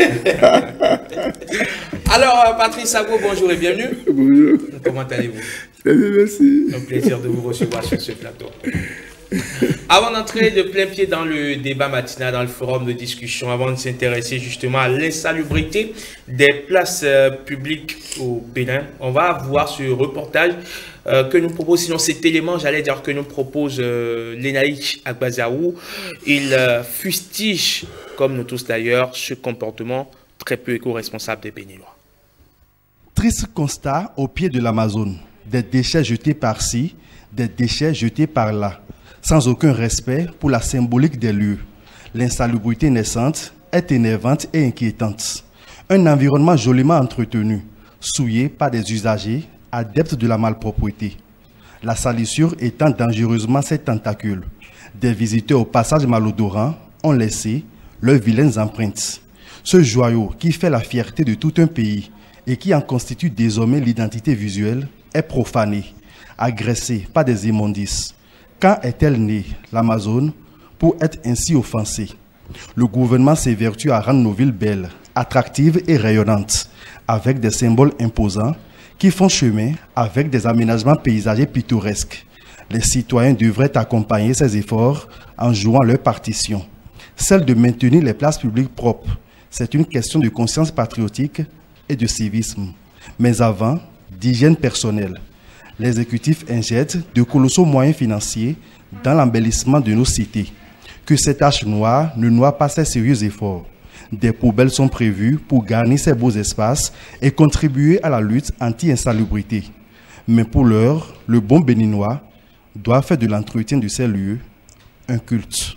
Alors, Patrice Sago, bonjour et bienvenue. Bonjour. Comment allez-vous? Très bien, merci. Un plaisir de vous recevoir sur ce plateau. Avant d'entrer de plein pied dans le débat matinal, dans le forum de discussion, avant de s'intéresser justement à l'insalubrité des places euh, publiques au Bénin, on va voir ce reportage euh, que nous propose, sinon cet élément, j'allais dire que nous propose euh, Lénaïk Agbazaou. Il euh, fustige, comme nous tous d'ailleurs, ce comportement très peu éco-responsable des Béninois. Triste constat au pied de l'Amazone. Des déchets jetés par-ci, des déchets jetés par-là, sans aucun respect pour la symbolique des lieux. L'insalubrité naissante est énervante et inquiétante. Un environnement joliment entretenu, souillé par des usagers adeptes de la malpropreté. La salissure étend dangereusement ses tentacules. Des visiteurs au passage malodorant ont laissé leurs vilaines empreintes. Ce joyau qui fait la fierté de tout un pays et qui en constitue désormais l'identité visuelle est profané, agressé par des immondices. Quand est-elle née, l'Amazone, pour être ainsi offensée? Le gouvernement s'évertue à rendre nos villes belles, attractives et rayonnantes, avec des symboles imposants qui font chemin avec des aménagements paysagers pittoresques. Les citoyens devraient accompagner ces efforts en jouant leur partition. Celle de maintenir les places publiques propres, c'est une question de conscience patriotique et de civisme. Mais avant, d'hygiène personnelle. L'exécutif injecte de colossaux moyens financiers dans l'embellissement de nos cités. Que cette tache noire ne noie pas ces sérieux efforts. Des poubelles sont prévues pour garnir ces beaux espaces et contribuer à la lutte anti-insalubrité. Mais pour l'heure, le bon béninois doit faire de l'entretien de ces lieux un culte.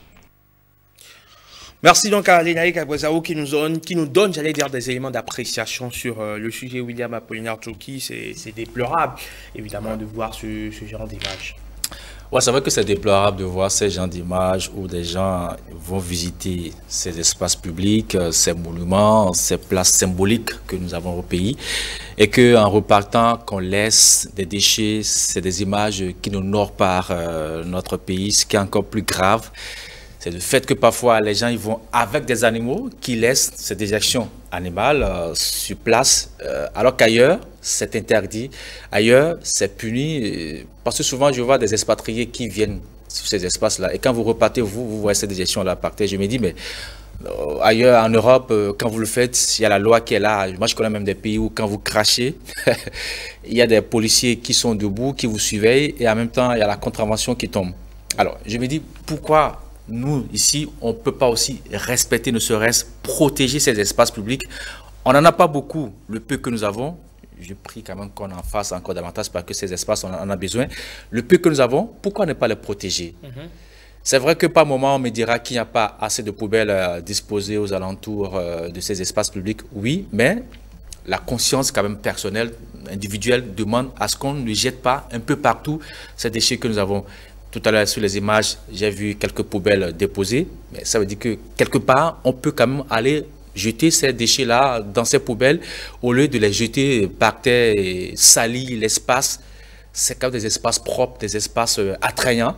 Merci donc à Lénaïk Agbazaou qui nous donne, qui nous donne, j'allais dire, des éléments d'appréciation sur euh, le sujet. William Apollinaire Tchoki, c'est déplorable, évidemment, de voir ce, ce genre d'image. Ouais, c'est vrai que c'est déplorable de voir ces genres d'images où des gens vont visiter ces espaces publics, ces monuments, ces places symboliques que nous avons au pays, et qu'en repartant, qu'on laisse des déchets, c'est des images qui nous honorent par euh, notre pays. Ce qui est encore plus grave, c'est le fait que parfois les gens ils vont avec des animaux qui laissent ces déjections animales euh, sur place, euh, alors qu'ailleurs, c'est interdit. Ailleurs, c'est puni. Euh, parce que souvent, je vois des expatriés qui viennent sur ces espaces-là. Et quand vous repartez, vous, vous voyez ces déjections là par terre. Je me dis, mais euh, ailleurs, en Europe, euh, quand vous le faites, il y a la loi qui est là. Moi, je connais même des pays où quand vous crachez, il y a des policiers qui sont debout, qui vous surveillent. Et en même temps, il y a la contravention qui tombe. Alors, je me dis, pourquoi nous, ici, on ne peut pas aussi respecter, ne serait-ce protéger ces espaces publics? On n'en a pas beaucoup, le peu que nous avons. Je prie quand même qu'on en fasse encore davantage parce que ces espaces, on en a besoin. Le peu que nous avons, pourquoi ne pas les protéger? Mm-hmm. C'est vrai que par moment, on me dira qu'il n'y a pas assez de poubelles euh, disposées aux alentours euh, de ces espaces publics. Oui, mais la conscience quand même personnelle, individuelle, demande à ce qu'on ne jette pas un peu partout ces déchets que nous avons. Tout à l'heure, sur les images, j'ai vu quelques poubelles déposées. Mais ça veut dire que quelque part, on peut quand même aller jeter ces déchets-là dans ces poubelles au lieu de les jeter par terre et salir l'espace. C'est quand même des espaces propres, des espaces attrayants.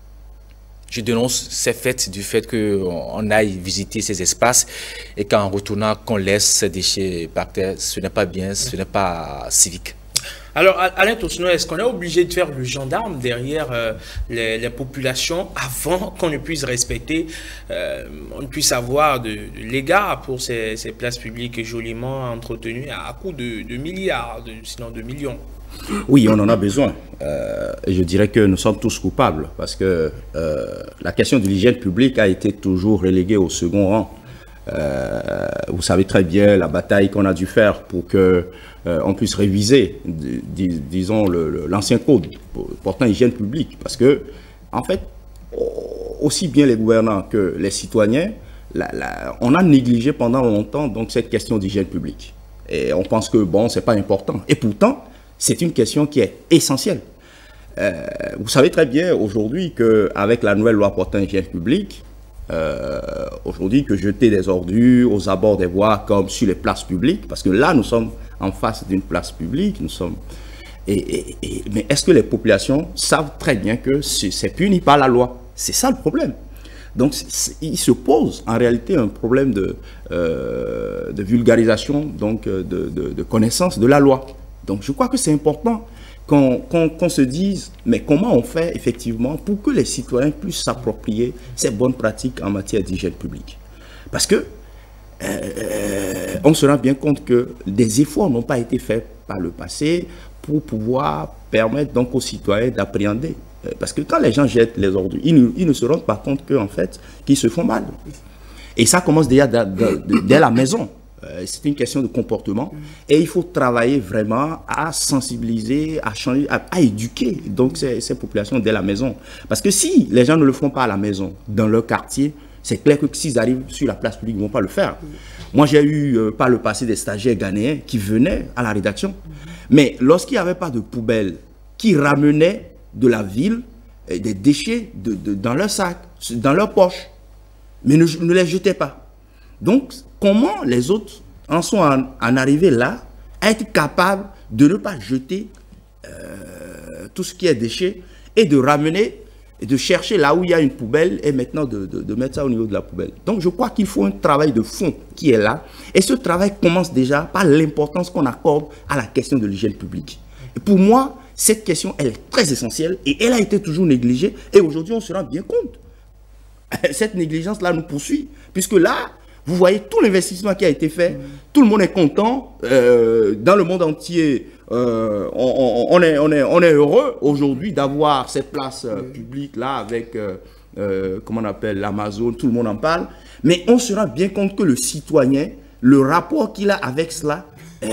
Je dénonce ces faits du fait qu'on aille visiter ces espaces et qu'en retournant, qu'on laisse ces déchets par terre. Ce n'est pas bien, ce n'est pas civique. Alors, Alain Tosno, est-ce qu'on est obligé de faire le gendarme derrière euh, les, les populations avant qu'on ne puisse respecter, euh, on ne puisse avoir de, de l'égard pour ces, ces places publiques joliment entretenues à, à coût de, de milliards, de, sinon de millions? Oui, on en a besoin. Euh, je dirais que nous sommes tous coupables parce que euh, la question de l'hygiène publique a été toujours reléguée au second rang. Euh, vous savez très bien la bataille qu'on a dû faire pour que euh, on puisse réviser, dis, disons, l'ancien code portant hygiène publique. Parce que, en fait, aussi bien les gouvernants que les citoyens, la, la, on a négligé pendant longtemps donc, cette question d'hygiène publique. Et on pense que, bon, c'est pas important. Et pourtant, c'est une question qui est essentielle. Euh, vous savez très bien aujourd'hui qu'avec la nouvelle loi portant hygiène publique, Euh, aujourd'hui que jeter des ordures aux abords des voies comme sur les places publiques, parce que là nous sommes en face d'une place publique, nous sommes et, et, et, mais est-ce que les populations savent très bien que c'est puni par la loi? C'est ça le problème. Donc il se pose en réalité un problème de, euh, de vulgarisation, donc de, de, de connaissance de la loi. Donc je crois que c'est important qu'on qu'on, qu'on se dise, mais comment on fait effectivement pour que les citoyens puissent s'approprier ces bonnes pratiques en matière d'hygiène publique? Parce que euh, on se rend bien compte que des efforts n'ont pas été faits par le passé pour pouvoir permettre donc aux citoyens d'appréhender. Parce que quand les gens jettent les ordures, ils ne, ils ne se rendent pas compte qu'en fait, qu'ils se font mal. Et ça commence déjà dès la maison. C'est une question de comportement. Et il faut travailler vraiment à sensibiliser, à changer, à, à éduquer donc ces, ces populations dès la maison. Parce que si les gens ne le font pas à la maison, dans leur quartier, c'est clair que s'ils arrivent sur la place publique, ils ne vont pas le faire. Moi, j'ai eu euh, par le passé des stagiaires ghanéens qui venaient à la rédaction. Mais lorsqu'il n'y avait pas de poubelle, qui ramenaient de la ville et des déchets de, de, dans leur sac, dans leur poche, mais ne, ne les jetaient pas. Donc, comment les autres en sont en, en arrivés là, à être capables de ne pas jeter euh, tout ce qui est déchets et de ramener et de chercher là où il y a une poubelle et maintenant de, de, de mettre ça au niveau de la poubelle. Donc je crois qu'il faut un travail de fond qui est là. Et ce travail commence déjà par l'importance qu'on accorde à la question de l'hygiène publique. Et pour moi, cette question, elle est très essentielle et elle a été toujours négligée. Et aujourd'hui, on se rend bien compte. Cette négligence-là nous poursuit. Puisque là, vous voyez tout l'investissement qui a été fait. Tout le monde est content. Euh, dans le monde entier, euh, on, on, on, est, on, est, on est heureux aujourd'hui d'avoir cette place euh, publique-là avec, euh, euh, comment on appelle, l'Amazon. Tout le monde en parle. Mais on se rend bien compte que le citoyen, le rapport qu'il a avec cela,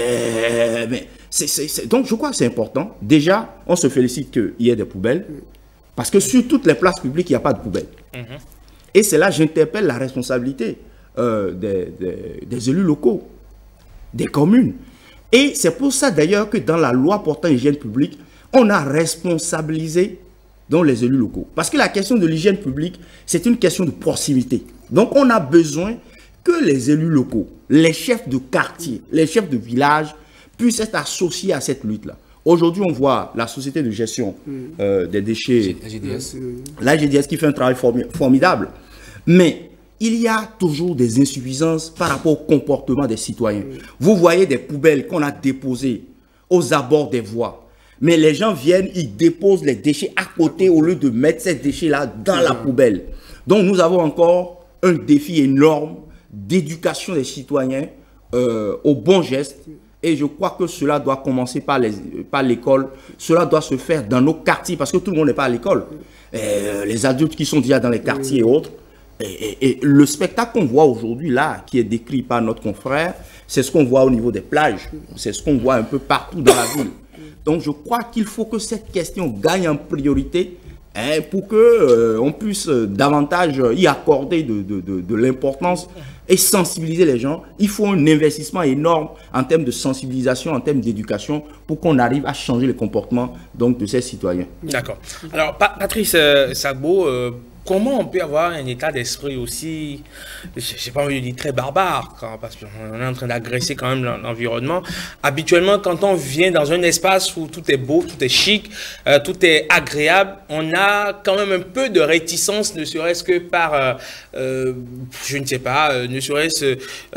euh, mais c'est, c'est, c'est, donc je crois que c'est important. Déjà, on se félicite qu'il y ait des poubelles. Parce que sur toutes les places publiques, il n'y a pas de poubelles. Mm-hmm. Et c'est là que j'interpelle la responsabilité euh, des, des, des élus locaux, des communes. Et c'est pour ça d'ailleurs que dans la loi portant hygiène publique, on a responsabilisé donc, les élus locaux. Parce que la question de l'hygiène publique, c'est une question de proximité. Donc on a besoin que les élus locaux, les chefs de quartier, les chefs de village puissent être associés à cette lutte-là. Aujourd'hui, on voit la société de gestion euh, des déchets, la G D S. la G D S qui fait un travail formidable. Mais il y a toujours des insuffisances par rapport au comportement des citoyens. Vous voyez des poubelles qu'on a déposées aux abords des voies. Mais les gens viennent, ils déposent les déchets à côté au lieu de mettre ces déchets-là dans la poubelle. Donc nous avons encore un défi énorme d'éducation des citoyens euh, aux bons gestes. Et je crois que cela doit commencer par les, par l'école. Cela doit se faire dans nos quartiers parce que tout le monde n'est pas à l'école. Euh, les adultes qui sont déjà dans les quartiers et autres. Et, et, et le spectacle qu'on voit aujourd'hui là, qui est décrit par notre confrère, c'est ce qu'on voit au niveau des plages. C'est ce qu'on voit un peu partout dans la ville. Donc je crois qu'il faut que cette question gagne en priorité hein, pour qu'on euh, puisse davantage y accorder de, de, de, de l'importance et sensibiliser les gens. Il faut un investissement énorme en termes de sensibilisation, en termes d'éducation, pour qu'on arrive à changer le comportement donc, de ces citoyens. D'accord. Alors, pa Patrice euh, Sagbo, euh, comment on peut avoir un état d'esprit aussi, je n'ai pas envie de dire très barbare, quand, parce qu'on est en train d'agresser quand même l'environnement. Habituellement, quand on vient dans un espace où tout est beau, tout est chic, euh, tout est agréable, on a quand même un peu de réticence, ne serait-ce que par, euh, euh, je ne sais pas, euh, ne serait-ce...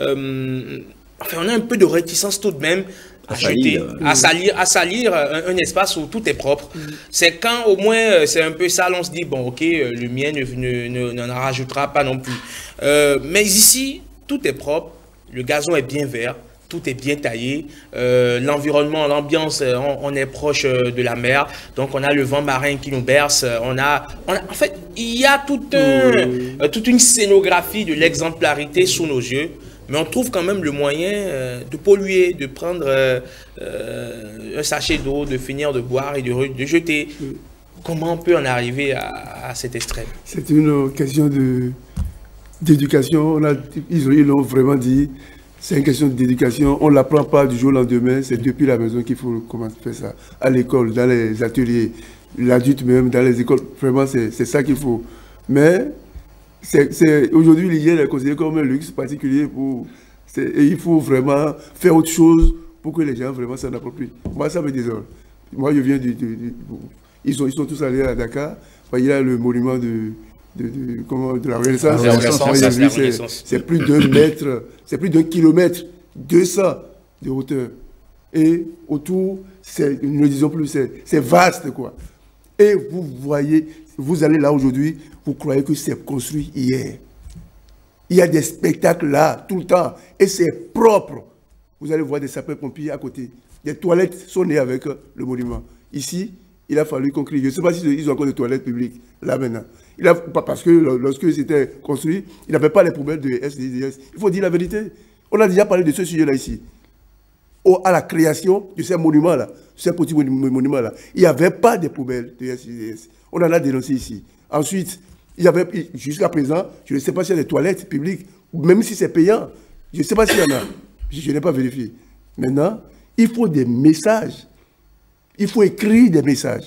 Euh, enfin, on a un peu de réticence tout de même à jeter, à salir, à salir un, un espace où tout est propre. Mm. C'est quand au moins c'est un peu ça, on se dit, bon ok, le mien ne, ne, ne, n'en rajoutera pas non plus. Euh, mais ici, tout est propre, le gazon est bien vert, tout est bien taillé, euh, l'environnement, l'ambiance, on, on est proche de la mer, donc on a le vent marin qui nous berce, on a, on a en fait, il y a tout un, mm. euh, toute une scénographie de l'exemplarité sous nos yeux. Mais on trouve quand même le moyen euh, de polluer, de prendre euh, euh, un sachet d'eau, de finir de boire et de, de jeter. Comment on peut en arriver à, à cet extrême? C'est une question d'éducation. Ils l'ont vraiment dit. C'est une question d'éducation. On ne l'apprend pas du jour au lendemain. C'est depuis la maison qu'il faut commencer à faire ça. À l'école, dans les ateliers, l'adulte même, dans les écoles. Vraiment, c'est ça qu'il faut. Mais... aujourd'hui, l'hygiène est considérée comme un luxe particulier pour, et il faut vraiment faire autre chose pour que les gens vraiment s'en approprient. Moi, ça me désole. Moi, je viens du... du, du ils, sont, ils sont tous allés à Dakar. Enfin, il y a le monument de, de, de, comment, de la Renaissance. C'est plus d'un mètre, c'est plus d'un kilomètre, deux cents de hauteur. Et autour, ne disons plus, c'est vaste, quoi. Et vous voyez... Vous allez là aujourd'hui, vous croyez que c'est construit hier. Il y a des spectacles là, tout le temps, et c'est propre. Vous allez voir des sapeurs-pompiers à côté. Des toilettes sont nées avec le monument. Ici, il a fallu qu'on crée. Je ne sais pas s'ils ont encore des toilettes publiques, là maintenant. Il a, parce que lorsque c'était construit, il n'avait pas les poubelles de S D S. Il faut dire la vérité. On a déjà parlé de ce sujet-là ici. Au, à la création de ces monuments-là, ces petits monuments-là, il n'y avait pas de poubelles de S D S. On en a dénoncé ici. Ensuite, il y avait, jusqu'à présent, je ne sais pas s'il y a des toilettes publiques, même si c'est payant. Je ne sais pas s'il y en a. Je, je n'ai pas vérifié. Maintenant, il faut des messages. Il faut écrire des messages.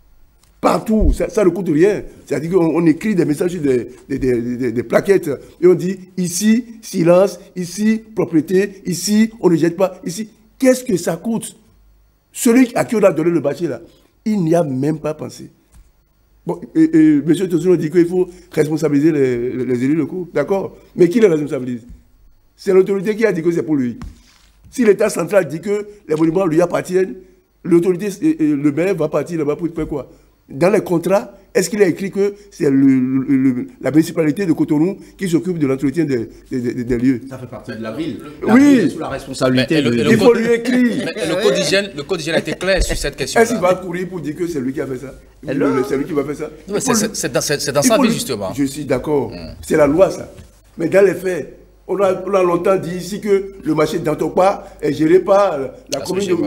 Partout, ça, ça ne coûte rien. C'est-à-dire qu'on on écrit des messages sur des, des, des, des, des plaquettes et on dit ici, silence, ici, propriété, ici, on ne jette pas, ici. Qu'est-ce que ça coûte? Celui à qui on a donné le bâti là, il n'y a même pas pensé. Bon, et, et, M. Tosuno dit qu'il faut responsabiliser les, les, les élus locaux, d'accord? Mais qui les responsabilise? C'est l'autorité qui a dit que c'est pour lui. Si l'État central dit que les monuments lui appartiennent, l'autorité, le maire va partir là-bas pour faire quoi? Dans les contrats, est-ce qu'il a écrit que c'est le, le, le, la municipalité de Cotonou qui s'occupe de l'entretien des, des, des, des lieux? Ça fait partie de la ville. La oui. Ville est sous la responsabilité. Mais, de... le, il faut lui écrire. Mais le code d'hygiène, le code d'hygiène a été clair sur cette question. Est-ce qu'il va courir pour dire que c'est lui qui a fait ça? C'est lui qui va faire ça? C'est dans, dans sa vie, justement. Je suis d'accord. Mm. C'est la loi, ça. Mais dans les faits, on a, on a longtemps dit ici que le marché d'Antopa est géré par la, la commune de,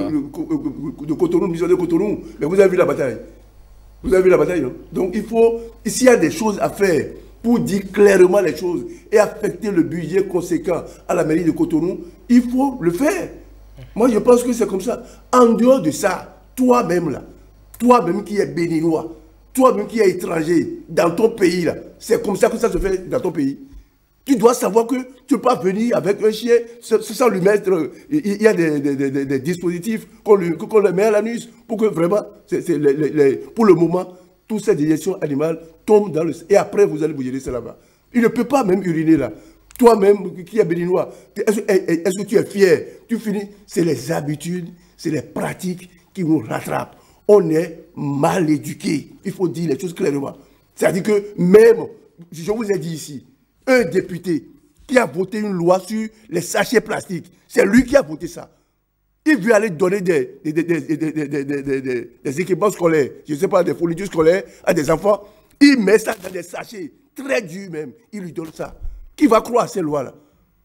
de, de Cotonou, mission de Cotonou. Mais vous avez vu la bataille. Vous avez vu la bataille, non? Donc il faut, s'il y a des choses à faire pour dire clairement les choses et affecter le budget conséquent à la mairie de Cotonou, il faut le faire. Moi je pense que c'est comme ça. En dehors de ça, toi-même là, toi-même qui es béninois, toi-même qui es étranger dans ton pays là, c'est comme ça que ça se fait dans ton pays. Tu dois savoir que tu ne peux pas venir avec un chien sans lui mettre. Il y a des, des, des, des dispositifs qu'on qu'on le met à l'anus pour que vraiment, c'est, c'est les, les, pour le moment, toutes ces déjections animales tombent dans le. Et après, vous allez vous gérer ça là-bas. Il ne peut pas même uriner là. Toi-même qui es béninois, est-ce, est-ce que tu es fier? Tu finis. C'est les habitudes, c'est les pratiques qui nous rattrapent. On est mal éduqués. Il faut dire les choses clairement. C'est-à-dire que même, je vous ai dit ici, un député qui a voté une loi sur les sachets plastiques, c'est lui qui a voté ça. Il veut aller donner des, des, des, des, des, des, des, des, des équipements scolaires, je ne sais pas, des fournitures scolaires à des enfants. Il met ça dans des sachets, très durs même. Il lui donne ça. Qui va croire à ces lois-là?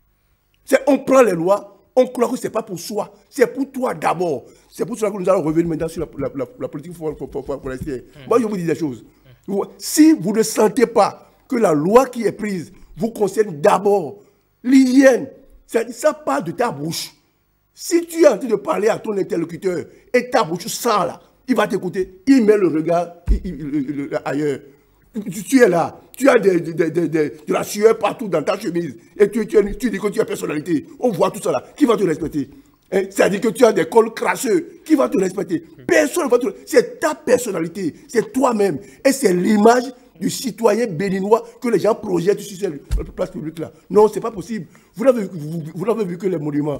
On prend les lois, on croit que ce n'est pas pour soi, c'est pour toi d'abord. C'est pour cela que nous allons revenir maintenant sur la, la, la, la politique forestière. Mmh. Moi, je vous dis des choses. Si vous ne sentez pas que la loi qui est prise vous concerne d'abord, l'hygiène, ça, ça part de ta bouche. Si tu es en train de parler à ton interlocuteur et ta bouche sent là, il va t'écouter, il met le regard il, il, il, il, ailleurs. Tu, tu es là, tu as de, de, de, de, de, de la sueur partout dans ta chemise et tu, tu, tu dis que tu as personnalité. On voit tout ça là, qui va te respecter? Hein? C'est-à-dire que tu as des cols crasseux, qui va te respecter? Personne ne va te respecter. C'est ta personnalité, c'est toi-même et c'est l'image du citoyen béninois que les gens projettent sur cette place publique-là. Non, ce n'est pas possible. Vous n'avez vous, vous vu que les monuments,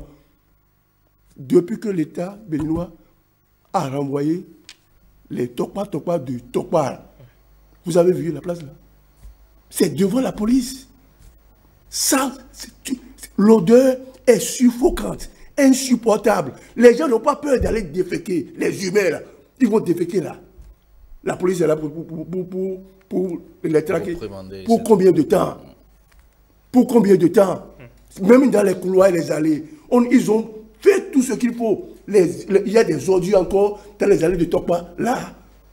depuis que l'État béninois a renvoyé les Tokpa-Tokpa de Tokpa, vous avez vu la place là? C'est devant la police. Ça, l'odeur est suffocante, insupportable. Les gens n'ont pas peur d'aller déféquer. Les humains là, ils vont déféquer là. La police est là pour, pour, pour, pour, pour les traquer. Pour, pour combien de temps? Pour combien de temps? Même dans les couloirs et les allées, on, ils ont fait tout ce qu'il faut. Les, les, il y a des ordures encore dans les allées de Tokpa. Là.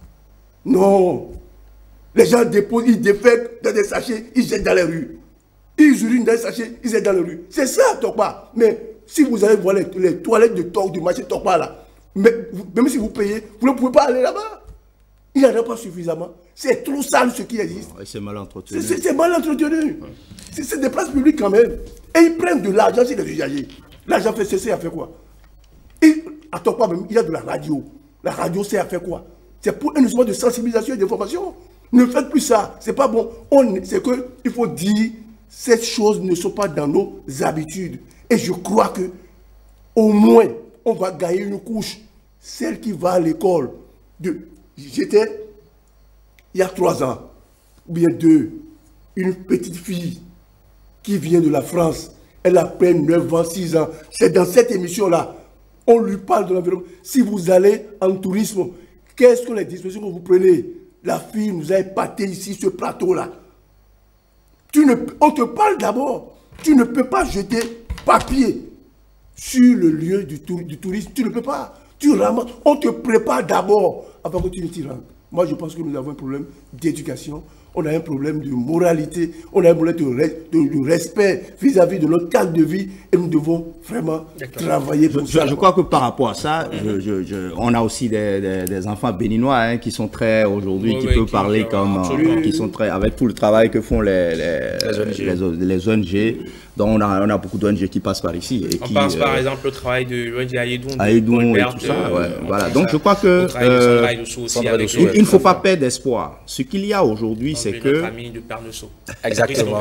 Non. Les gens déposent, ils défèquent dans des sachets, ils jettent dans les rues. Ils urinent dans les sachets, ils jettent dans les rues. C'est ça, Tokpa. Mais si vous allez voir les, les toilettes de Tok, du marché Tokpa là, mais, même si vous payez, vous ne pouvez pas aller là-bas. Il n'y en a pas suffisamment. C'est trop sale ce qui existe. C'est mal entretenu. C'est mal entretenu. C'est des places publiques quand même. Et ils prennent de l'argent sur les usagers. L'argent fait cesser à faire quoi? Et à Tokpa même, il y a de la radio. La radio sert à faire quoi? C'est pour un instrument de sensibilisation et d'information. Ne faites plus ça. C'est pas bon. C'est qu'il faut dire, ces choses ne sont pas dans nos habitudes. Et je crois que au moins, on va gagner une couche. Celle qui va à l'école. J'étais, il y a trois ans, ou bien deux, une petite fille qui vient de la France. Elle a à peine neuf ans, six ans. C'est dans cette émission-là On lui parle de l'environnement. Si vous allez en tourisme, quelles sont les dispositions que vous prenez? La fille nous a épaté ici, ce plateau-là. Tu ne, on te parle d'abord. Tu ne peux pas jeter papier sur le lieu du, tour, du tourisme. Tu ne peux pas. Tu ramasses. On te prépare d'abord avant que tu ne t'y rendes. Moi, je pense que nous avons un problème d'éducation. On a un problème de moralité, on a un problème de, de, de respect vis-à-vis -vis de notre cadre de vie et nous devons vraiment travailler pour je, ça. Je crois que par rapport à ça, je, je, je, on a aussi des, des, des enfants béninois hein, qui sont très aujourd'hui, oui, qui oui, peuvent qui, parler qui, comme, euh, qui sont très, avec tout le travail que font les, les, les, O N G. Les, les O N G. Donc on a, on a beaucoup d'O N G qui passent par ici. Et on qui, pense par euh, exemple au travail de l'O N G Aïdoun. Aïdoun et tout ça, euh, ouais, voilà. Donc je crois que euh, il, il ne faut pas perdre d'espoir. Ce qu'il y a aujourd'hui, c'est que... Exactement.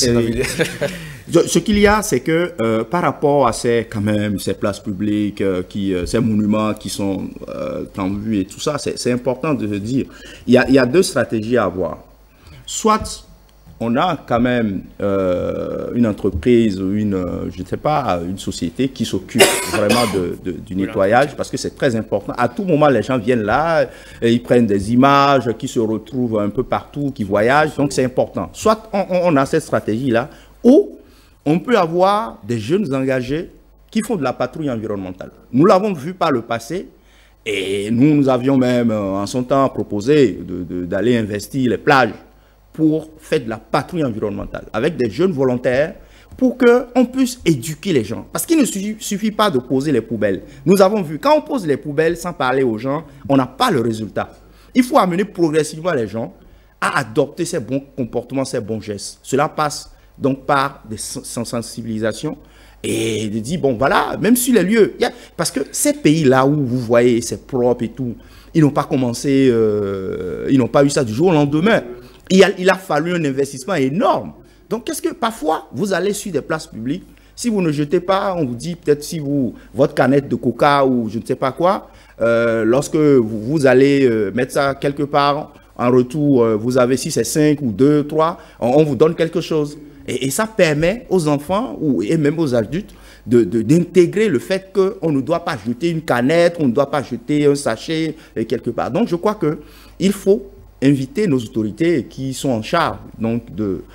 Ce qu'il y a, c'est que euh, par rapport à ces, quand même, ces places publiques, euh, qui, euh, ces monuments qui sont euh, en vue et tout ça, c'est important de se dire, il y a, il y a deux stratégies à avoir. Soit on a quand même euh, une entreprise ou une, euh, je ne sais pas, une société qui s'occupe vraiment de, de, du nettoyage parce que c'est très important. À tout moment, les gens viennent là, et ils prennent des images, qui se retrouvent un peu partout, qui voyagent, donc c'est important. Soit on, on a cette stratégie-là, ou on peut avoir des jeunes engagés qui font de la patrouille environnementale. Nous l'avons vu par le passé, et nous, nous avions même en son temps proposé d'aller investir les plages pour faire de la patrouille environnementale avec des jeunes volontaires pour qu'on puisse éduquer les gens. Parce qu'il ne suffit pas de poser les poubelles. Nous avons vu, quand on pose les poubelles sans parler aux gens, on n'a pas le résultat. Il faut amener progressivement les gens à adopter ces bons comportements, ces bons gestes. Cela passe donc par des sensibilisations et de dire, bon voilà, même sur les lieux, y a, parce que ces pays-là où vous voyez, c'est propre et tout, ils n'ont pas commencé, euh, ils n'ont pas eu ça du jour au lendemain. Il a, il a fallu un investissement énorme. Donc, qu'est-ce que parfois, vous allez sur des places publiques, si vous ne jetez pas, on vous dit peut-être si vous, votre canette de coca ou je ne sais pas quoi, euh, lorsque vous, vous allez euh, mettre ça quelque part, en retour, euh, vous avez si c'est cinq ou deux, trois, on, on vous donne quelque chose. Et, et ça permet aux enfants ou, et même aux adultes de, de, d'intégrer le fait qu'on ne doit pas jeter une canette, on ne doit pas jeter un sachet et quelque part. Donc, je crois qu'il faut inviter nos autorités qui sont en charge donc de,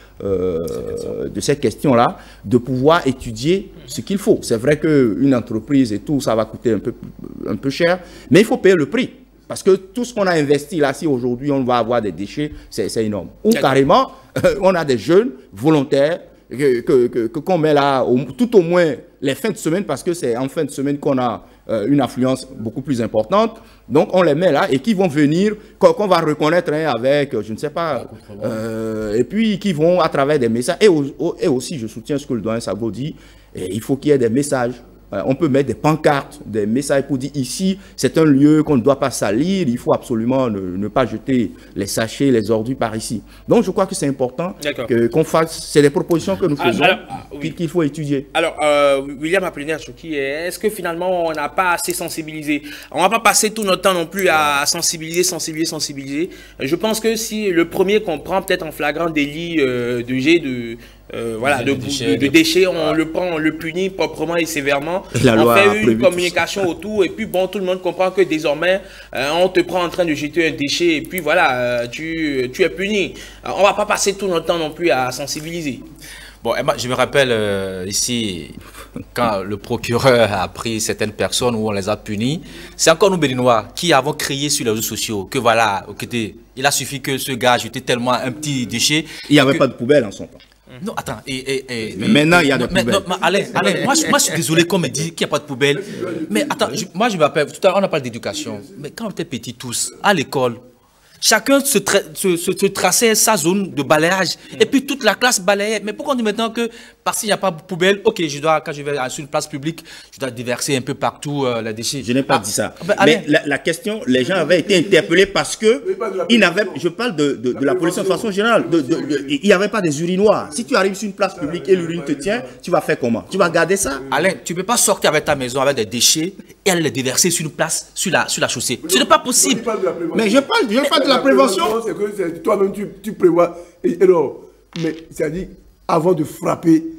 euh, de cette question-là, de pouvoir étudier ce qu'il faut. C'est vrai qu'une entreprise et tout, ça va coûter un peu, un peu cher, mais il faut payer le prix. Parce que tout ce qu'on a investi là, si aujourd'hui on va avoir des déchets, c'est énorme. Ou carrément, euh, on a des jeunes volontaires que, que, que, que qu'on met là, au, tout au moins les fins de semaine, parce que c'est en fin de semaine qu'on a euh, une affluence beaucoup plus importante. Donc on les met là et qui vont venir, qu'on qu'on va reconnaître hein, avec, je ne sais pas, euh, et puis qui vont à travers des messages. Et, au, et aussi, je soutiens ce que le doyen Sabo dit, et il faut qu'il y ait des messages. On peut mettre des pancartes, des messages pour dire ici, c'est un lieu qu'on ne doit pas salir, il faut absolument ne, ne pas jeter les sachets, les ordures par ici. Donc je crois que c'est important qu'on fasse, c'est des propositions que nous faisons, alors, oui. qu'il faut étudier. Alors, euh, William Apollinaire-Chouki, est-ce que finalement on n'a pas assez sensibilisé? On ne va pas passer tout notre temps non plus à sensibiliser, sensibiliser, sensibiliser. Je pense que si le premier qu'on prend peut-être en flagrant délit euh, de jet de... Euh, voilà, de, de, déchets, de, de déchets, on le prend, on le punit proprement et sévèrement. La on fait une communication autour et puis bon, tout le monde comprend que désormais, euh, on te prend en train de jeter un déchet et puis voilà, euh, tu, tu es puni. Euh, on va pas passer tout notre temps non plus à sensibiliser. Bon, je me rappelle euh, ici, quand le procureur a pris certaines personnes où on les a punis, c'est encore nous Béninois qui avons crié sur les réseaux sociaux que voilà, okay, il a suffi que ce gars jette tellement un petit déchet. Il n'y avait que... pas de poubelle en son temps. Non, attends. Et, et, et, mais maintenant, il y a des mais, poubelles. Non, Alain, Alain, moi, moi, je suis désolé qu'on me dit qu'il n'y a pas de poubelle. Mais attends, je, moi, je me rappelle, tout à l'heure, on a parlé d'éducation. Mais quand on était petits tous, à l'école, chacun se, tra se, se, se traçait sa zone de balayage. Et puis, toute la classe balayait. Mais pourquoi on dit maintenant que, parce qu'il n'y a pas de poubelle, ok, je dois, quand je vais sur une place publique, je dois déverser un peu partout euh, les déchets. Je n'ai pas ah, dit ça. Ben, mais la, la question, les gens avaient été interpellés parce que ils n'avaient, je parle de, de, de la pollution de façon générale, de, de, de, il n'y avait pas des urinoirs. Si tu arrives sur une place publique et l'urine te tient, tu vas faire comment? Tu vas garder ça? Alain, tu ne peux pas sortir avec ta maison avec des déchets et aller les déverser sur une place, sur la, sur la chaussée. Ce n'est pas possible. Mais je parle, je parle de la prévention. C'est que toi-même tu, tu prévois. Et, alors, mais c'est-à-dire, avant de frapper,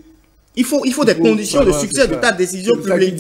Il faut, il faut des conditions de succès de ta décision publique.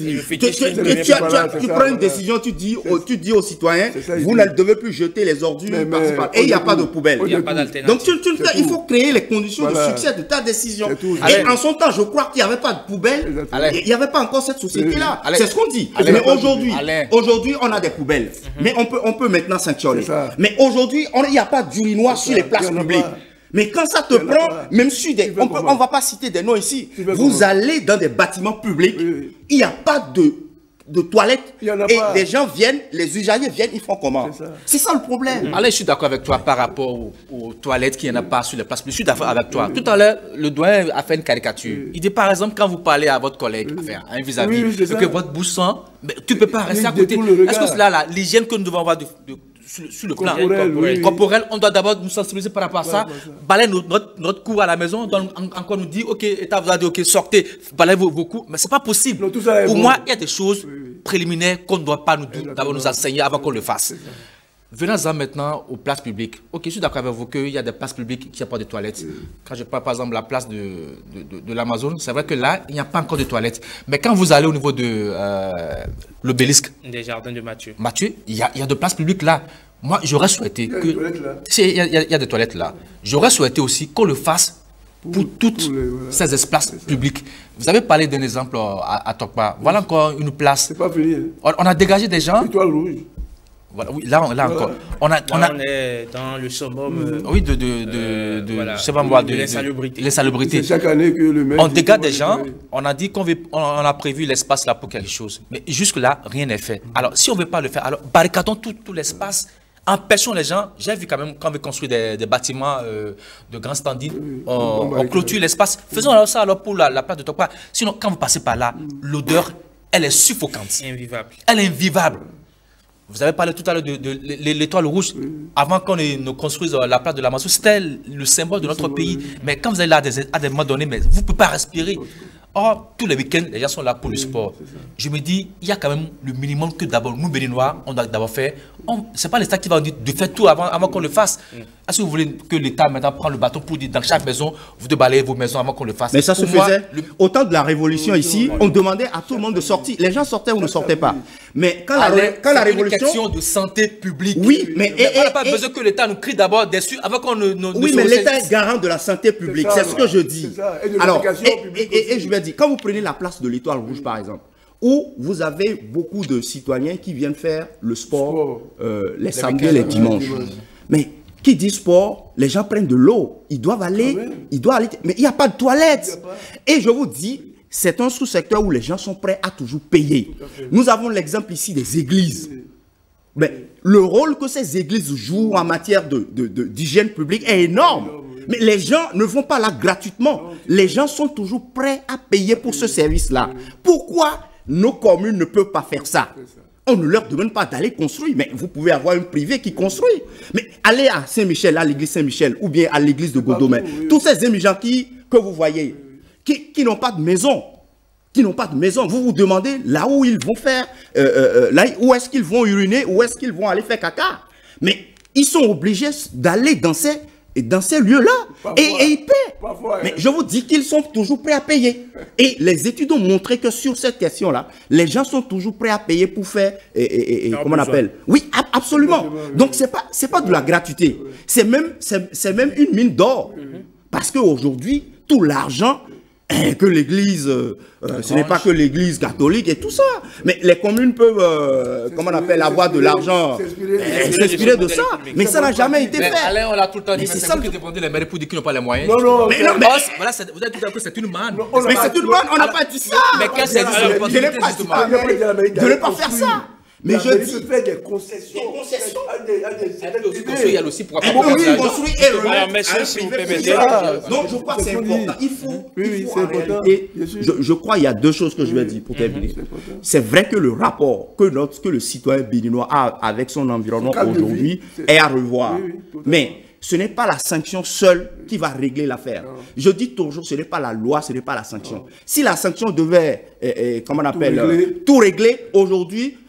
Tu prends une décision, tu dis, tu dis aux citoyens, vous ne devez plus jeter les ordures et il n'y a pas de poubelle. Donc il faut créer les conditions de succès de ta décision. Et en son temps, je crois qu'il n'y avait pas de poubelle, il n'y avait pas encore cette société-là. C'est ce qu'on dit. Mais aujourd'hui, aujourd'hui, on a des poubelles. Mais on peut, on peut maintenant sanctionner. Mais aujourd'hui, il n'y a pas d'urinoir sur les places publiques. Mais quand ça te prend, même sur des... On ne va pas citer des noms ici. Vous allez dans des bâtiments publics, il n'y a pas de, de toilettes. Et pas. Des gens viennent, les usagers viennent, ils font comment? C'est ça. ça le problème. Allez, je suis d'accord avec toi par rapport aux, aux toilettes qu'il n'y en a pas sur les places. Je suis d'accord avec toi. Tout à l'heure, le doyen a fait une caricature. Il dit par exemple, quand vous parlez à votre collègue, enfin, à un vis-à-vis, oui, que votre bouche sent, mais tu ne peux pas rester à côté. Est-ce que c'est là, l'hygiène que nous devons avoir de, de Sur le, sur le plan corporel, oui. corporel, on doit d'abord nous sensibiliser par rapport à ça. Ouais, balayer notre, notre, notre cou à la maison, donc encore nous dire, ok, État vous a dit, ok, sortez, balayez vos, vos coups. Mais c'est pas possible. Non, Pour bon. moi, il y a des choses oui, oui. préliminaires qu'on ne doit pas nous, d'abord nous enseigner avant qu'on le fasse. Venons-en maintenant aux places publiques. Ok, je suis d'accord avec vous qu'il y a des places publiques qui n'ont pas de toilettes. Oui. Quand je parle par exemple de la place de, de, de, de l'Amazon, c'est vrai que là, il n'y a pas encore de toilettes. Mais quand vous allez au niveau de euh, l'obélisque, des jardins de Mathieu, Mathieu, il y a, il y a de places publiques là. Moi, j'aurais souhaité que... Il y, a, il y a des toilettes là. J'aurais souhaité aussi qu'on le fasse pour, pour toutes pour les, voilà. ces espaces publics. Vous avez parlé d'un exemple à, à Tokpa. Voilà encore une place. C'est pas fini. On, on a dégagé des gens. Étoile rouge. Voilà, oui, là, là encore. On, a, on, a, on est dans le summum euh, oui, de, de, de, euh, de, voilà. je sais pas moi, de, de l'insalubrité. L'insalubrité. Chaque année que le maire. On dégage des gens, on a dit qu'on on a prévu l'espace là pour quelque chose. Mais jusque-là, rien n'est fait. Alors, si on ne veut pas le faire, alors barricadons tout, tout l'espace. Empêchons les gens. J'ai vu quand même quand on veut construire des, des bâtiments euh, de grands standings, oui, on, on clôture l'espace. Faisons alors ça alors pour la, la place de Tokpa. Sinon, quand vous passez par là, l'odeur, elle est suffocante. Invivable. Elle est invivable. Vous avez parlé tout à l'heure de, de, de l'étoile rouge. Oui. Avant qu'on ne construise la place de l'Amazon, c'était le symbole de notre symbole, pays. Oui. Mais quand vous allez là à des, à des moments donnés, mais vous ne pouvez pas respirer. Or, tous les week-ends, les gens sont là pour oui, le sport. Je me dis, il y a quand même le minimum que d'abord, nous, Béninois, on doit d'abord faire. Ce n'est pas l'État qui va dire de faire tout avant, avant qu'on le fasse. Mm. Est-ce que vous voulez que l'État maintenant prenne le bâton pour dire dans chaque maison, vous devez balayer vos maisons avant qu'on le fasse? Mais ça pour se moi, faisait. Le... Au temps de la Révolution ici, on demandait à tout le monde de sortir. Les gens sortaient ou ne sortaient pas. Mais quand Allez, la, quand la Révolution... C'est une question de santé publique. Oui, mais... mais et, on n'a pas et, besoin que l'État nous crie d'abord dessus avant qu'on ne... ne oui, ne mais l'État est garant de la santé publique. C'est ce que je dis. Alors, et je vais dire, quand vous prenez la place de l'Étoile Rouge, par exemple, où vous avez beaucoup de citoyens qui viennent faire le sport euh, les samedis et les dimanches. Mais qui dit sport, les gens prennent de l'eau. Ils doivent aller, ah ouais. ils doivent aller, mais il n'y a pas de toilettes. Et je vous dis, c'est un sous-secteur où les gens sont prêts à toujours payer. Nous avons l'exemple ici des églises. Mais le rôle que ces églises jouent en matière de, de, de, d'hygiène publique est énorme. Mais les gens ne vont pas là gratuitement. Les gens sont toujours prêts à payer pour ce service-là. Pourquoi nos communes ne peuvent pas faire ça? On ne leur demande pas d'aller construire, mais vous pouvez avoir une privée qui construit. Mais allez à Saint-Michel, à l'église Saint-Michel, ou bien à l'église de Godomé. Tous ces émigrants qui, que vous voyez, qui, qui n'ont pas de maison, qui n'ont pas de maison, vous vous demandez là où ils vont faire, euh, euh, là où est-ce qu'ils vont uriner, où est-ce qu'ils vont aller faire caca. Mais ils sont obligés d'aller dans ces... Et dans ces lieux-là, et, et ils paient. Parfois, mais je vous dis qu'ils sont toujours prêts à payer. Et les études ont montré que sur cette question-là, les gens sont toujours prêts à payer pour faire, et, et, et, comment on appelle? Oui, absolument. Donc, ce n'est pas, c'est pas de la gratuité. C'est même, c'est même une mine d'or. Parce qu'aujourd'hui, tout l'argent que l'Église, euh, ce n'est pas que l'Église catholique et tout ça, mais les communes peuvent, euh, comment on appelle, avoir de l'argent, s'inspirer de ça, mais ça n'a jamais été fait. Alain, on l'a tout le temps dit, mais c'est ça qui dépendait les mairies pour dire qu'ils n'ont pas les moyens. Non, non, mais non, mais voilà, vous avez tout à coup, c'est une manne. Mais c'est une manne, on n'a pas dit ça. Mais qu'est-ce que c'est l'opportunité justement de ne pas faire ça. Mais la je dis... peut faire des concessions. Des concessions. À des, à des, à des construire, elle aussi pourra pas oui, construire et remettre. Alors, messieurs, si vous permettez. Donc, je crois que c'est important. Il faut, oui, il faut c'est important. Je, je crois qu'il y a deux choses que je vais dire pour terminer. C'est vrai que le rapport que, notre, que le citoyen béninois a avec son environnement aujourd'hui est à revoir. Oui, oui, mais ce n'est pas la sanction seule qui va régler l'affaire. Je dis toujours, ce n'est pas la loi, ce n'est pas la sanction. Non. Si la sanction devait, eh, eh, comment on appelle, tout régler, tout régler aujourd'hui,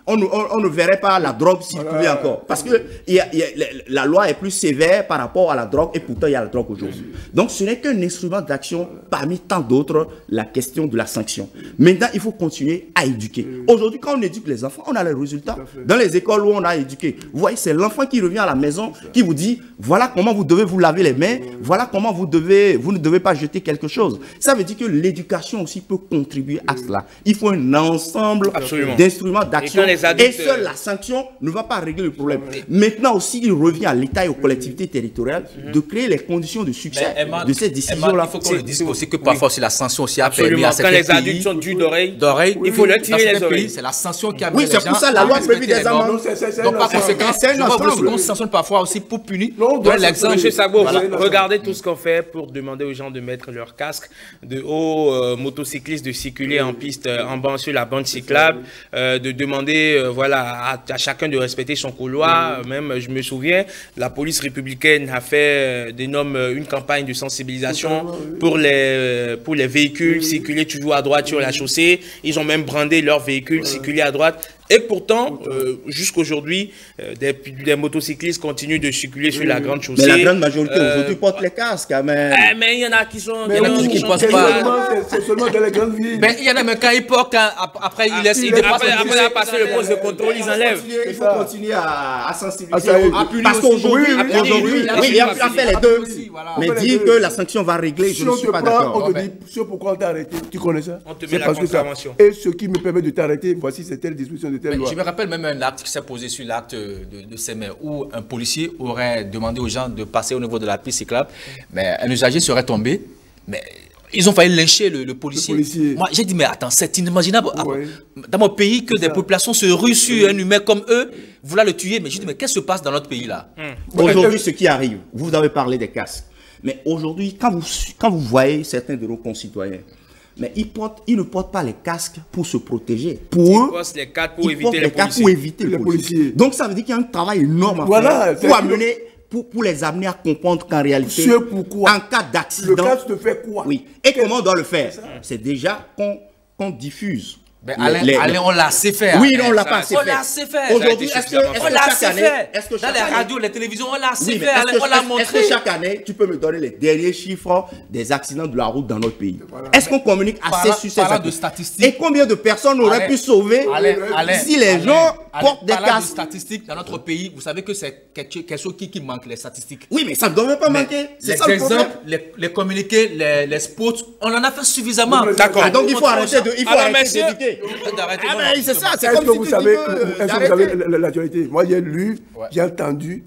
on, on, on ne verrait pas la drogue circuler voilà. encore. Parce que y a, y a, la loi est plus sévère par rapport à la drogue et pourtant il y a la drogue aujourd'hui. Donc ce n'est qu'un instrument d'action parmi tant d'autres, la question de la sanction. Maintenant, il faut continuer à éduquer. Aujourd'hui, quand on éduque les enfants, on a les résultats. Dans les écoles où on a éduqué, vous voyez, c'est l'enfant qui revient à la maison, qui vous dit, voilà comment vous devez vous laver les mains, voilà comment vous devez, vous ne devez pas jeter quelque chose. Ça veut dire que l'éducation aussi peut contribuer à cela. Il faut un ensemble d'instruments d'action. Et, et seule la sanction ne va pas régler le problème. Maintenant aussi, il revient à l'État et aux collectivités territoriales de créer les conditions de succès Emma, de ces décisions-là. Il faut qu'on le dise aussi que parfois aussi la sanction aussi a permis à certains pays... Quand les adultes sont dus d'oreilles, il faut leur tirer les oreilles. C'est la sanction qui a Oui, c'est pour ça la loi prévue des amendes. Donc par conséquent, on sanctionne parfois aussi pour punir. Monsieur Sabo, regardez tout ce qu'on fait pour demander aux gens de mettre leur casque, de aux euh, motocyclistes de circuler en piste, en bas sur la bande cyclable, euh, de demander euh, voilà, à, à chacun de respecter son couloir. Même, je me souviens, la police républicaine a fait d'énormes une campagne de sensibilisation pour les, pour les véhicules circuler toujours à droite sur la chaussée. Ils ont même brandé leurs véhicules circuler à droite. Et pourtant, euh, jusqu'aujourd'hui, euh, des, des motocyclistes continuent de circuler sur la grande chaussée. Mais la grande majorité euh, aujourd'hui porte les casques. Mais eh, mais il y en a qui sont... Mais il y en a qui ne portent pas. C'est seulement dans les grandes villes. Mais il y en a même quand ils portent, après ils laissent... Après, après, après avoir passé le poste de contrôle, ils enlèvent. Il faut continuer à, à sensibiliser. À punir parce qu'aujourd'hui, oui, il y a fait les deux. Mais dire que la sanction va régler, je ne suis pas d'accord. On te dit, ce pourquoi on t'a arrêté, tu connais ça? On te met la contravention. Et ce qui me permet de t'arrêter, voici c'est telle disposition de telle loi. Je me rappelle même un acte qui s'est posé sur l'acte de, de ces mains où un policier aurait demandé aux gens de passer au niveau de la piste cyclable, mais un usager serait tombé, mais ils ont failli lyncher le, le policier. Le policier. Moi, j'ai dit, mais attends, c'est inimaginable. Ouais. Dans mon pays, que des ça. populations se ruent sur un humain comme eux, vouloir le tuer. Mais je dis, mais qu'est-ce qui se passe dans notre pays là? Hum. Aujourd'hui, ce qui arrive, vous avez parlé des casques, mais aujourd'hui, quand vous, quand vous voyez certains de nos concitoyens, mais ils, portent, ils ne portent pas les casques pour se protéger. Pour ils eux, portent les casques pour, éviter les, les casques pour éviter les policiers. Donc ça veut dire qu'il y a un travail énorme à voilà, faire pour, amener, pour, pour les amener à comprendre qu'en réalité, ce pourquoi en cas d'accident... Le casque te fait quoi? Oui. Et comment on doit le faire? C'est déjà qu'on qu'on diffuse. Mais Alain, les, Alain, on l'a assez fait. Oui, non, on l'a pas assez fait. On l'a assez fait. Aujourd'hui, est-ce que, est-ce on l'a assez année, fait. Est-ce que dans les radios, les télévisions, on l'a assez oui, fait. Est-ce on l'a montré. Est-ce que chaque année, tu peux me donner les derniers chiffres des accidents de la route dans notre pays? Voilà. Est-ce qu'on communique assez parla, sur ces accidents de statistiques? Et combien de personnes auraient pu sauver Alain, Alain, si les Alain, gens Alain, portent des casques? De statistiques dans notre pays, vous savez que c'est quelque chose qui, qui manque, les statistiques. Oui, mais ça ne devrait pas mais manquer. Les ça, exemples, les, les communiqués, les, les spots, on en a fait suffisamment. D'accord. Donc il faut arrêter de, il faut arrêter d'éduquer. C'est ça, c'est comme que si vous tu savez, dis que, est-ce que vous savez l'actualité? Moi, j'ai lu, ouais. j'ai entendu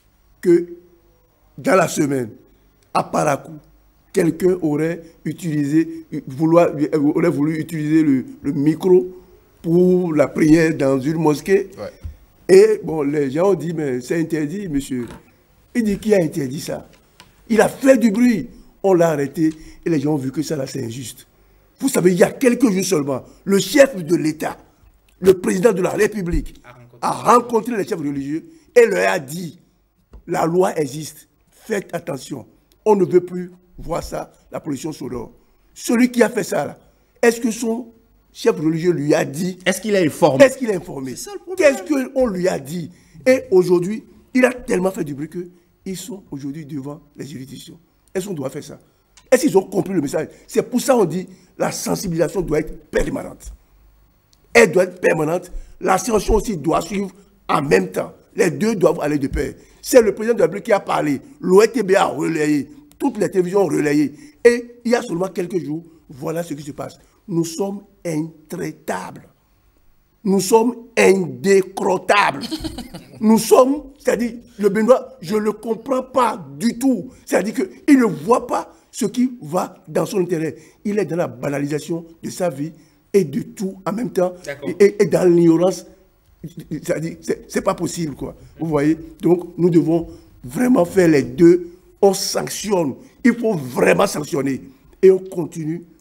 que dans la semaine, à Parakou, quelqu'un aurait utilisé, vouloir, aurait voulu utiliser le, le micro pour la prière dans une mosquée. Ouais. Et bon, les gens ont dit, mais c'est interdit, monsieur. Il dit, qui a interdit ça? Il a fait du bruit. On l'a arrêté et les gens ont vu que ça, là, c'est injuste. Vous savez, il y a quelques jours seulement, le chef de l'État, le président de la République, a rencontré les chefs religieux et leur a dit, la loi existe, faites attention, on ne veut plus voir ça, la pollution sonore. Celui qui a fait ça, est-ce que son chef religieux lui a dit... Est-ce qu'il est informé? Est-ce qu'il est informé? Qu'est-ce qu'on lui a dit? Et aujourd'hui, il a tellement fait du bruit qu'ils sont aujourd'hui devant les juridictions. Est-ce qu'on doit faire ça? Est-ce qu'ils ont compris le message? C'est pour ça qu'on dit la sensibilisation doit être permanente. Elle doit être permanente. La sanction aussi doit suivre en même temps. Les deux doivent aller de pair. C'est le président de la République qui a parlé. L'O R T B a relayé. Toutes les télévisions ont relayé. Et il y a seulement quelques jours, voilà ce qui se passe. Nous sommes intraitables. Nous sommes indécrottables. Nous sommes, c'est-à-dire, le Béninois, je ne le comprends pas du tout. C'est-à-dire qu'il ne voit pas ce qui va dans son intérêt. Il est dans la banalisation de sa vie et de tout en même temps. Et, et dans l'ignorance, c'est-à-dire, c'est pas possible, quoi. Vous voyez? Donc, nous devons vraiment faire les deux. On sanctionne. Il faut vraiment sanctionner. Et on continue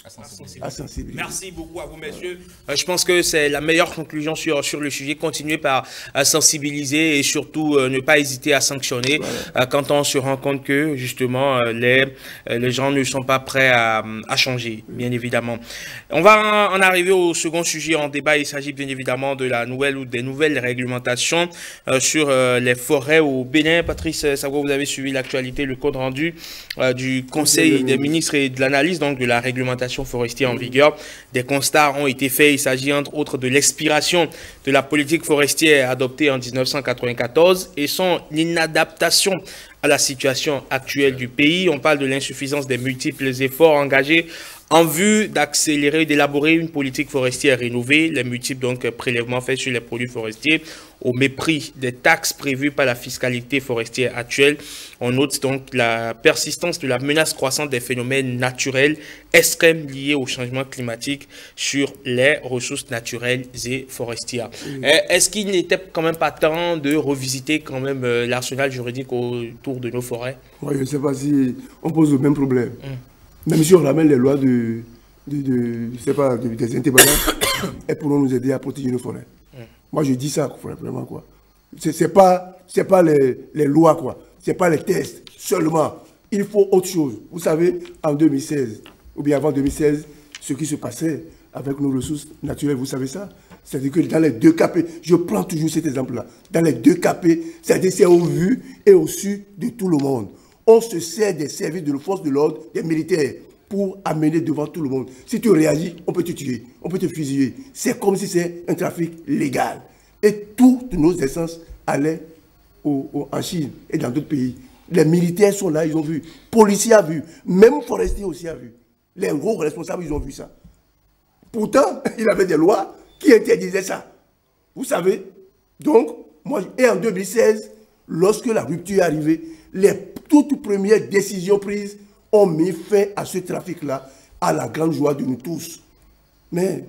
à sensibiliser. Merci beaucoup à vous, messieurs. Euh, je pense que c'est la meilleure conclusion sur, sur le sujet. Continuer par à sensibiliser et surtout euh, ne pas hésiter à sanctionner voilà. euh, quand on se rend compte que, justement, euh, les, euh, les gens ne sont pas prêts à, à changer, bien évidemment. On va en arriver au second sujet en débat. Il s'agit bien évidemment de la nouvelle ou des nouvelles réglementations euh, sur euh, les forêts au Bénin. Patrice Sagoué, vous avez suivi l'actualité, le compte rendu euh, du Conseil des ministres et de l'analyse donc de la réglementation forestière en vigueur. Des constats ont été faits. Il s'agit entre autres de l'expiration de la politique forestière adoptée en mille neuf cent quatre-vingt-quatorze et son inadaptation à la situation actuelle du pays. On parle de l'insuffisance des multiples efforts engagés en vue d'accélérer, d'élaborer une politique forestière rénovée, les multiples donc prélèvements faits sur les produits forestiers au mépris des taxes prévues par la fiscalité forestière actuelle. On note donc la persistance de la menace croissante des phénomènes naturels extrêmes liés au changement climatique sur les ressources naturelles et forestières. Mmh. Est-ce qu'il n'était quand même pas temps de revisiter quand même l'arsenal juridique autour de nos forêts? Oui, je ne sais pas si on pose le même problème. Mmh. Même si on ramène les lois de, de, de, je sais pas, de, des indépendants, elles pourront nous aider à protéger nos forêts. Mm. Moi, je dis ça, vraiment, quoi. Ce n'est pas, pas les, les lois, quoi. Ce n'est pas les tests seulement. Il faut autre chose. Vous savez, en deux mille seize, ou bien avant deux mille seize, ce qui se passait avec nos ressources naturelles, vous savez ça? C'est-à-dire que dans les deux K P, je prends toujours cet exemple-là, dans les deux K P, c'est-à-dire c'est au vu et au su de tout le monde. On se sert des services de la force de l'ordre, des militaires, pour amener devant tout le monde. Si tu réagis, on peut te tuer, on peut te fusiller. C'est comme si c'est un trafic légal. Et toutes nos essences allaient au, au, en Chine et dans d'autres pays. Les militaires sont là, ils ont vu. Policiers ont vu. Même forestiers aussi ont vu. Les gros responsables, ils ont vu ça. Pourtant, il y avait des lois qui interdisaient ça. Vous savez? Donc, moi, et en deux mille seize, lorsque la rupture est arrivée, les toutes premières décisions prises ont mis fin à ce trafic-là, à la grande joie de nous tous. Mais,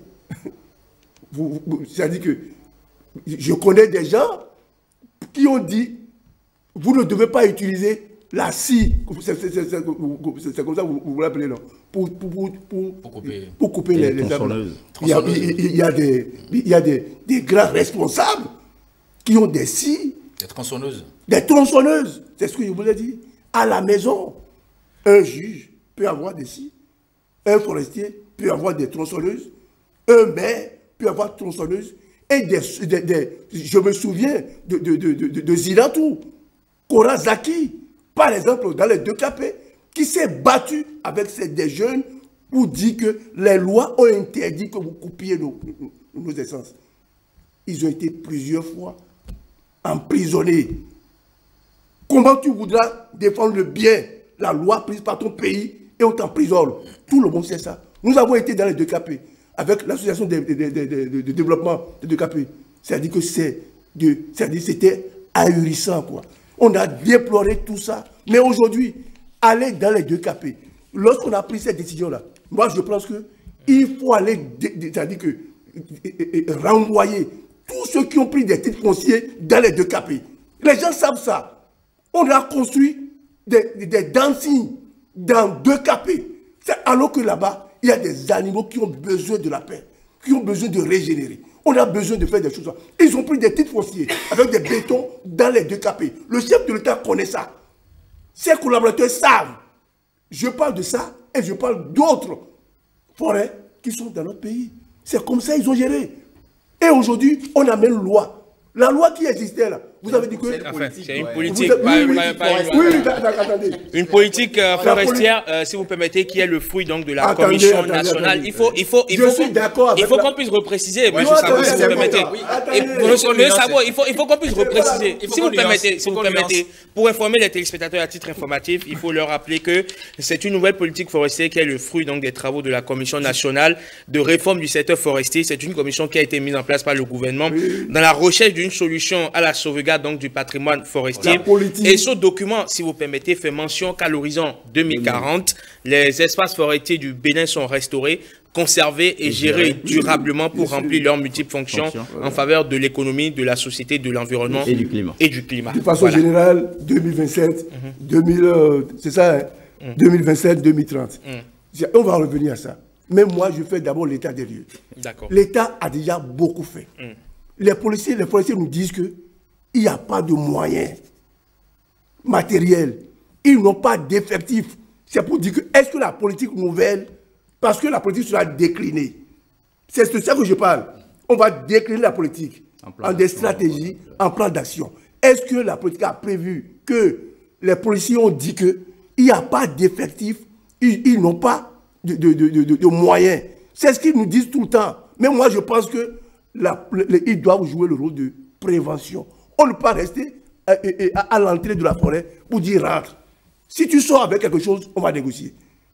c'est-à-dire que je connais des gens qui ont dit, vous ne devez pas utiliser la scie, c'est comme ça que vous, vous l'appelez, non, pour, pour, pour, pour, pour couper, pour couper les, les arbres. Il y a, il y a, des, il y a des, des grands responsables qui ont des scies. Des tronçonneuses. Des tronçonneuses, c'est ce que je vous ai dit. À la maison, un juge peut avoir des scies, un forestier peut avoir des tronçonneuses, un maire peut avoir des tronçonneuses, et des, des, des, je me souviens de, de, de, de, de, de Ziratou, Kora Zaki, par exemple, dans les deux K P, qui s'est battu avec ces, des jeunes pour dire que les lois ont interdit que vous coupiez nos, nos, nos essences. Ils ont été plusieurs fois emprisonnés. Comment tu voudras défendre le bien, la loi prise par ton pays, et on t'emprisonne? Tout le monde sait ça. Nous avons été dans les deux K P, avec l'association de, de, de, de, de, de développement des deux K P. C'est-à-dire que c'était ahurissant, quoi. On a déploré tout ça. Mais aujourd'hui, aller dans les deux K P, lorsqu'on a pris cette décision-là, moi je pense qu'il faut aller, c'est-à-dire que, renvoyer tous ceux qui ont pris des titres fonciers dans les deux K P. Les gens savent ça. On a construit des, des, des dancing dans deux K P. Alors que là-bas, il y a des animaux qui ont besoin de la paix, qui ont besoin de régénérer. On a besoin de faire des choses. Ils ont pris des titres fonciers avec des bétons dans les deux K P. Le chef de l'État connaît ça. Ses collaborateurs savent. Je parle de ça et je parle d'autres forêts qui sont dans notre pays. C'est comme ça qu'ils ont géré. Et aujourd'hui, on amène une loi. La loi qui existait là, vous avez dit que... C'est une politique, une politique euh, forestière, euh, si vous permettez, qui est le fruit donc de la attendez, Commission attendez, nationale. Attendez. Il faut, il faut, il je faut, suis d'accord. Il faut qu'on puisse repréciser, monsieur Sabo, si vous permettez. Monsieur Sabo, il faut, il faut qu'on puisse repréciser. Si vous permettez, si vous permettez, pour informer les téléspectateurs à titre informatif, il faut leur rappeler que c'est une nouvelle politique forestière qui est le fruit donc des travaux de la Commission nationale de réforme du secteur forestier. C'est une commission qui a été mise en place par le gouvernement dans la recherche d'une solution à la sauvegarde donc du patrimoine forestier. Et ce document, si vous permettez, fait mention qu'à l'horizon deux mille quarante, les espaces forestiers du Bénin sont restaurés, conservés et gérés durablement pour remplir leurs multiples fonctions Fonction, voilà. en faveur de l'économie, de la société, de l'environnement et du climat. Et du climat. De façon voilà. générale, deux mille vingt-sept, mm-hmm. deux mille, euh, c'est ça, hein, mm. deux mille vingt-sept deux mille trente. Mm. On va revenir à ça. Mais moi, je fais d'abord l'état des lieux. L'État a déjà beaucoup fait. Mm. Les policiers, les policiers nous disent qu'il n'y a pas de moyens matériels. Ils n'ont pas d'effectifs. C'est pour dire que, est-ce que la politique nouvelle, parce que la politique sera déclinée, c'est de ça que je parle. On va décliner la politique en, en des stratégies, en plan d'action. Est-ce que la politique a prévu que les policiers ont dit qu'il n'y a pas d'effectifs, ils, ils n'ont pas de, de, de, de, de moyens. C'est ce qu'ils nous disent tout le temps. Mais moi, je pense que la, les, ils doivent jouer le rôle de prévention. On ne peut pas rester à, à, à l'entrée de la forêt pour dire rentre. Si tu sors avec quelque chose, on va négocier.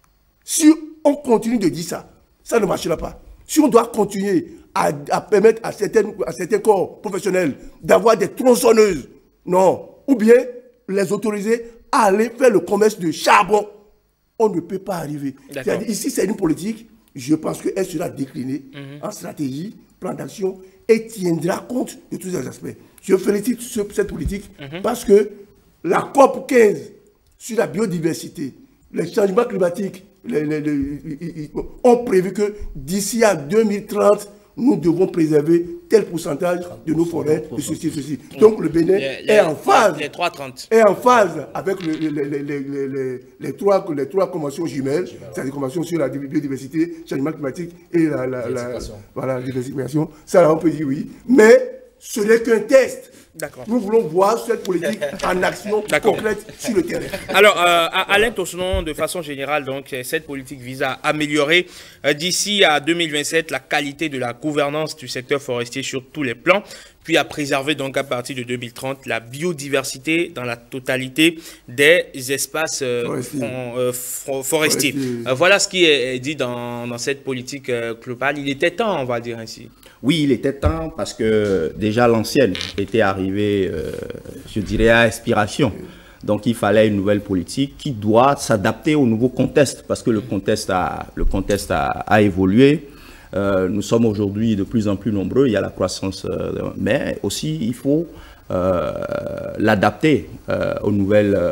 Si on continue de dire ça, ça ne marchera pas. Si on doit continuer à, à permettre à certains, à certains corps professionnels d'avoir des tronçonneuses, non, ou bien les autoriser à aller faire le commerce de charbon, on ne peut pas arriver. Ici, c'est une politique, je pense qu'elle sera déclinée mm-hmm. en stratégie, plan d'action, et tiendra compte de tous ces aspects. Je félicite cette politique mm-hmm. parce que la COP quinze sur la biodiversité, les changements climatiques les, les, les, les, ont prévu que d'ici à deux mille trente, nous devons préserver tel pourcentage de nos forêts, de ceci, ceci. Donc le Bénin les, les, est en phase, les trois trente. Est en phase avec le, les, les, les, les, les, trois, les trois conventions jumelles, c'est-à-dire les conventions sur la biodiversité, changement climatique et la, la, la, voilà, diversification. Ça, on peut dire oui. Mais ce n'est qu'un test. Nous voulons voir cette politique en action concrète sur le terrain. Alors, euh, Alain Tossonon, de façon générale, donc, cette politique vise à améliorer euh, d'ici à deux mille vingt-sept la qualité de la gouvernance du secteur forestier sur tous les plans, puis à préserver donc à partir de deux mille trente la biodiversité dans la totalité des espaces euh, forestiers. Fron, euh, for, forestiers. Forestier. Euh, voilà ce qui est dit dans, dans cette politique euh, globale. Il était temps, on va dire ainsi. Oui, il était temps parce que déjà l'ancienne était arrivée, euh, je dirais, à expiration. Donc il fallait une nouvelle politique qui doit s'adapter au nouveau contexte parce que le contexte a, le contexte a, a évolué. Euh, nous sommes aujourd'hui de plus en plus nombreux, il y a la croissance, euh, mais aussi il faut euh, l'adapter euh, aux nouvelles... Euh,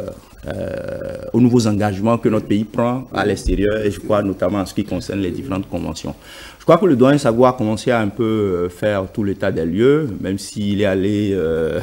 Euh, aux nouveaux engagements que notre pays prend à l'extérieur et je crois notamment en ce qui concerne les différentes conventions. Je crois que le doyen Sago a commencé à un peu faire tout l'état des lieux, même s'il est allé... Euh...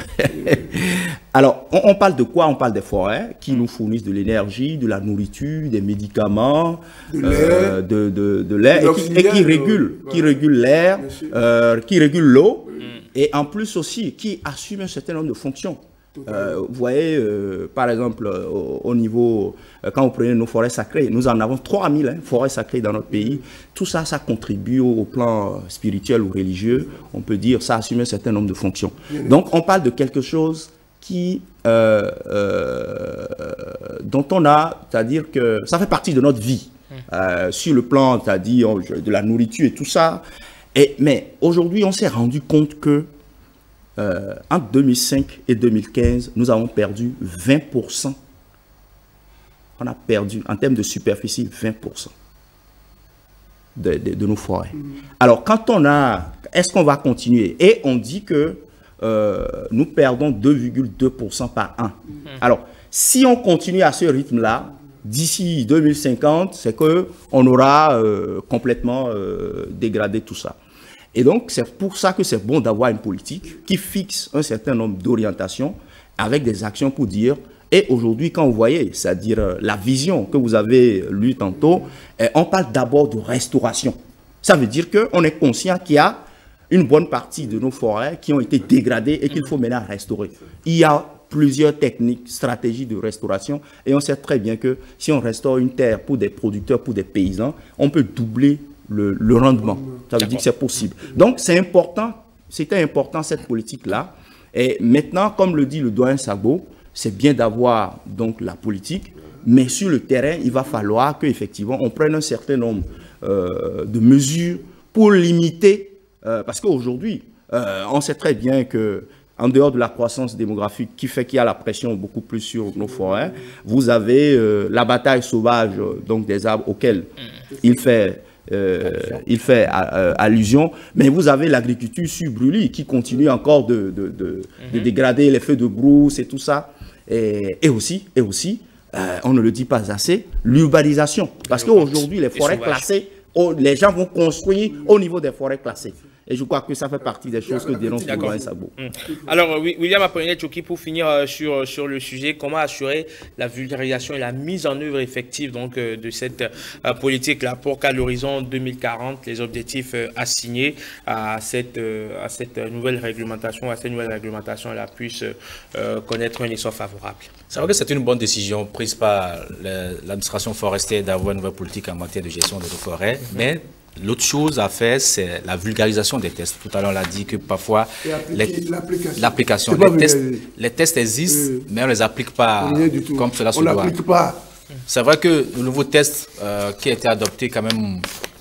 Alors, on, on parle de quoi? On parle des forêts qui nous fournissent de l'énergie, de la nourriture, des médicaments, de l'air, euh, de, de, de l'air et, qui, et qui régulent euh, qui régule l'air, euh, qui régule l'eau et en plus aussi qui assume un certain nombre de fonctions. Euh, vous voyez, euh, par exemple, euh, au, au niveau, euh, quand vous prenez nos forêts sacrées, nous en avons trois mille hein, forêts sacrées dans notre pays. Tout ça, ça contribue au, au plan spirituel ou religieux. On peut dire ça assume un certain nombre de fonctions. Donc, on parle de quelque chose qui, euh, euh, dont on a, c'est-à-dire que ça fait partie de notre vie. Euh, sur le plan, c'est-à-dire de la nourriture et tout ça. Et, mais aujourd'hui, on s'est rendu compte que Euh, entre deux mille cinq et deux mille quinze, nous avons perdu vingt pour cent. On a perdu, en termes de superficie, vingt pour cent de, de, de nos forêts. Mmh. Alors, quand on a... Est-ce qu'on va continuer? Et on dit que euh, nous perdons deux virgule deux pour cent par an. Mmh. Alors, si on continue à ce rythme-là, d'ici deux mille cinquante, c'est qu'on aura euh, complètement euh, dégradé tout ça. Et donc, c'est pour ça que c'est bon d'avoir une politique qui fixe un certain nombre d'orientations avec des actions pour dire, et aujourd'hui, quand vous voyez, c'est-à-dire la vision que vous avez lue tantôt, on parle d'abord de restauration. Ça veut dire qu'on est conscient qu'il y a une bonne partie de nos forêts qui ont été dégradées et qu'il faut maintenant restaurer. Il y a plusieurs techniques, stratégies de restauration, et on sait très bien que si on restaure une terre pour des producteurs, pour des paysans, on peut doubler Le, le rendement. Ça veut dire que c'est possible. Donc, c'est important, c'était important cette politique-là. Et maintenant, comme le dit le doyen Sago, c'est bien d'avoir donc la politique, mais sur le terrain, il va falloir qu'effectivement, on prenne un certain nombre euh, de mesures pour limiter, euh, parce qu'aujourd'hui, euh, on sait très bien que en dehors de la croissance démographique qui fait qu'il y a la pression beaucoup plus sur nos forêts, vous avez euh, la bataille sauvage donc des arbres auxquels il fait... Euh, il fait euh, allusion, mais vous avez l'agriculture sur brûlis qui continue encore de, de, de, mm-hmm. de dégrader les feux de brousse et tout ça. Et, et aussi, et aussi euh, on ne le dit pas assez, l'urbanisation. Parce qu'aujourd'hui, les forêts classées oh, les gens vont construire au niveau des forêts classées. Et je crois que ça fait partie des choses que dénonce le doyen Sabo. Mmh. Alors, William Apollinaire-Tchoki, pour finir sur, sur le sujet, comment assurer la vulgarisation et la mise en œuvre effective donc, de cette euh, politique-là pour qu'à l'horizon deux mille quarante, les objectifs euh, assignés à cette, euh, à cette nouvelle réglementation, à cette nouvelle réglementation-là puissent euh, connaître un essor favorable? C'est vrai que c'est une bonne décision prise par l'administration forestière d'avoir une nouvelle politique en matière de gestion de nos forêts, mmh. mais l'autre chose à faire, c'est la vulgarisation des tests. Tout à l'heure, on l'a dit que parfois, l'application, les, les, tests, les tests existent, euh, mais on ne les applique pas comme cela se doit. On l'applique pas. C'est vrai que le nouveau test euh, qui a été adopté quand même,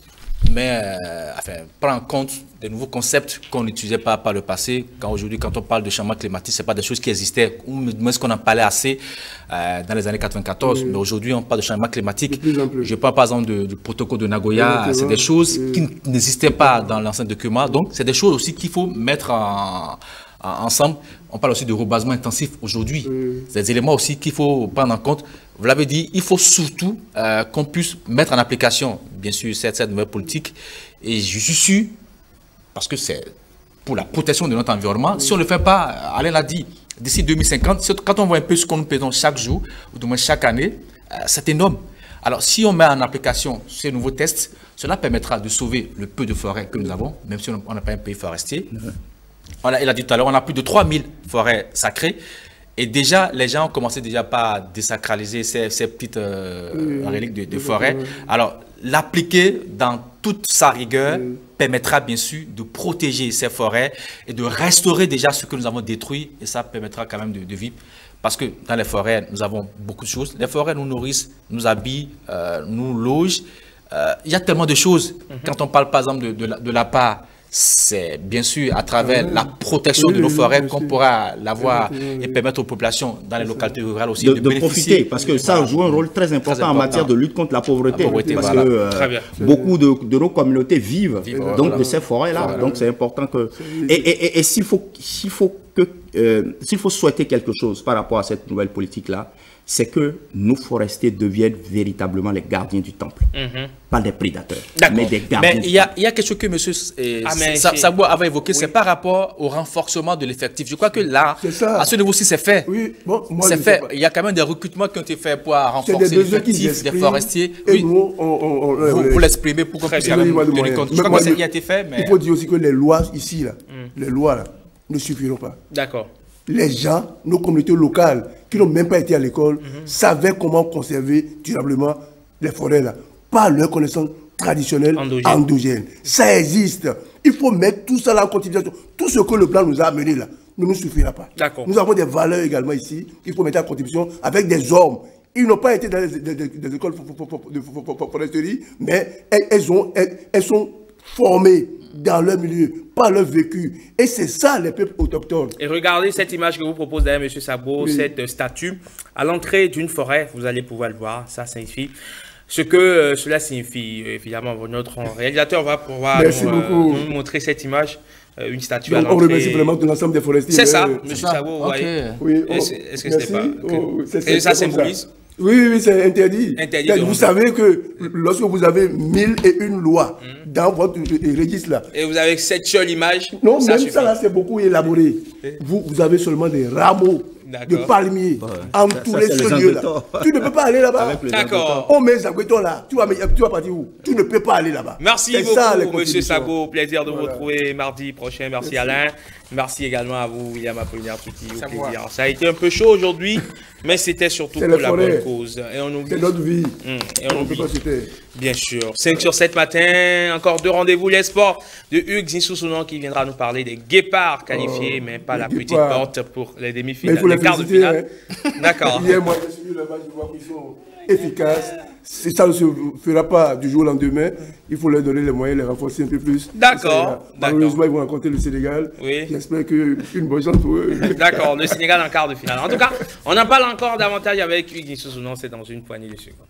mais euh, enfin, prend en compte des nouveaux concepts qu'on n'utilisait pas par le passé. Quand aujourd'hui, quand on parle de changement climatique, ce n'est pas des choses qui existaient, ou même ce qu'on en parlait assez euh, dans les années quatre-vingt-quatorze. Oui. Mais aujourd'hui, on parle de changement climatique. Je parle par exemple du protocole de Nagoya. C'est des choses oui. qui n'existaient pas dans l'ancien document. Donc, c'est des choses aussi qu'il faut mettre en, en, ensemble. On parle aussi de rebasement intensif aujourd'hui. Oui. C'est des éléments aussi qu'il faut prendre en compte. Vous l'avez dit, il faut surtout euh, qu'on puisse mettre en application, bien sûr, cette, cette nouvelle politique. Et je suis sûr, parce que c'est pour la protection de notre environnement, oui. si on ne le fait pas, Alain l'a dit, d'ici deux mille cinquante, quand on voit un peu ce qu'on nous payons chaque jour, ou du moins chaque année, euh, c'est énorme. Alors, si on met en application ces nouveaux tests, cela permettra de sauver le peu de forêts que nous avons, même si on n'a pas un pays forestier. Oui. On a, il a dit tout à l'heure, on a plus de trois mille forêts sacrées. Et déjà, les gens ont commencé déjà par désacraliser ces, ces petites euh, oui, reliques de, de oui, forêt. Oui. Alors, l'appliquer dans toute sa rigueur oui. permettra bien sûr de protéger ces forêts et de restaurer déjà ce que nous avons détruit. Et ça permettra quand même de, de vivre. Parce que dans les forêts, nous avons beaucoup de choses. Les forêts nous nourrissent, nous habillent, euh, nous logent. Euh, il y a tellement de choses. Mm-hmm. Quand on parle par exemple de, de, la, de la part, c'est bien sûr à travers oui. la protection oui, de nos forêts oui, qu'on pourra l'avoir oui. et permettre aux populations dans les localités rurales aussi de, de, de bénéficier. Profiter, parce que ça joue un rôle très important, très important en matière de lutte contre la pauvreté. La pauvreté parce voilà. que euh, beaucoup de, de nos communautés vivent, vivent donc voilà. de ces forêts-là. Voilà. Donc c'est important que... Et, et, et, et s'il faut, s'il faut, que, euh, s'il faut souhaiter quelque chose par rapport à cette nouvelle politique-là, c'est que nos forestiers deviennent véritablement les gardiens du temple. Mm-hmm. Pas des prédateurs, mais des gardiens mais du y a, temple. Il y a quelque chose que M. Ah, Sabo avait évoqué, oui. c'est par rapport au renforcement de l'effectif. Je crois que là, à ce niveau-ci, c'est fait. Oui, bon, c'est fait. Il y a quand même des recrutements qui ont été faits pour renforcer l'effectif des forestiers. Oui. Nous, on, on, on, vous, vous l'exprimez pour qu'on puisse quand même tenir compte. Je crois que ça a été fait. Mais... Il faut dire aussi que les lois ici, là, mm. les lois là, ne suffiront pas. D'accord. Les gens, nos communautés locales, qui n'ont même pas été à l'école, mm-hmm. savaient comment conserver durablement les forêts là, par leur connaissance traditionnelle endogène. endogène. Ça existe. Il faut mettre tout ça là en continuation. Tout ce que le plan nous a amené là ne nous suffira pas. Nous avons des valeurs également ici qu'il faut mettre en contribution avec des hommes. Ils n'ont pas été dans les, des, des, des écoles de foresterie, mais elles, elles, ont, elles, elles sont formées dans leur milieu, par leur vécu. Et c'est ça les peuples autochtones. Et regardez cette image que vous propose d'ailleurs, M. Sabo, oui. cette statue. À l'entrée d'une forêt, vous allez pouvoir le voir, ça signifie ce que euh, cela signifie. Évidemment, notre réalisateur va pouvoir nous, euh, nous montrer cette image. Euh, une statue donc, à l'entrée. On remercie vraiment de l'ensemble des forestiers. C'est ça, M. Sabo, vous voyez. Oui, oh, est-ce que ce n'est pas... Que... Oh, Et ça symbolise ça. Oui, oui, c'est interdit. interdit vous savez que lorsque vous avez mille et une lois mmh. dans votre registre là. Et vous avez cette seule image. Non, ça même suffit. Ça là, c'est beaucoup élaboré. Vous, vous avez seulement des rameaux de palmiers ouais. en ça, tous ça, les lieux là. Tu ne peux pas aller là-bas. D'accord. On met les agriculteurs là. Tu vas, tu vas partir où? Tu ne peux pas aller là-bas. Merci beaucoup, ça, M. Sabo. Plaisir de voilà. vous retrouver mardi prochain. Merci, Merci. Alain. Merci également à vous, William Apollinaire-Tchoki. Ça a été un peu chaud aujourd'hui, mais c'était surtout pour la bonne cause. C'est notre vie. Mmh. Et on, on oublie. Bien sûr. cinq sur sept matin, encore deux rendez-vous, les sports de Hugues Zinsousounan qui viendra nous parler des guépards qualifiés, oh, mais pas la guépards. petite porte pour les demi-finales, les quarts de finale. Hein. D'accord. Hier, moi, j'ai suivi le match, je vois qu'ils sont efficaces. Si ça ne se fera pas du jour au lendemain, il faut leur donner les moyens, les renforcer un peu plus. D'accord. Malheureusement, ils vont rencontrer le Sénégal. Oui. J'espère qu'une bonne chance pour eux. D'accord, le Sénégal en quart de finale. En tout cas, on en parle encore davantage avec Hugues Zinsousounan, c'est dans une poignée de secondes.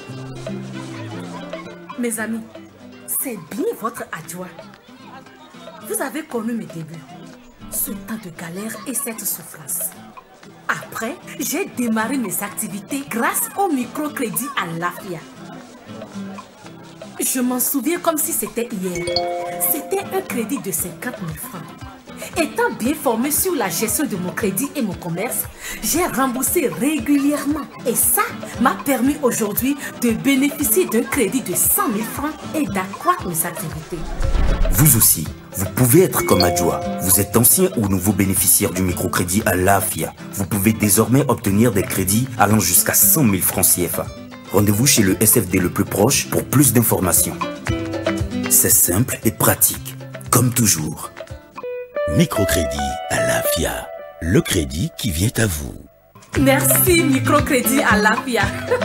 Mes amis, c'est bien votre adjoint. Vous avez connu mes débuts, ce temps de galère et cette souffrance. Après, j'ai démarré mes activités grâce au microcrédit à l'Afia. Je m'en souviens comme si c'était hier. C'était un crédit de cinquante mille francs. Étant bien formé sur la gestion de mon crédit et mon commerce, j'ai remboursé régulièrement. Et ça m'a permis aujourd'hui de bénéficier d'un crédit de cent mille francs et d'accroître mes activités. Vous aussi, vous pouvez être comme Adjoa. Vous êtes ancien ou nouveau bénéficiaire du microcrédit à l'Afia. Vous pouvez désormais obtenir des crédits allant jusqu'à cent mille francs C F A. Rendez-vous chez le S F D le plus proche pour plus d'informations. C'est simple et pratique, comme toujours. Microcrédit à l'Afia, le crédit qui vient à vous. Merci Microcrédit à l'Afia.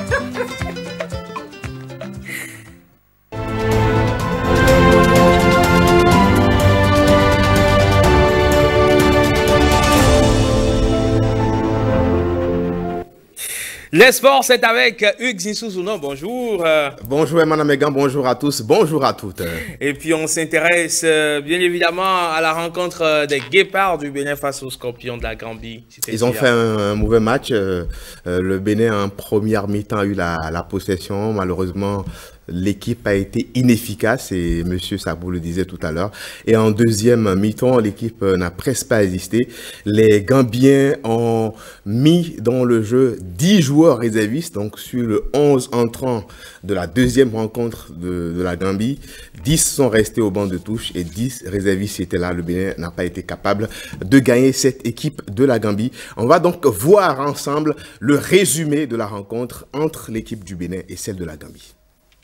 Les sports, c'est avec Hugues Zinsouzuno. Bonjour. Bonjour Emmanuel Megan, bonjour à tous, bonjour à toutes. Et puis on s'intéresse bien évidemment à la rencontre des Guépards du Bénin face aux Scorpions de la Gambie. Ils ont fait un, un mauvais match. Euh, le Bénin en première mi-temps a eu la, la possession. Malheureusement, l'équipe a été inefficace et Monsieur Sabou le disait tout à l'heure. Et en deuxième mi-temps, l'équipe n'a presque pas hésité. Les Gambiens ont mis dans le jeu dix joueurs réservistes. Donc sur le onze entrant de la deuxième rencontre de, de la Gambie, dix sont restés au banc de touche et dix réservistes étaient là. Le Bénin n'a pas été capable de gagner cette équipe de la Gambie. On va donc voir ensemble le résumé de la rencontre entre l'équipe du Bénin et celle de la Gambie.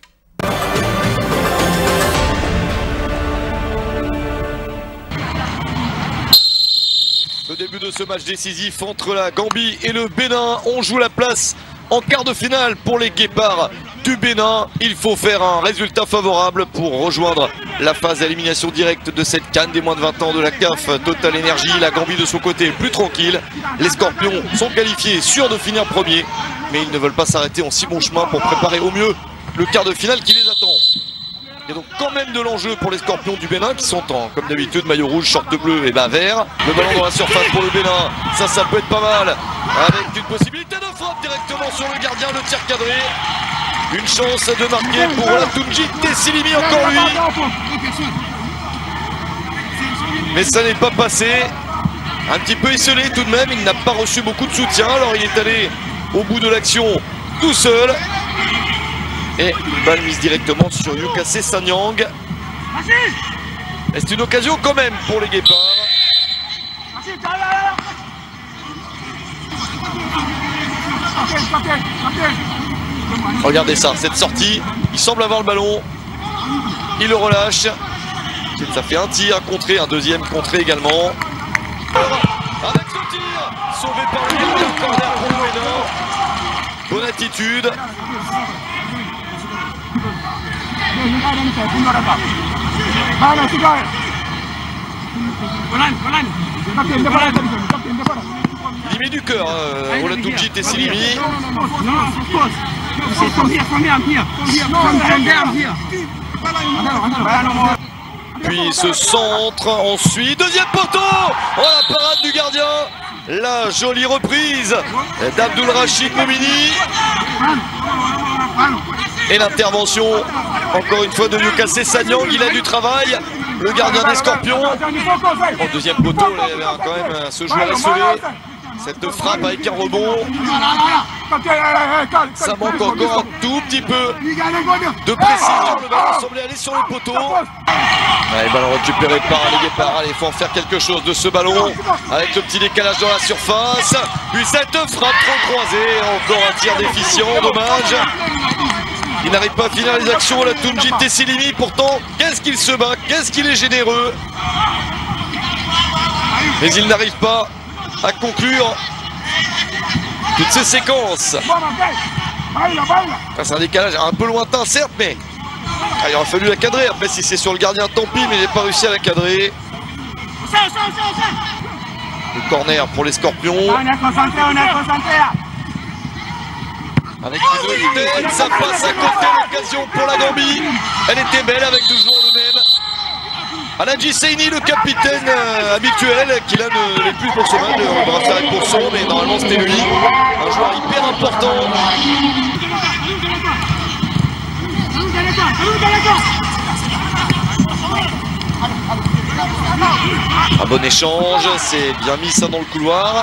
Le début de ce match décisif entre la Gambie et le Bénin. On joue la place en quart de finale pour les Guépards du Bénin. Il faut faire un résultat favorable pour rejoindre la phase d'élimination directe de cette CAN des moins de vingt ans de la C A F Total Energy. La Gambie de son côté plus tranquille. Les Scorpions sont qualifiés, sûrs de finir premier, mais ils ne veulent pas s'arrêter en si bon chemin pour préparer au mieux le quart de finale qui les attend. Il y a donc quand même de l'enjeu pour les Scorpions du Bénin qui sont en, comme d'habitude, maillot rouge, short bleu et bas vert. Le ballon dans la surface pour le Bénin, ça, ça peut être pas mal. Avec une possibilité de frappe directement sur le gardien, le tir cadré. Une chance de marquer pour la Tunji Tessilimi, encore lui. Mais ça n'est pas passé. Un petit peu esselé tout de même, il n'a pas reçu beaucoup de soutien. Alors il est allé au bout de l'action tout seul. Et une balle mise directement sur Yukase Sanyang. C'est une occasion quand même pour les Guépards. Regardez ça, cette sortie. Il semble avoir le ballon. Il le relâche. Ça fait un tir contré, un deuxième contré également. Avec ce tir, sauvé par le gardien, corner pour le Bénin. Bonne attitude. Il y met du cœur, hein, Roland Tunji Tessilimi. Puis ce centre, ensuite, deuxième poteau. Oh, la parade du gardien. La jolie reprise d'Abdul Rachid Momini. Et l'intervention, encore une fois, de Yukase Sanyang. Il a du travail, le gardien des Scorpions. En deuxième poteau, là, il y avait quand même ce joueur esselé. Cette frappe avec un rebond. Ça manque encore un tout petit peu de précision. Le ballon semblait aller sur le poteau. Allez, ballon récupéré par les Guépards. Allez, il faut en faire quelque chose de ce ballon. Avec le petit décalage dans la surface. Puis cette frappe trop croisée. Encore un tir déficient, dommage. Il n'arrive pas à finir les actions, la Tunji Tessilimi. Pourtant, qu'est-ce qu'il se bat, qu'est-ce qu'il est généreux. Mais il n'arrive pas à conclure toutes ces séquences. C'est un décalage un peu lointain, certes, mais ah, il aurait fallu la cadrer. Après, si c'est sur le gardien, tant pis, mais il n'a pas réussi à la cadrer. Le corner pour les Scorpions. Avec une tête, ça passe à côté, l'occasion pour la Gambie. Elle était belle avec toujours le même. Aladji Seini, le capitaine euh, habituel, qui là ne l'est plus pour ce match, le brassard est pour son, mais normalement c'était lui, un joueur hyper important. Un bon échange, c'est bien mis ça dans le couloir.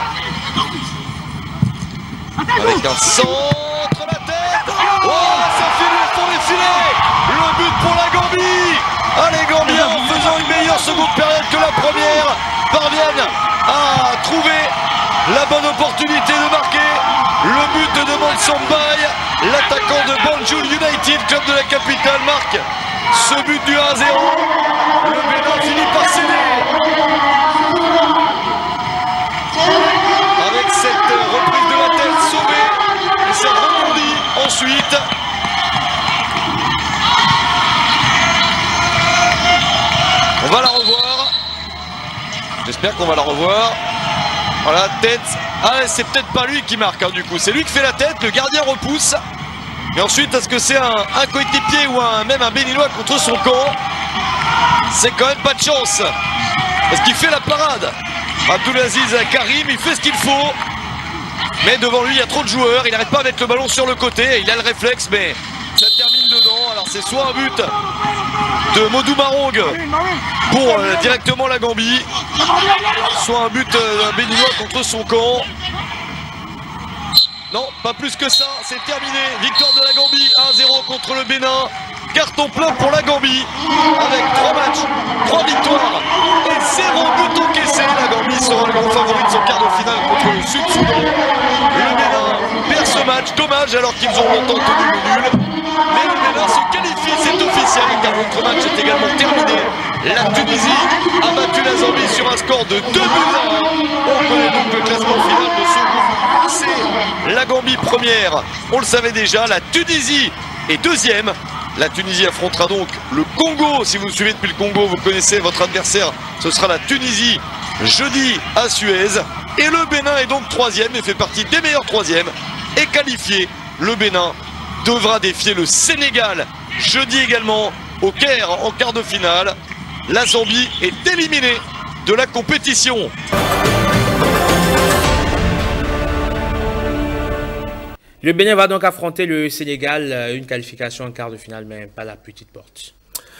Avec un centre, la tête. Oh, ça file pour les filets. Le but pour la Gambie. Ah, les Gambiens, en faisant une meilleure seconde période que la première, parviennent à trouver la bonne opportunité de marquer. Le but de Manson Mbaye, l'attaquant de Banjul United, club de la capitale, marque ce but du un à zéro. Le Bénin finit par céder. Avec cette reprise de la tête sauvée, et ça rebondit ensuite. On va la revoir. J'espère qu'on va la revoir. Voilà, tête. Ah, c'est peut-être pas lui qui marque, hein, du coup. C'est lui qui fait la tête, le gardien repousse. Et ensuite, est-ce que c'est un, un coéquipier ou un, même un Béninois contre son camp? C'est quand même pas de chance. Est-ce qu'il fait la parade? Abdulaziz Karim, il fait ce qu'il faut. Mais devant lui, il y a trop de joueurs. Il n'arrête pas de mettre le ballon sur le côté. Il a le réflexe, mais ça termine dedans. Alors c'est soit un but de Modou Marong pour euh, directement la Gambie, soit un but euh, d'un Béninois contre son camp. Non, pas plus que ça, c'est terminé. Victoire de la Gambie, un à zéro contre le Bénin. Carton plein pour la Gambie, avec trois matchs, trois victoires et zéro but encaissé. La Gambie sera le grand favori de son quart de finale contre le Sud-Soudan. Le Bénin perd ce match, dommage alors qu'ils ont longtemps tenu le nul. Mais le Bénin se qualifie, c'est officiel, car notre match est également terminé. La Tunisie a battu la Zambie sur un score de deux buts à un. On connaît donc le classement final de ce groupe. C'est la Gambie première, on le savait déjà, la Tunisie est deuxième. La Tunisie affrontera donc le Congo. Si vous me suivez depuis le Congo, vous connaissez votre adversaire. Ce sera la Tunisie jeudi à Suez. Et le Bénin est donc troisième et fait partie des meilleurs troisièmes. Et qualifié, le Bénin devra défier le Sénégal jeudi également au Caire en quart de finale. La Zambie est éliminée de la compétition. Le Bénin va donc affronter le Sénégal, une qualification en quart de finale, mais pas la petite porte.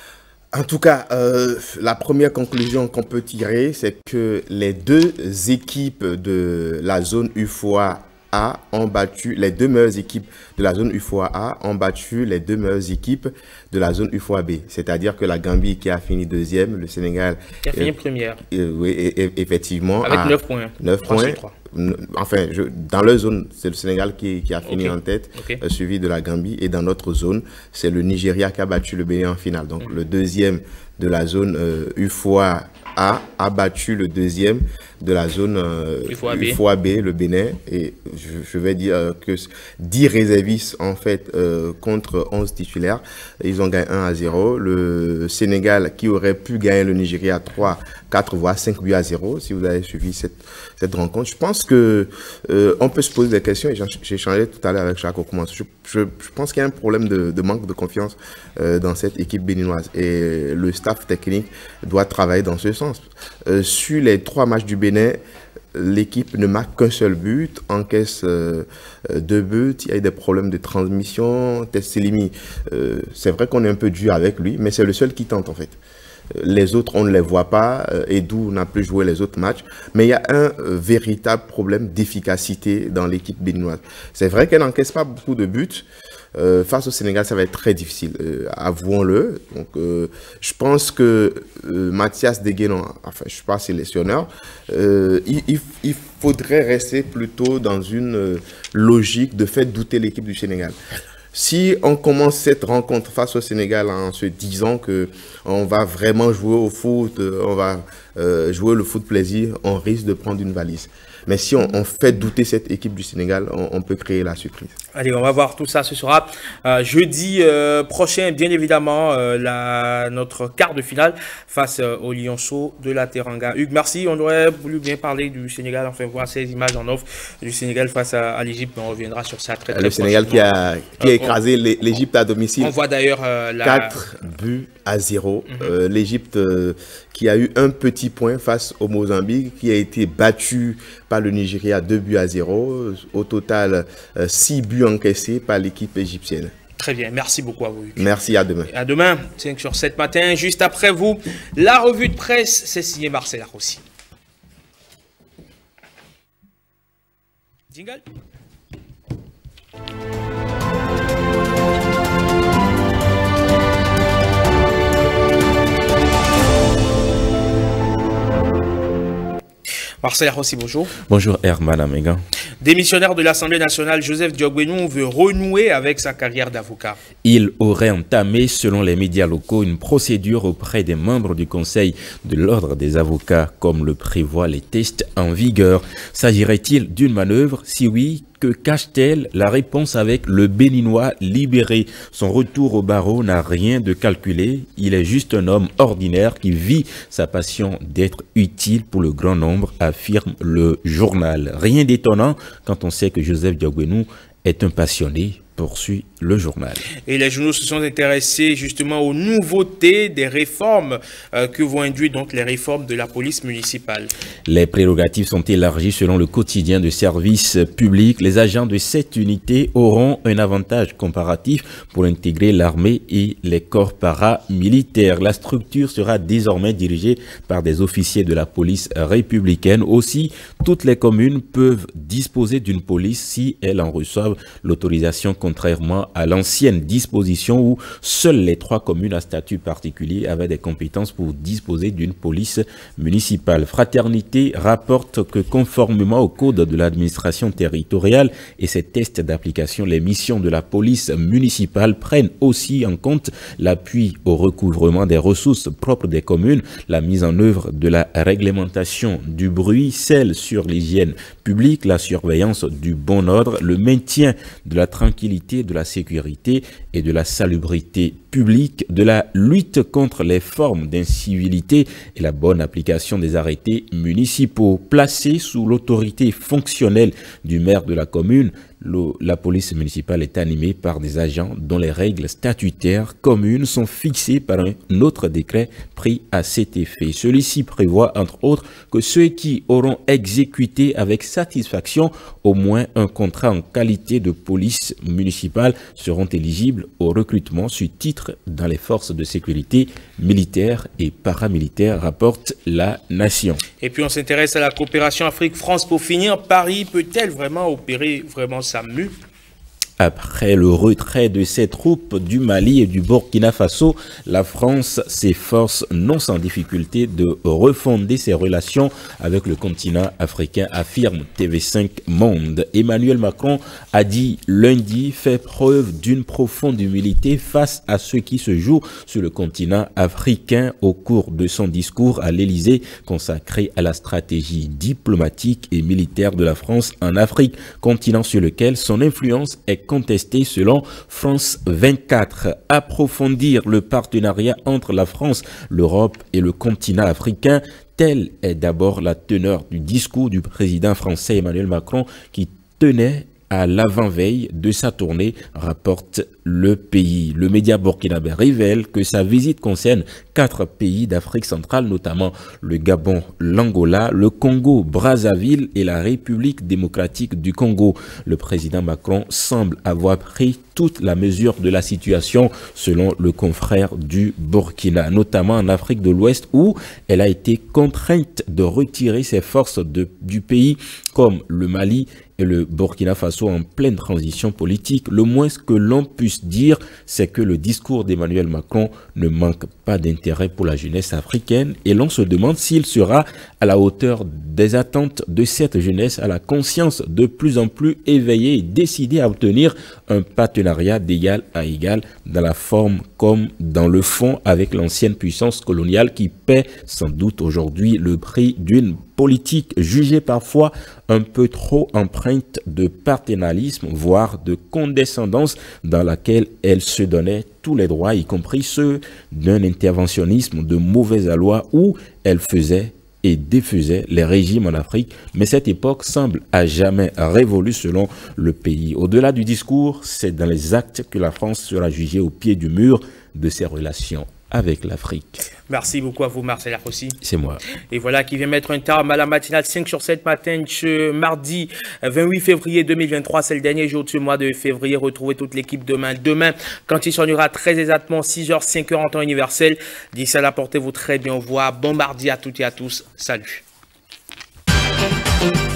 En tout cas, euh, la première conclusion qu'on peut tirer, c'est que les deux équipes de la zone U F O A A ont battu, les deux meilleures équipes de la zone U F O A A ont battu les deux meilleures équipes de la zone U F O A B. C'est-à-dire que la Gambie qui a fini deuxième, le Sénégal... Qui a fini euh, première. Euh, oui, et, et, effectivement. Avec neuf points. neuf points. Enfin, je, dans leur zone, c'est le Sénégal qui, qui a fini okay. en tête, okay. euh, suivi de la Gambie. Et dans notre zone, c'est le Nigeria qui a battu le Bénin en finale. Donc, mmh. le deuxième de la zone euh, U F O A A a battu le deuxième de la zone euh, U F O A B, le Bénin. Et je, je vais dire euh, que dix réservistes, en fait, euh, contre onze titulaires. Ils ont gagné un à zéro. Le Sénégal, qui aurait pu gagner le Nigeria trois, quatre, voire cinq buts à zéro, si vous avez suivi cette, cette rencontre. Je pense que euh, on peut se poser des questions, et j'ai échangé tout à l'heure avec Jacques Okoumans. Je, je, je pense qu'il y a un problème de, de manque de confiance euh, dans cette équipe béninoise. Et le staff technique doit travailler dans ce sens. Euh, sur les trois matchs du Bénin, l'équipe ne marque qu'un seul but, encaisse euh, deux buts, il y a eu des problèmes de transmission. Tesselimi, euh, c'est vrai qu'on est un peu dur avec lui, mais c'est le seul qui tente en fait. Les autres, on ne les voit pas. Edou n'a plus joué les autres matchs. Mais il y a un euh, véritable problème d'efficacité dans l'équipe béninoise. C'est vrai qu'elle n'encaisse pas beaucoup de buts. Euh, face au Sénégal, ça va être très difficile, euh, avouons-le. Donc, euh, je pense que euh, Mathias Deguenon, enfin, je ne suis pas sélectionneur, euh, il, il, il faudrait rester plutôt dans une euh, logique de faire douter l'équipe du Sénégal. Si on commence cette rencontre face au Sénégal en se disant que on va vraiment jouer au foot, on va euh, jouer le foot plaisir, on risque de prendre une valise. Mais si on, on fait douter cette équipe du Sénégal, on, on peut créer la surprise. Allez, on va voir tout ça. Ce sera euh, jeudi euh, prochain, bien évidemment, euh, la, notre quart de finale face euh, aux Lionceaux de la Teranga. Hugues, merci. On aurait voulu bien parler du Sénégal, enfin voir ces images en offre du Sénégal face à, à l'Égypte, mais on reviendra sur ça très très Le Sénégal qui a, qui a euh, écrasé l'Égypte à domicile. On voit d'ailleurs euh, la... quatre buts à zéro. Mm-hmm. euh, L'Égypte euh, qui a eu un petit point face au Mozambique, qui a été battu par le Nigeria deux buts à zéro. Au total, euh, six buts encaissés par l'équipe égyptienne. Très bien, merci beaucoup à vous. Merci, à demain. À demain, cinq sur sept matin. Juste après vous, la revue de presse, c'est signé Marcel Arrossi. Jingle. Marcel Arrossi, bonjour. Bonjour Herman Amégan. Démissionnaire de l'Assemblée nationale, Joseph Diogbenou veut renouer avec sa carrière d'avocat. Il aurait entamé, selon les médias locaux, une procédure auprès des membres du Conseil de l'Ordre des avocats, comme le prévoient les tests en vigueur. S'agirait-il d'une manœuvre? Si oui, que cache-t-elle? La réponse avec le Béninois libéré. Son retour au barreau n'a rien de calculé. Il est juste un homme ordinaire qui vit sa passion d'être utile pour le grand nombre, affirme le journal. Rien d'étonnant quand on sait que Joseph Diogbenou est un passionné, poursuit le journal. Et les journaux se sont intéressés justement aux nouveautés des réformes euh, que vont induire donc les réformes de la police municipale. Les prérogatives sont élargies selon le quotidien de service public. Les agents de cette unité auront un avantage comparatif pour intégrer l'armée et les corps paramilitaires. La structure sera désormais dirigée par des officiers de la police républicaine. Aussi, toutes les communes peuvent disposer d'une police si elles en reçoivent l'autorisation, contrairement à l'ancienne disposition où seules les trois communes à statut particulier avaient des compétences pour disposer d'une police municipale. Fraternité rapporte que conformément au code de l'administration territoriale et ses tests d'application, les missions de la police municipale prennent aussi en compte l'appui au recouvrement des ressources propres des communes, la mise en œuvre de la réglementation du bruit, celle sur l'hygiène publique, la surveillance du bon ordre, le maintien de la tranquillité, de la sécurité et de la salubrité publique, de la lutte contre les formes d'incivilité et la bonne application des arrêtés municipaux. Placés sous l'autorité fonctionnelle du maire de la commune, le, la police municipale est animée par des agents dont les règles statutaires communes sont fixées par un autre décret pris à cet effet. Celui-ci prévoit entre autres que ceux qui auront exécuté avec satisfaction au moins un contrat en qualité de police municipale seront éligibles au recrutement sur titre dans les forces de sécurité militaires et paramilitaires, rapporte La Nation. Et puis on s'intéresse à la coopération Afrique-France pour finir. Paris peut-elle vraiment opérer vraiment sa mue? Après le retrait de ses troupes du Mali et du Burkina Faso, la France s'efforce non sans difficulté de refonder ses relations avec le continent africain, affirme T V cinq Monde. Emmanuel Macron a dit lundi fait preuve d'une profonde humilité face à ce qui se joue sur le continent africain au cours de son discours à l'Élysée consacré à la stratégie diplomatique et militaire de la France en Afrique, continent sur lequel son influence est contesté selon France vingt-quatre. Approfondir le partenariat entre la France, l'Europe et le continent africain, telle est d'abord la teneur du discours du président français Emmanuel Macron qui tenait à l'avant-veille de sa tournée, rapporte le pays. Le média burkinabé révèle que sa visite concerne quatre pays d'Afrique centrale, notamment le Gabon, l'Angola, le Congo, Brazzaville et la République démocratique du Congo. Le président Macron semble avoir pris toute la mesure de la situation, selon le confrère du Burkina, notamment en Afrique de l'Ouest où elle a été contrainte de retirer ses forces de, du pays, comme le Mali et le Burkina Faso en pleine transition politique, le moins que l'on puisse dire, c'est que le discours d'Emmanuel Macron ne manque pas d'intérêt pour la jeunesse africaine et l'on se demande s'il sera à la hauteur des attentes de cette jeunesse à la conscience de plus en plus éveillée et décidée à obtenir un partenariat d'égal à égal dans la forme comme dans le fond avec l'ancienne puissance coloniale qui paie sans doute aujourd'hui le prix d'une politique jugée parfois un peu trop empreinte de paternalisme, voire de condescendance dans laquelle elle se donnait tous les droits, y compris ceux d'un interventionnisme de mauvaise aloi où elle faisait et défaisait les régimes en Afrique. Mais cette époque semble à jamais révolue selon le pays. Au-delà du discours, c'est dans les actes que la France sera jugée au pied du mur de ses relations avec l'Afrique. Merci beaucoup à vous, Marcel Arcossi. C'est moi. Et voilà qui vient mettre un terme à la matinale cinq sur sept matin ce mardi vingt-huit février deux mille vingt-trois. C'est le dernier jour de ce mois de février. Retrouvez toute l'équipe demain. Demain, quand il sonnera très exactement six heures cinq heures en temps universel. D'ici là, portez-vous très bien. Au revoir. Bon mardi à toutes et à tous. Salut.